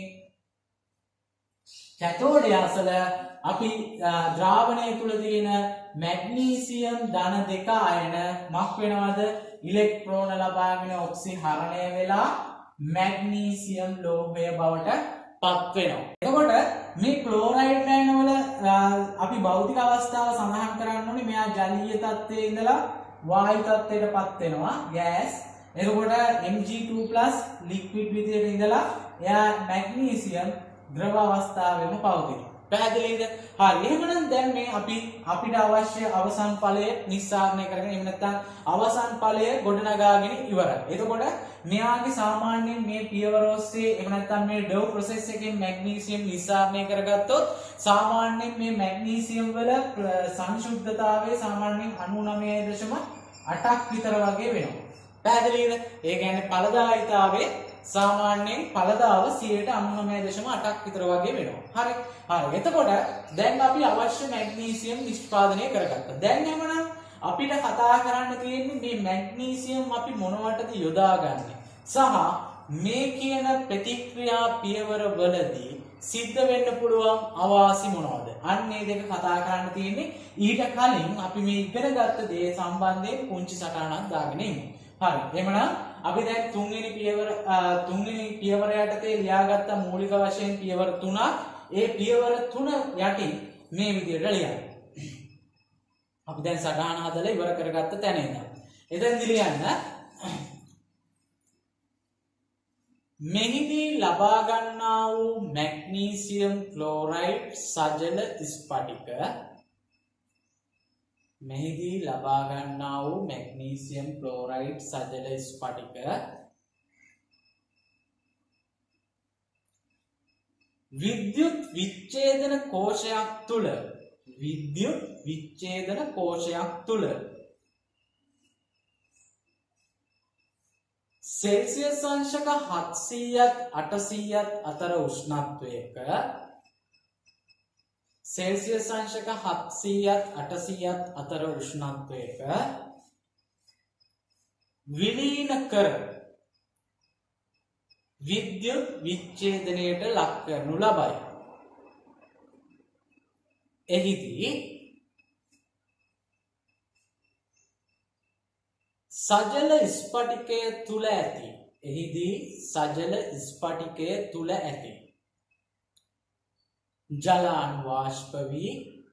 කැතෝඩය අසල අපි ද්‍රාවණය තුල තියෙන මැග්නීසියම් ධන 2 අයන මක් වෙනවද? ඉලෙක්ට්‍රෝන ලබාගෙන ඔක්සිහරණය වෙලා මැග්නීසියම් ලෝහය බවට පත් වෙනවා. එතකොට මේ ක්ලෝරයිඩ් අයන වල අපි භෞතික අවස්ථාව සඳහන් කරන්න ඕනේ. මෙයා ජලීය තත්ත්වයේ ඉඳලා වායු තත්ත්වයට පත් වෙනවා. ගෑස්. එතකොට Mg2+ ලික්විඩ් විදියට ඉඳලා එයා මැග්නීසියම් ද්‍රව අවස්ථාවෙම පවතිනවා. පැහැදිලිද? හරි. එහෙනම් දැන් මේ අපිට අවශ්‍ය අවසන් ඵලය නිස්සාරණය කරගෙන එහෙම නැත්නම් අවසන් ඵලය ගොඩනගාගෙන ඉවරයි. එතකොට මෙයාගේ සාමාන්‍යයෙන් මේ පියවර ඔස්සේ එහෙම නැත්නම් මේ ඩව් ප්‍රොසෙස් එකෙන් මැග්නීසියම් නිස්සාරණය කරගත්තොත් සාමාන්‍යයෙන් මේ මැග්නීසියම් වල සංශුද්ධතාවය සාමාන්‍යයෙන් 99.8ක් විතර වගේ වෙනවා. පැහැදිලිද? ඒ කියන්නේ ඵලදායීතාවය සාමාන්‍යයෙන් ඵලදාව 99.8ක් විතර වගේ වෙනවා. හරි. එතකොට දැන් අපි අවශ්‍ය මැග්නීසියම් නිෂ්පාදනය කරගත්තා. දැන් එhmenan අපිට කතා කරන්න තියෙන්නේ මේ මැග්නීසියම් අපි මොනවටද යොදාගන්නේ? සහ මේ කියන ප්‍රතික්‍රියා පියවර වලදී සිද්ධ වෙන්න පුළුවන් අවාසි මොනවද? අන්න මේ දෙක කතා කරන්න තියෙන්නේ. ඊට කලින් අපි මේ ඉගෙනගත්ත දේ සම්බන්ධයෙන් පුංචි සටහනක් දාගෙන ඉමු. හරි. එහෙමනම් අපි දැන් තුන්වෙනි පියවර යටතේ ලියාගත්ත මූලික වශයෙන් පියවර 3ක්. ඒ පියවර 3 යටින් මේ විදිහට ලියන්න. අපි දැන් සටහන හදලා ඉවර කරගත්ත තැන ඉඳන්. එතෙන්දි ලියන්න මෙහිදී ලබා ගන්නා වූ මැග්නීසියම් ක්ලෝරයිඩ් සජල ස්ඵටික මෙහිදී ලබා ගන්නා වූ මැග්නීසියම් ක්ලෝරයිඩ් සජල ස්ඵටික විද්‍යුත් විච්ඡේදන කෝෂයක් තුල සෙල්සියස් අංශක 700ත් 800ත් අතර උෂ්ණත්වයක සෙල්සියස් අංශක 700ත් 800ත් අතර උෂ්ණත්වයක විලීන කර විද්‍යුත් විච්ඡේදනයට ලක් කරනු ලබයි. එහිදී සජල ස්ඵටිකය තුල ඇති ජලාණු වාෂ්ප වී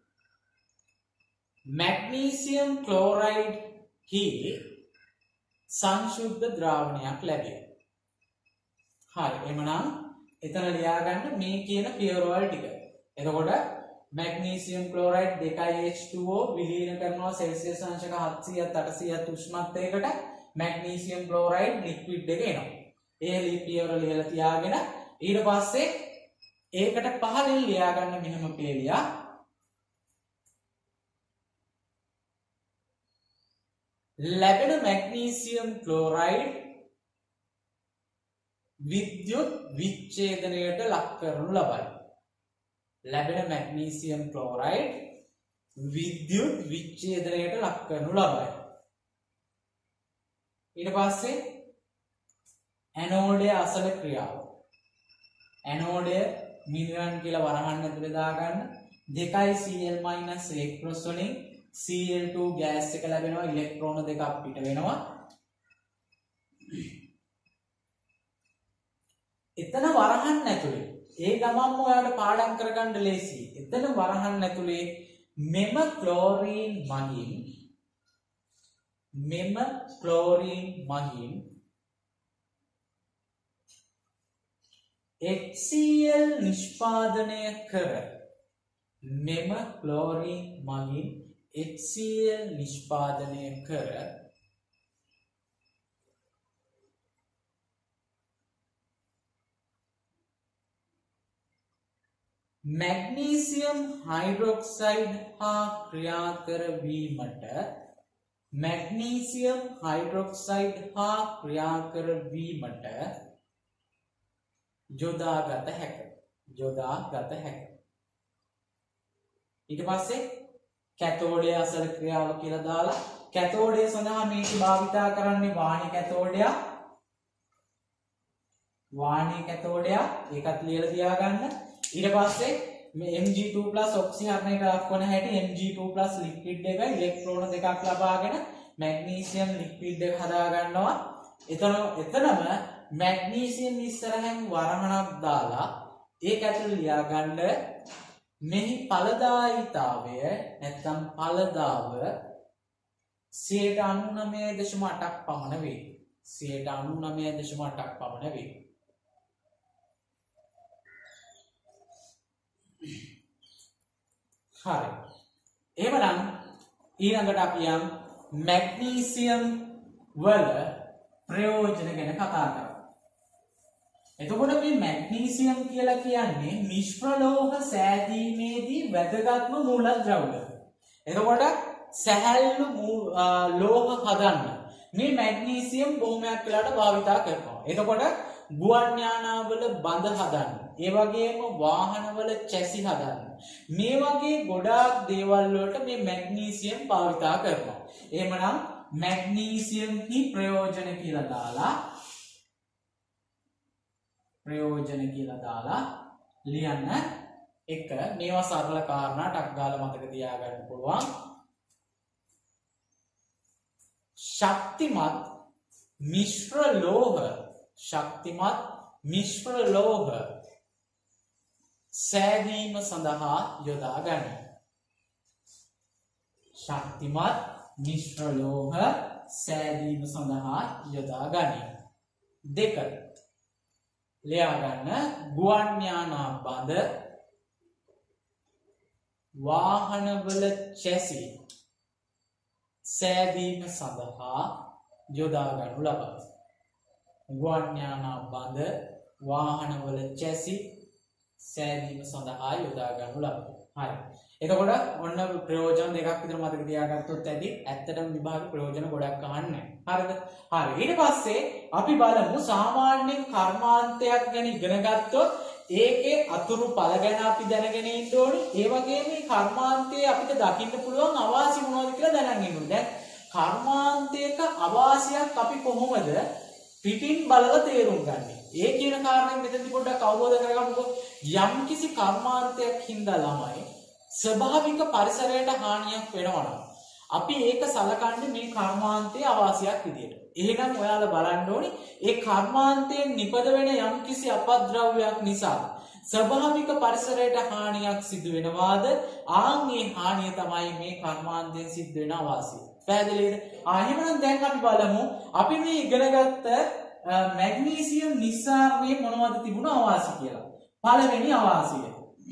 මැග්නීසියම් ක්ලෝරයිඩ් හි සංශුද්ධ ද්‍රාවණයක් ලැබේ. හරි. එහෙනම් එතන ලියාගන්න මේ කියන පියවරවල ටික. එතකොට මැග්නීසියම් ක්ලෝරයිඩ් 2H2O විලීන කරනවා සෙල්සියස් අංශක 700ත් 800ත් උෂ්ණත්වයකට මැග්නීසියම් ක්ලෝරයිඩ් ලික්විඩ් එක එනවා. ඒ පියවර ලියලා තියාගෙන ඊට පස්සේ ඒකට පහලින් ලියාගන්න මෙහෙම පේලියා ලැබෙන මැග්නීසියම් ක්ලෝරයිඩ් විද්‍යුත් විච්ඡේදනයට ලක් කරනු ලබයි. ලැබෙන මැග්නීසියම් ක්ලෝරයිඩ් විද්‍යුත් විච්ඡේදනයට ලක් කරනු ලබයි. ඊට පස්සේ ඇනෝඩය අසල ක්‍රියාව. ඇනෝඩය මිනිරන් කියලා වරහන් ඇතුලේ දාගන්න 2Cl- ඉලෙක්ට්‍රෝන වලින් Cl2 ගෑස් එක ලැබෙනවා, ඉලෙක්ට්‍රෝන දෙකක් පිට වෙනවා. එතන වරහන් ඇතුලේ ඒ ගමන්ම ඔයාලට පාඩම් කරගන්න ලේසියි. එතන වරහන් ඇතුලේ මෙම ක්ලෝරීන් මගින් HCl නිෂ්පාදනය කර මැග්නීසියම් හයිඩ්‍රොක්සයිඩ් හා ක්‍රියා කරවීමට යොදාගත හැක. ඊට පස්සේ කැතෝඩය අසල ක්‍රියාව කියලා දාලා කැතෝඩය සඳහා මේක භාවිතා කරන්නේ වාණී කැතෝඩය ඒකත් ලියලා තියාගන්න. ඊට පස්සේ මේ Mg2+ ඔක්සිජනයට දක්වන හැටි Mg2+ ලික්විඩ් එක ඉලෙක්ට්‍රෝන දෙකක් ලබාගෙන මැග්නීසියම් ලික්විඩ් එක හදා ගන්නවා. එතනම මැග්නීසියම් ඉස්සරහින් වරහණක් දාලා ඒක ඇතුළේ ලියා ගන්න මෙහි ඵලදායීතාවය නැත්නම් ඵලදාව 99.8ක් පමණ වේ. 99.8ක් පමණ වේ. හරි. එහෙනම් ඊළඟට අපි යම් මැග්නීසියම් වල ප්‍රයෝජන ගැන කතා කරමු. එතකොට මේ මැග්නීසියම් කියලා කියන්නේ මිශ්‍රලෝහ සෑදීමේදී වැදගත්ම මූලද්‍රව්‍ය. එතකොට සැහැල්ලු ලෝහ හදන්න මේ මැග්නීසියම් බොහොමයක් වෙලාට භාවිතා කරනවා. එතකොට ගුවන් යානාවල බඳ හදන්න, ඒ වගේම වාහනවල චැසි හදන්න, මේ වගේ ගොඩාක් දේවල් වලට මේ මැග්නීසියම් භාවිතා කරනවා. එහෙමනම් මැග්නීසියම් හි ප්‍රයෝජන කියලා දාලා ලියන්න. එක මේවා සරල කාරණා ටක් ගාලා මතක තියාගන්න පුළුවන්. ශක්තිමත් මිශ්‍ර ලෝහ සෑදීම සඳහා යොදා ගනී. ශක්තිමත් මිශ්‍ර ලෝහ සෑදීම සඳහා යොදා ගනී. දෙක ලියා ගන්න. ගුවන් යානා බඳ වාහනවල චැසි සෑදීම සඳහා යොදා ගනු ලබයි. ගුවන් යානා බඳ වාහනවල චැසි සෑදීම සඳහා යොදා ගනු ලබයි. හරි. එතකොට ඔන්න ප්‍රයෝජන දෙකක් විතර මතක තියාගත්තොත් ඇති. ඇත්තටම විභාග ප්‍රයෝජන ගොඩක් අහන්නේ. හරිද? හරි. ඊට පස්සේ අපි බලමු සාමාන්‍යයෙන් කර්මාන්තයක් ගැන ඉගෙන ගත්තොත් ඒකේ අතුරු ඵල ගැන අපි දැනගෙන ඉන්න ඕනේ. ඒ වගේම මේ කර්මාන්තයේ අපිට දකින්න පුළුවන් අවාසි මොනවද කියලා දැනගෙන ඉන්න ඕනේ. දැන් කර්මාන්තයක අවාසියක් අපි කොහොමද පිටින් බලලා තේරුම් ගන්නේ? ඒ කියන කාරණේ මෙතනදි පොඩ්ඩක් අවබෝධ කරගමුකෝ. යම්කිසි කර්මාන්තයක් හින්දා ළමයි ස්වභාවික පරිසරයට හානියක් වෙනවා නම් අපි ඒක සලකන්නේ මේ කර්මාන්තයේ අවාසියක් විදියට. එහෙනම් ඔයාලා බලන්න ඕනේ ඒ කර්මාන්තයෙන් නිපද වෙන යම්කිසි අපද්‍රව්‍යයක් නිසා ස්වභාවික පරිසරයට හානියක් සිදු වෙනවාද? ආන්ගේ හානිය තමයි මේ කර්මාන්තයෙන් සිද්ධ වෙන අවාසිය. පැහැදිලිද? එහෙනම් දැන් අපි බලමු අපි මේ ඉගෙනගත්ත මැග්නීසියම් නිස්සාරණයේ මොනවද තිබුණ අවාසි කියලා. පළවෙනි අවාසිය.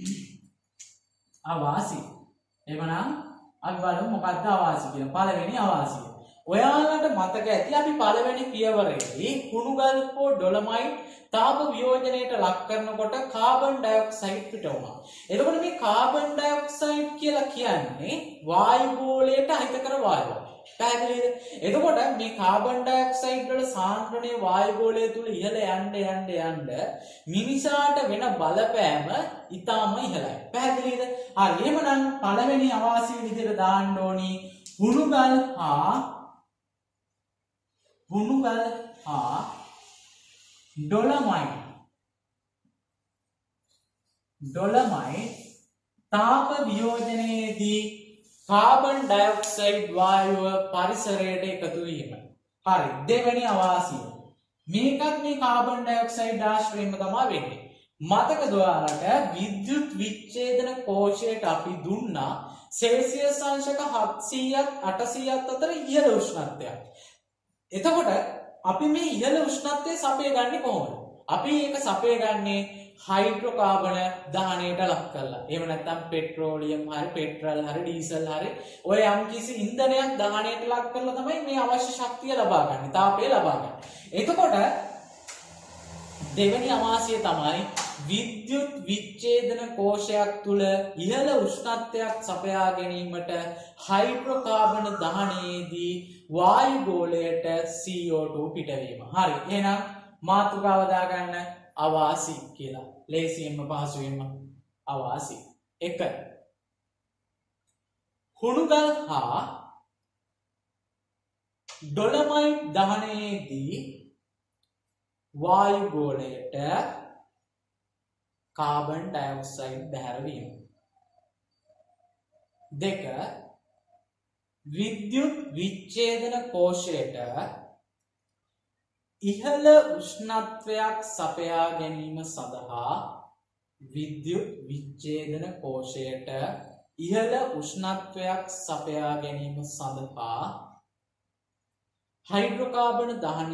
අවාසි. එවනම් අපි බලමු මොකක්ද අවාසි කියලා. පළවෙනි අවාසිය. ඔයාලට මතක ඇති අපි පළවෙනි පියවරේදී කුණු ගල්පෝ ඩොලමයිට් තාප වියෝජනයට ලක් කරනකොට කාබන් ඩයොක්සයිඩ් පිට වුණා. එතකොට මේ කාබන් ඩයොක්සයිඩ් කියලා කියන්නේ වායු ගෝලයට අහිතකර වායුවක්. පැහැදිලිද? එතකොට මේ කාබන් ඩයොක්සයිඩ් වල සාන්ද්‍රණය වායු ගෝලය තුල ඉහළ යන්න මිනිසාට වෙන බලපෑම ඊටම ඉහළයි. පැහැදිලිද? හරි. එහෙනම් පළවෙනි අවාසිය විදිහට දාන්න ඕනි හුණුගල් හා ඩොලමයිට් තාප වියෝජනයේදී කාබන් ඩයොක්සයිඩ් වායුව පරිසරයට එකතු වීම. හරි. දෙවෙනි අවාසිය. මේකත් මේ කාබන් ඩයොක්සයිඩ් ආශ්‍රයයෙන්ම තමයි වෙන්නේ. මතකද ඔයාලට විද්‍යුත් විච්ඡේදන කෝෂයට අපි දුන්නා සෙල්සියස් අංශක 700ත් 800ත් අතර ඉහළ උෂ්ණත්වයක්. එතකොට අපි මේ ඉහළ උෂ්ණත්වය සපයගන්නේ කොහොමද? අපි ඒක සපයගන්නේ හයිඩ්‍රෝකාබන දහනයට ලක් කරලා. එහෙම නැත්නම් පෙට්‍රෝලියම් හරි පෙට්‍රල් හරි ඩීසල් හරි ඔය යම්කිසි ඉන්ධනයක් දහනයට ලක් කරලා තමයි මේ අවශ්‍ය ශක්තිය ලබා ගන්න. තාපය ලබා ගන්න. එතකොට දෙවෙනි අවාසිය තමයි විද්‍යුත් විච්ඡේදන කෝෂයක් තුල ඉහළ උෂ්ණත්වයක් සපයා ගැනීමට හයිඩ්‍රෝකාබන දහනයේදී වායු ගෝලයට CO2 පිටවීම. හරි. එහෙනම් මාතෘකාව දාගන්න අවාසි කියලා. ලේසියෙන්ම පහසුවෙන්ම අවාසි. 1. හුණුගල් හා ඩොලමයිට් දහනයේදී වායු ගෝලයට කාබන් ඩයොක්සයිඩ් බැහැරවීම. 2. විද්‍යුත් විච්ඡේදන කෝෂයට ඉහළ උෂ්ණත්වයක් සපයා ගැනීම සඳහා විද්‍යුත් විච්ඡේදන කෝෂයට ඉහළ උෂ්ණත්වයක් සපයා ගැනීම සඳහා හයිඩ්‍රෝකාබන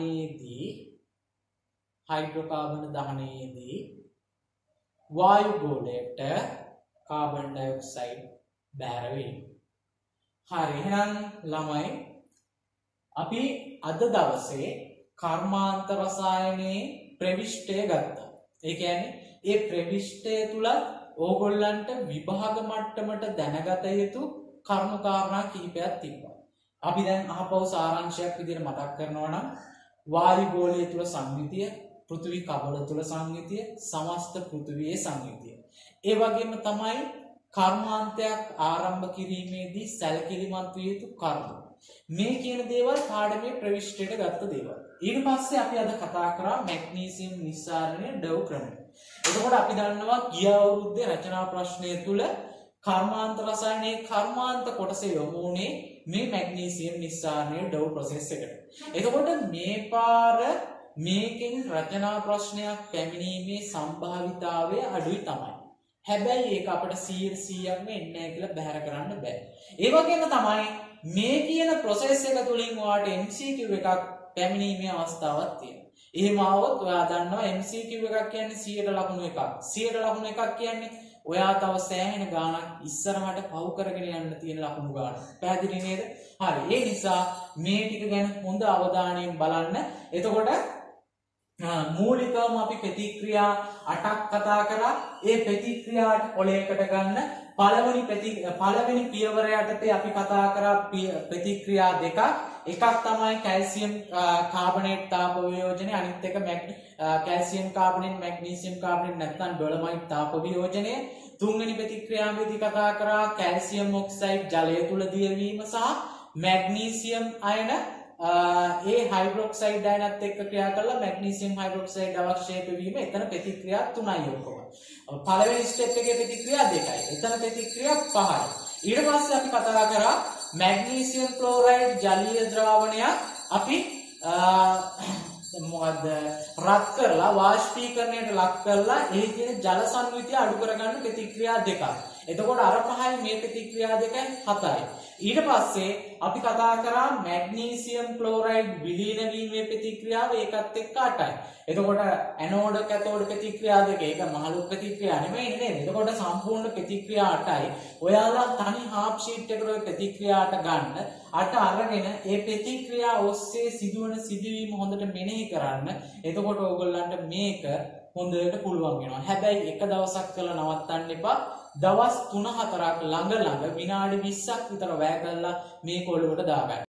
දහනයේදී වායු ගෝලයට කාබන් ඩයොක්සයිඩ් බැහැරවීම. හරි. එහෙනම් ළමයි අපි අද දවසේ කර්මාන්ත රසායනයේ ප්‍රවිෂ්ටය ගත්තා. ඒ කියන්නේ ඒ ප්‍රවිෂ්ටය තුල ඕගොල්ලන්ට විභාග මට්ටමට දැනගත යුතු කරුණු කාරණා කිහිපයක් තිබ්බා. අපි දැන් අහපව සාරාංශයක් විදිහට මතක් කරනවා නම් වායු ගෝලය තුල සංයුතිය, පෘථිවි කබල තුල සංයුතිය, සමස්ත පෘථිවියේ සංයුතිය. ඒ වගේම තමයි කර්මාන්තයක් ආරම්භ කිරීමේදී සැලකිලිමත් විය යුතු කරුණු. මේ කියන දේවල් පාඩමේ ප්‍රවිෂ්ටයට ගත්ත දේවල්. ඊට පස්සේ අපි අද කතා කරා මැග්නීසියම් නිස්සාරණය ඩව් ක්‍රමය. එතකොට අපි දන්නවා ගිය අවුරුද්දේ රචනා ප්‍රශ්නය තුල කර්මාන්ත රසායනයේ කර්මාන්ත කොටසේ යොමු වුණේ මේ මැග්නීසියම් නිස්සාරණය ඩව් ප්‍රොසෙස් එකට. එතකොට මේ පාර මේකෙන් රචනා ප්‍රශ්නයක් පැමිණීමේ සම්භාවිතාවය අඩුයි තමයි. හැබැයි ඒක අපිට 100%ක්ම එන්නේ නැහැ කියලා බැහැර කරන්න බෑ. ඒ වගේම තමයි මේ කියන ප්‍රොසෙස් එක තුලින් ඔයාලට MCQ එකක් පැමිණීමේ අවස්ථාවක් තියෙනවා. එහෙම આવොත් ඔයා දන්නවා MCQ එකක් කියන්නේ 100ට ලකුණු එකක්. 100ට ලකුණු එකක් කියන්නේ ඔයා තව සෑහෙන ගාණක් ඉස්සරහට පහු කරගෙන යන්න තියෙන ලකුණු ගාණ. පැහැදිලි නේද? හරි. ඒ නිසා මේ ටික ගැන හොඳ අවධානයෙන් බලන්න. එතකොට මූලිකවම අපි ප්‍රතික්‍රියා 8ක් කතා කරා. ඒ ප්‍රතික්‍රියාට කොලයකට ගන්න පළවෙනි පියවර යටතේ අපි කතා කරා ප්‍රතික්‍රියා දෙකක්. එකක් තමයි කැල්සියම් කාබනේට් තාප වියෝජනය, අනිත් එක කැල්සියම් කාබනේට් මැග්නීසියම් කාබනේට් නැත්නම් ඩොලමයිට් තාප වියෝජනය. තුන්වෙනි ප්‍රතික්‍රියාවේදී කතා කරා කැල්සියම් ඔක්සයිඩ් ජලය තුල දියවීම සහ මැග්නීසියම් අයන ඒ හයිඩ්‍රොක්සයිඩ් අයනත් එක්ක ක්‍රියා කරලා මැග්නීසියම් හයිඩ්‍රොක්සයිඩ් අවශ්‍යක වීම. එතන ප්‍රතික්‍රියා 3යි ඔක්කොම. පළවෙනි ස්ටෙප් එකේ ප්‍රතික්‍රියා 2යි. එතන ප්‍රතික්‍රියා 5යි. ඊට පස්සේ අපි කතා කරා මැග්නීසියම් ක්ලෝරයිඩ් ජලීය ද්‍රාවණයක් අපි මොකද්ද රත් කරලා වාෂ්පීකරණයට ලක් කරලා එහි තියෙන ජල සංයුතිය අඩු කරගන්න ප්‍රතික්‍රියා 2ක්. එතකොට අර 5යි මේ ප්‍රතික්‍රියා 2යි 7යි. ඊට පස්සේ අපි කතා කරා මැග්නීසියම් ක්ලෝරයිඩ් විලීන වීමේ ප්‍රතික්‍රියාව ඒකත් එක්ක 8යි. එතකොට ඇනෝඩ් කැතෝඩ් ප්‍රතික්‍රියා දෙක ඒක මහලු ප්‍රතික්‍රියා නෙමෙයි නේද? එතකොට සම්පූර්ණ ප්‍රතික්‍රියා 8යි. ඔයාලා තනි හාෆ් ෂීට් එකට ඔය ප්‍රතික්‍රියා 8 ගන්න. 8 අරගෙන ඒ ප්‍රතික්‍රියා ඔස්සේ සිදුවන සිදුවීම හොඳට මෙනෙහි කරන්න. එතකොට ඕගොල්ලන්ට මේක හොඳට පුළුවන් වෙනවා. හැබැයි එක දවසක් කරලා නවත්තන්න එපා. දවස් 3-4ක් ළඟ විනාඩි 20ක් විතර වැය කරලා මේ කොළුවට දාගන්න.